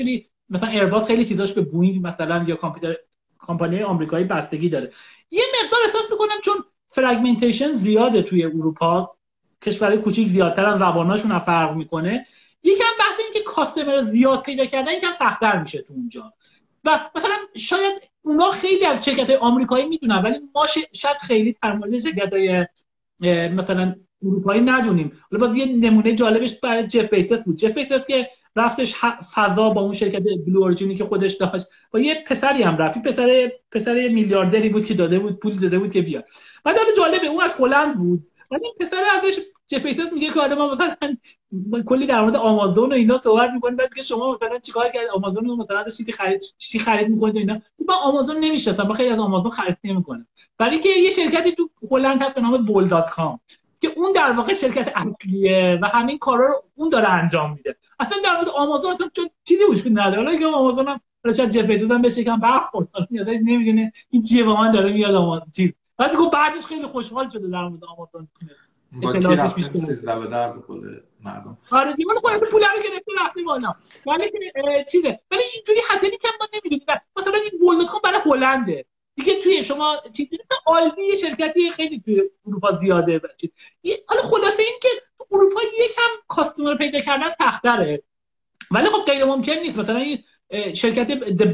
مثلا ایرباس خیلی چیزاش به بوئینگ مثلا یا کمپانی آمریکایی بستگی داره. یه مقدار احساس میکنم چون فرگمنتیشن زیاده توی اروپا، کشورهای کوچیک زیادتر از زباناشون فرق میکنه، یکم بحث این که کاستمر زیاد پیدا کردن یکم سخت‌تر میشه تو اونجا. و مثلا شاید اونا خیلی از شرکت‌های آمریکایی میدونن ولی ما شاید خیلی در مورد شرکت‌های مثلا اروپایی ندونیم. حالا باز یه نمونه جالبش برای جف بیزوس بود. جف بیزوس که رفتش فضا با اون شرکت بلو اورجینی که خودش داشت، با یه پسری هم رفت. پسر میلیاردری بود که پول داده بود که بیاد. بعد جالبه اون از هلند بود. بعد این پسر ازش جف بیزوس میگه که ما مثلا کلی در مورد آمازون و اینا صحبت می‌کنیم، بعد میگه شما مثلا چیکار کردید آمازون رو مثلا چیزی خرید می‌کنید اینا. من آمازون نمی‌شناسم، من خیلی از آمازون خرید نمی‌کنم. ولی که یه شرکتی تو هلند هست به نام bol.com که اون در واقع شرکت اصلیه و همین کارا رو اون داره انجام میده. اصلا در مورد آمازون اصلا چیزی وجود نداره. حالا که آمازون هم شاید جف بیزوس هم بهش یکم برخورد میاد، نمیدونه این چیه واقعا داره میاد آمازون چی. بعد میگه بعدش خیلی خوشحال شده در مورد آمازون با کی رفتیم 13 به در بخوره مردم. آره دیگه من خودم پولا رو گرفته رفتیم بالا. ولی چیزه ولی اینجوری حسابی که ما نمیدونیم. مثلا این bol.com برای هلنده دیگه، توی شما چیزی آلدی شرکتی خیلی توی اروپا زیاده چیز. حالا خلاصه این که تو اروپا یکم کاستومر پیدا کردن سخت‌تره، ولی خب غیر ممکن نیست. مثلا این شرکت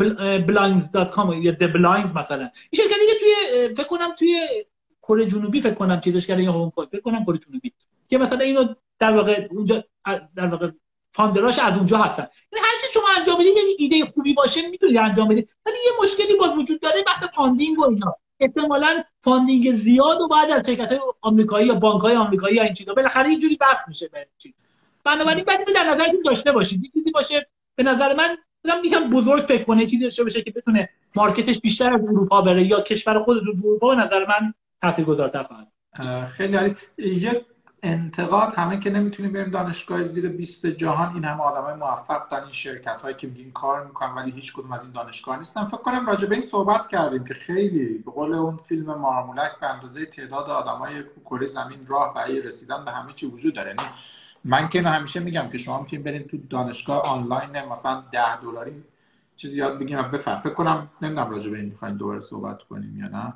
blinds.com یا the blinds مثلا این شرکتی که توی فکر کنم توی کره جنوبی فکر کنم چیزش کردن یا هنگ کنگ فکر کنم کره جنوبی، که مثلا اینو در واقع اونجا در واقع فاندراش از اونجا هستن. یعنی هر چی شما انجام بدید یه ایده خوبی باشه میتونید انجام بدید، ولی یه مشکلی باز وجود داره بحث فاندینگ و اینا. احتمالاً فاندینگ زیاد و بعد از شرکت‌های آمریکایی یا بانک‌های آمریکایی یا این چیزا بالاخره یه جوری بحث میشه به چیز. بنابراین باید در نظرتون داشته باشید یه چیزی باشه به نظر من یکم بزرگ فکر کنه، چیزی داشته باشه که بتونه مارکتش بیشتر از اروپا بره یا کشور خودتون اروپا به نظر من تاثیرگذارتر خواهد. خیلی عالی. یه انتقاد همه که نمیتونیم بریم دانشگاه زیر 20 جهان، این همه آدمای موفق در این شرکت‌هایی که میگین کار میکنن ولی هیچ کدوم از این دانشگاه نیستن. فکر کنم راجع به این صحبت کردیم که خیلی به قول اون فیلم مارمولک به اندازه تعداد آدمای کره زمین راه برای رسیدن به همه چی وجود داره. یعنی من که همیشه میگم که شما میتونید برین تو دانشگاه آنلاین مثلا $10 چیزی یاد بگیرم بفهم. فکر کنم نمیدونم راجع به این میخواین دوباره صحبت کنیم یا نه.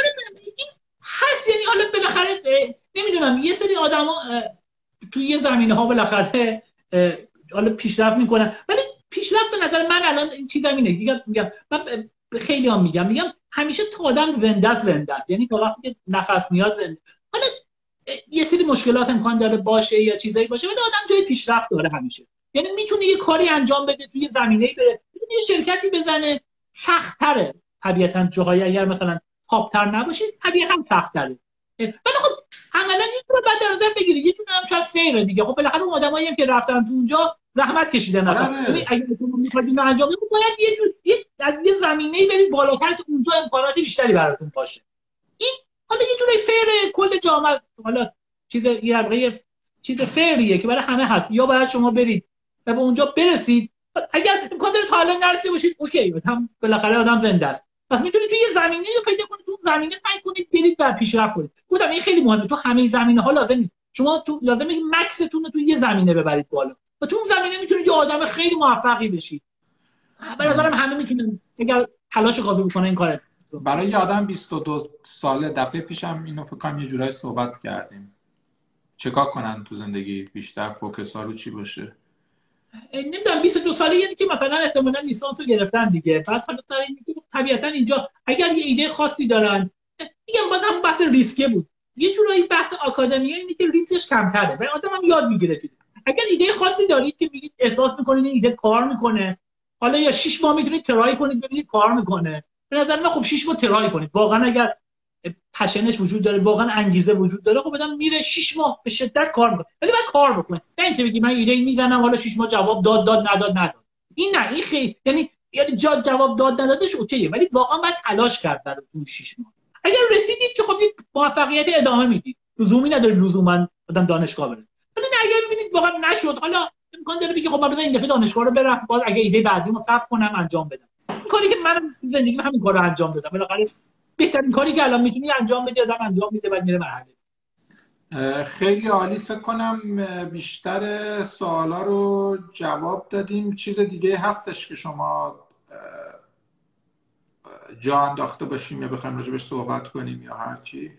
هست یعنی حالا بالاخره نمیدونم یه سری آدما توی یه زمینه‌ها بالاخره حالا پیشرفت میکنن، ولی پیشرفت به نظر من الان این چیزا اینه. میگم من خیلی هم میگم همیشه تا آدم زنده است، یعنی تا وقتی که نفس میاد زنده. حالا یه سری مشکلات امکان داره باشه یا چیزایی باشه ولی آدم جای پیشرفت داره همیشه. یعنی میتونه یه کاری انجام بده توی زمینه‌ای بره، میتونه یه شرکتی بزنه. سخت‌تره طبیعتاً جاهای اگر مثلا پاپ‌تر نباشه طبیعتاً سخت‌تره، ولی خب عملاً یه جور بعد در نظر بگیری یه جور هم شاید فیره دیگه. خب بالاخره اون آدمایی هم که رفتن تو اونجا زحمت کشیدن. یعنی اگه شما می‌خواید انجام بدید باید یه جور از یه زمینه‌ای برید بالاتر که اونجا امکانات بیشتری براتون باشه. این حالا یه جوری فیر کل جامعه، حالا چیز فریه که برای همه هست. یا باید شما برید و به اونجا برسید، اگر امکان داره تا الان نرسیده باشید اوکی، هم بالاخره آدم زنده است. پس میتونید توی یه زمینه‌ای رو پیدا کنید، تو زمینه سعی کنید برید و پیشرفت کنید. گفتم این خیلی مهمه، تو همه زمینه‌ها لازم نیست. شما تو لازمه که مکستون رو تو یه زمینه ببرید بالا و تو اون زمینه میتونید یه آدم خیلی موفقی بشید. به نظرم همه میتونن اگر تلاش کافی بکنن این کارو. برای یه آدم 22 ساله دفعه پیشم اینو فکر کنم یه جورایی صحبت کردیم. چیکار کنن تو زندگی؟ بیشتر فوکس ها رو چی باشه؟ نمیدونم 22 ساله یعنی که مثلا احتمالاً لیسانس رو گرفتن دیگه. بعد حالا طبیعتاً اینجا اگر یه ایده خاصی دارن، میگم باز هم بحث ریسکه بود. یه جورایی بحث آکادمی اینه که ریسکش کمتره و آدمم یاد میگیره. اگر ایده خاصی دارید که میگید احساس میکنید این ایده کار میکنه، حالا یا 6 ماه میتونید ترای کنید ببینید کار میکنه. به نظر من خب 6 ماه ترای کنید. واقعا اگر پشنش وجود داره، واقعا انگیزه وجود داره، خب آدم میره 6 ماه به شدت کار میکنه. ولی باید کار بکنه. نه اینکه بگی من ایده میزنم حالا 6 ماه جواب داد نداد. این نه، این خیلی یعنی جواب داد ندادش اوکیه، ولی واقعا باید تلاش کرد برای اون 6 ماه. اگر رسیدید که خب این موفقیت ادامه میدید. لزومی نداره لزوما آدم دانشگاه بره. ولی نه اگر ببینید واقعا نشد، حالا امکان داره بگی خب من بذار این دفعه دانشگاه رو برم، باز اگه ایده بعدیمو ثبت کنم انجام بدم. این کاری که من زندگیم همین کارو انجام دادم. بالاخره بهترین کاری که الان میتونی انجام بدی آدم انجام میده بعد میره مرحله. خیلی عالی. فکر کنم بیشتر سوالا رو جواب دادیم. چیز دیگه هستش که شما جا انداخته باشیم یا بخوایم راجبش صحبت کنیم یا هر چی؟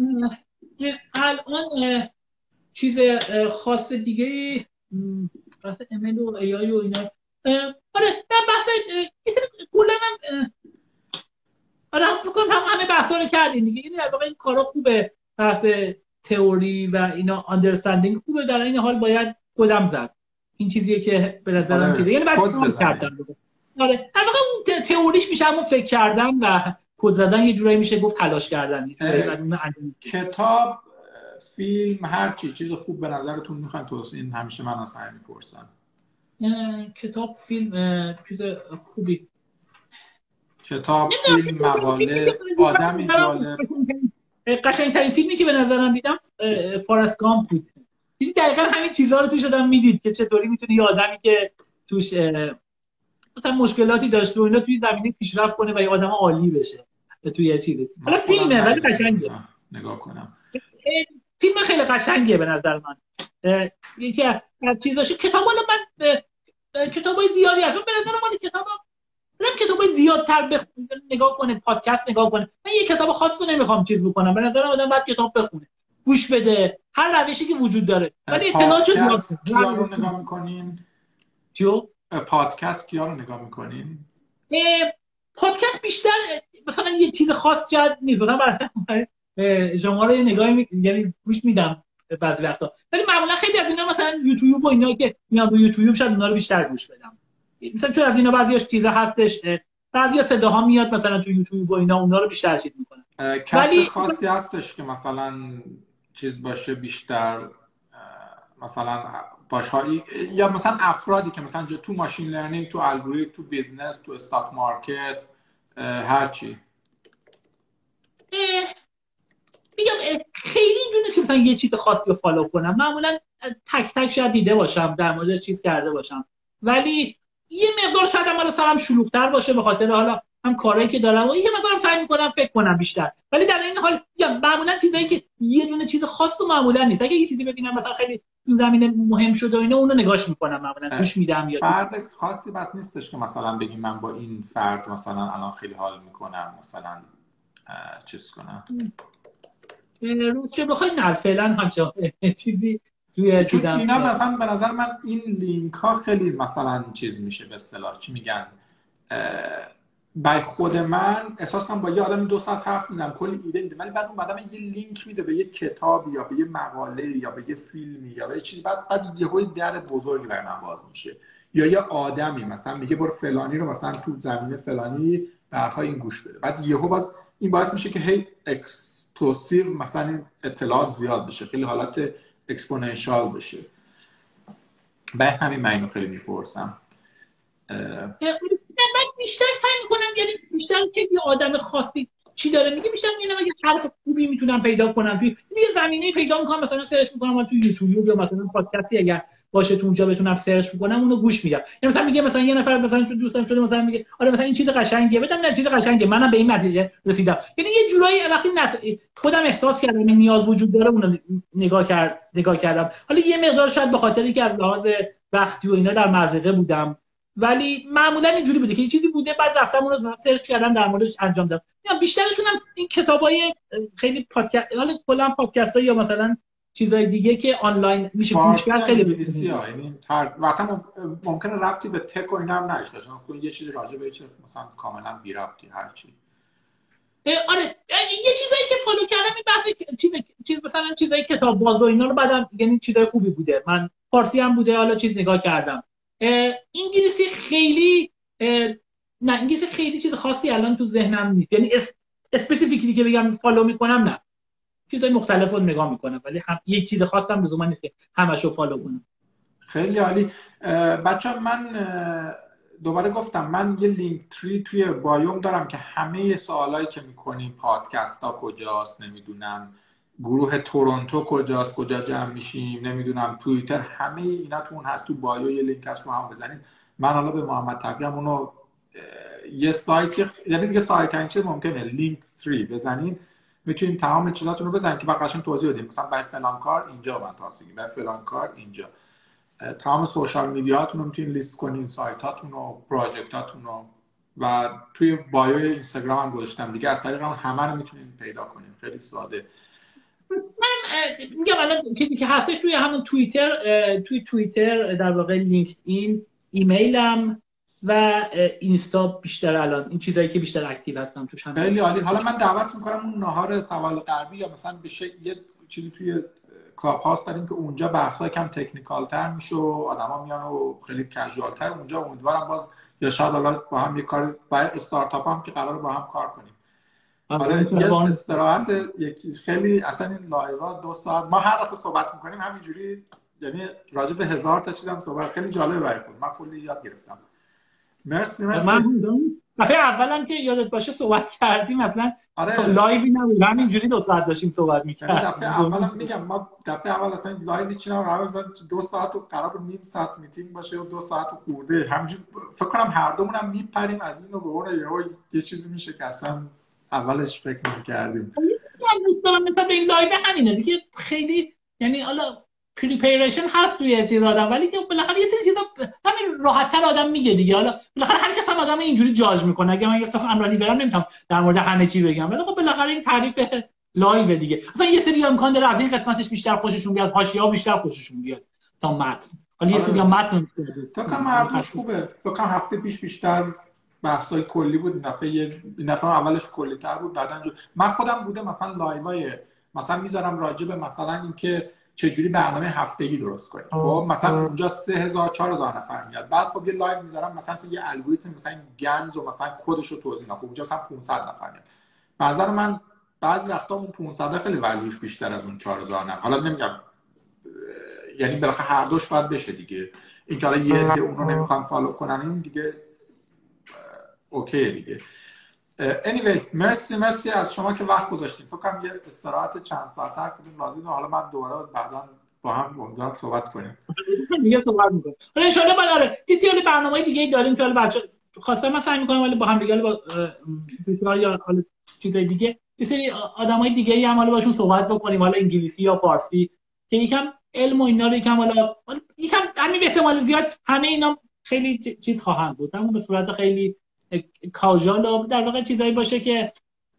الان چیز خاص دیگه بحث ML و AI و اینا. آره نه بحث کلا هم آره هم فکر کنم همه بحثا رو کردیم دیگه. یعنی در واقع این کارا خوبه، بحث تئوری و اینا آندرستندینگ خوبه، در این حال باید کدم زد. این چیزیه که به نظرم چیزه، یعنی بعد کد کردن. آره در واقع اون تئوریش میشه همون فکر کردن و کد زدن، یه جورایی میشه گفت تلاش کردن. کتاب، فیلم، هر چیز خوب به نظرتون میخواین توصیه؟ این همیشه من از همین میپرسم. کتاب، فیلم، چیز خوبی، کتاب، فیلم، مقاله، آدمی جالب. قشنگترین فیلمی که به نظرم دیدم فارست گامپ بود. دیدی دقیقاً همین چیزها رو توش آدم میدید که چطوری میتونه یه آدمی که توش مثلا مشکلاتی داشته و اینا توی زمینه پیشرفت کنه و یه آدم عالی بشه توی یه چیزی. حالا فیلمه ولی قشنگه، نگاه کنم. فیلم خیلی قشنگه به نظر من. یکی از چیزاش کتاب، حالا من کتابای زیادی هست به نظر من. کتابای زیادتر نگاه کنه، پادکست نگاه کنه. من یه کتاب خاص رو نمیخوام چیز بکنم، به نظر آدم باید کتاب بخونه، گوش بده، هر روشی که وجود داره. ولی اطلاعاتو کیا رو نگاه میکنین؟ پادکست کیا رو نگاه میکنین؟ پادکست بیشتر مثلا یه چیز خاص شاید نیست، مثلا برای شما رو نگاهی یعنی گوش میدم بعضی وقتا، ولی معمولا خیلی از اینا مثلا یوتیوب و اینا که میام رو یوتیوب شاید اونا رو بیشتر گوش بدم. مثلا چون از اینا بعضیاش چیزا هستش، بعضیا صداها میاد مثلا تو یوتیوب و اینا، اونا رو بیشتر چیز میکنن. ولی خاصی هستش که مثلا چیز باشه بیشتر، مثلا باشه، یا مثلا افرادی که مثلا تو ماشین لرنینگ، تو الگوریتم، تو بیزنس، تو استاک مارکت، هر چی. میگم خیلی اینجوری نیست که مثلا یه چیز خاصی رو فالو کنم. معمولا تک تک شاید دیده باشم، در مورد چیز کرده باشم، ولی یه مقدار شاید هم سرم شلوغ‌تر باشه به خاطر حالا هم کارهایی که دارم و یه مقدار سعی می‌کنم فکر کنم بیشتر. ولی در این حال میگم معمولا چیزایی که یه دونه چیز خاص معمولا نیست. اگه یه چیزی ببینم مثلا خیلی تو زمینه مهم شده و اینا، اونو نگاش می‌کنم، معمولا گوش میدم. یا فرد خاصی بس نیستش که مثلا بگیم من با این فرد مثلا الان خیلی حال می‌کنم، مثلا چیز کنم. رو چه بخوای نه فعلا همچنان چیزی توی دیدم. اینا مثلا به نظر من این لینک ها خیلی مثلا چیز میشه، به اصطلاح چی میگن، برای خود من احساس کنم با یه آدم 2 ساعت حرف میزنم، کلی ایده میده، ولی بعد اون آدم یه لینک میده به یه کتابی یا به یه مقاله یا به یه فیلمی یا به یه چیزی، بعد یهو در بزرگی برای من باز میشه. یا یه آدمی مثلا میگه برو فلانی رو مثلا تو زمینه فلانی به حرفای این گوش بده، بعد یهو باز این باعث میشه که هی اکسپلوسیو مثلا اطلاعات زیاد بشه، خیلی حالت اکسپوننشال بشه. به همین معنی خیلی میپرسم. من بیشتر سعی میکنم، یعنی بیشتر که یه آدم خاصی چی داره میگه بیشتر میگم اگه حرف خوبی میتونم پیدا کنم توی یه زمینه پیدا میکنم، مثلا سرچ میکنم تو یوتیوب یا مثلا پادکستی اگر باشه تو اونجا بتونم سرچ کنم، اونو گوش میدم. یا مثلا میگه مثلا یه نفر مثلا چون دوستم شده مثلا میگه آره مثلا این چیز قشنگه، بدم نه چیز قشنگه، منم به این نتیجه رسیدم. یعنی یه جورایی وقتی خودم احساس کردم این نیاز وجود داره اونو نگاه کردم. حالا یه مقدار شاید به خاطری که از لحاظ وقتی و اینا در مضیقه بودم، ولی معمولا اینجوری بوده که یه چیزی بوده بعد رفتم اون رو سرچ کردم در موردش انجام دادم. بیشترشون هم این کتابای خیلی پادکست، حالا کلا پادکست‌ها یا مثلا چیزای دیگه که آنلاین میشه گوش کرد خیلی انگلیسی‌ها، یعنی مثلا ممکنه ربطی به تک و اینا هم نداشته باشه، یه چیز راجع به چه مثلا کاملا بی ربطی هر چی. آره یه چیزایی که فالو کردم این بحث چیز مثلا چیزای کتاب باز و اینا رو بعدم، یعنی چیزای خوبی بوده. من فارسی هم بوده حالا چیز نگاه کردم. انگلیسی خیلی نه، انگلیسی خیلی چیز خاصی الان تو ذهنم نیست، یعنی اسپسیفیکلی که بگم فالو میکنم نه، چیزای مختلفو نگاه میکنم، ولی هم یک چیز خاصم لزوما نیست که همشو فالو کنم. خیلی عالی. بچه‌ها من دوباره گفتم من یه لینک تری توی بایوم دارم که همه سوالایی که میکنیم، پادکست ها کجاست نمیدونم، گروه تورنتو کجاست، کجا جمع میشیم نمیدونم، توییتر، همه اینا تو اون هست، تو بایو یه لینک هست رو هم بزنید. من حالا به محمد تقیم اونو یه سایت، یعنی دیگه سایت چه ممکنه لینک تری بزنید میتونید تمام چیزاتون رو بزنید که بعد قشنگ توضیح بدیم، مثلا برای فلان کار اینجا من تاسیگی، برای فلان کار اینجا. تمام سوشال میدیاتون رو میتونید لیست کنید، سایتاتون و پروژکتاتون رو، و توی بایو اینستاگرام هم گذاشتم دیگه، از طریق همه رو میتونید پیدا کنید. خیلی ساده. من میگم الان چیزی که هستش توی همون توییتر در واقع لینکدین، ایمیلم و اینستا بیشتر الان این چیزایی که بیشتر اکتیو هستم توش. هم خیلی عالی. حالا من دعوت میکنم اون نهار سوال غربی یا مثلا یه چیزی توی کلاب هاوس داریم که اونجا بحث‌ها کم تکنیکال تر میشه و آدما میان و خیلی کژوال تر اونجا. امیدوارم باز یا شاید حالا با هم یه کاری برای استارتاپ هم که قراره با هم کار کنیم. آره یه استراحت یکی خیلی اصلا این لایوها 2 ساعت ما هر دفعه صحبت میکنیم همینجوری، یعنی راجع به 1000 تا چیزام صحبت، خیلی جالبه برای خود من، کلی یاد گرفتم. مرسی. من دفعه اولم که یادت باشه صحبت کردیم مثلا لایوی نبود، همینجوری 2 ساعت داشتیم صحبت می‌کردیم. دفعه اولم میگم ما دفعه اول اصلا لایو چینا قرار مثلا 2 ساعت و قرار نیم ساعت میتینگ باشه و 2 ساعت خورده، همینجوری فکر کنم هر دومون هم میپریم از اینو به اون، یه چیزی میشه که اصلا اولش فکر نمی‌کردیم. من دوست دارم مثلا به این لایو همینه دیگه، خیلی یعنی حالا پریپریشن هست توی چیز آدم، ولی که بالاخره یه سری چیزا همین راحت‌تر آدم میگه دیگه. حالا بالاخره هر کس هم آدم اینجوری جاج میکنه. اگه من یه صفحه امرانی برم نمیتونم در مورد همه چی بگم، ولی خب بالاخره این تعریف لایو دیگه. مثلا یه سری امکان داره از این قسمتش بیشتر خوششون بیاد، حاشیه‌ها بیشتر خوششون بیاد تا متن. حالا یه سری متن تا کم مردمش خوبه. تو کم هفته پیش بیشتر بحث‌های کلی بود، این دفعه اولش کلی‌تر بود، بعدن من خودم بوده مثلا لایوهای مثلا میذارم راجع به مثلا اینکه چجوری برنامه هفتگی درست کنیم. خب مثلا اونجا 3000 4000 نفر میاد، بعد خب یه لایو میذارم مثلا یه الگوریتم مثلا گنز و مثلا کدش رو توضیح میدم، اونجا مثلا 500 نفر میاد. به نظر من بعضی وقتا اون 500 خیلی ولیوش بیشتر از اون 4000 نفر. حالا نمیگم یعنی بالاخره هر دوش باید بشه دیگه، این که حالا یه عده اون رو نمیخوام فالو کنن این دیگه اوکی دیگه. anyway مرسی از شما که وقت گذاشتین. فکر کنم یه استراحت چند ساعته کردیم لازمه. حالا من دوباره بعداً با هم امیدوارم صحبت کنیم. دیگه صحبت می‌کنیم. حالا ان شاءالله بعد یه سری برنامه‌های دیگه‌ای داریم که حالا بچه‌ها خاصه من فهم می‌کنم ولی با هم دیگه با یا حالا چیزای دیگه یه سری آدمای دیگه‌ای هم حالا باشون صحبت بکنیم، حالا انگلیسی یا فارسی، که یکم علم و اینا رو یکم حالا یکم همین به احتمال زیاد همه اینا خیلی چیز خواهند بود، اما به صورت خیلی کاژوال و در واقع چیزایی باشه که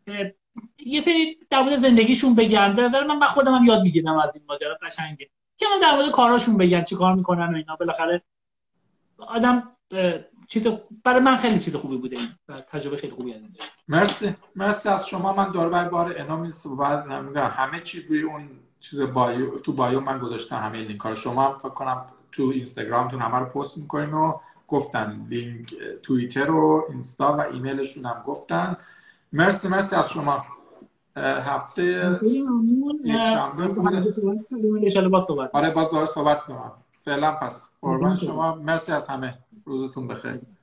یه سری در مورد زندگیشون بگن. به نظر من خودم هم یاد میگیرم از این ماجرا، قشنگه که من در مورد کاراشون بگن چی کار میکنن و اینا. بالاخره آدم چیز برای من خیلی چیز خوبی بوده این و تجربه خیلی خوبی داشتم. مرسی از شما. من دور بار انامی صحبت همه چی روی اون چیز بایو تو بایو من گذاشتم، همه لینک‌ها رو. شما هم فکر کنم تو اینستاگرامتون همه رو پست می‌کنین و گفتن لینک توییتر و اینستا و ایمیلشون هم گفتن. مرسی از شما. هفته یک شنبه باز صحبت کنم. فعلا پس قربان شما. مرسی از همه. روزتون بخیر.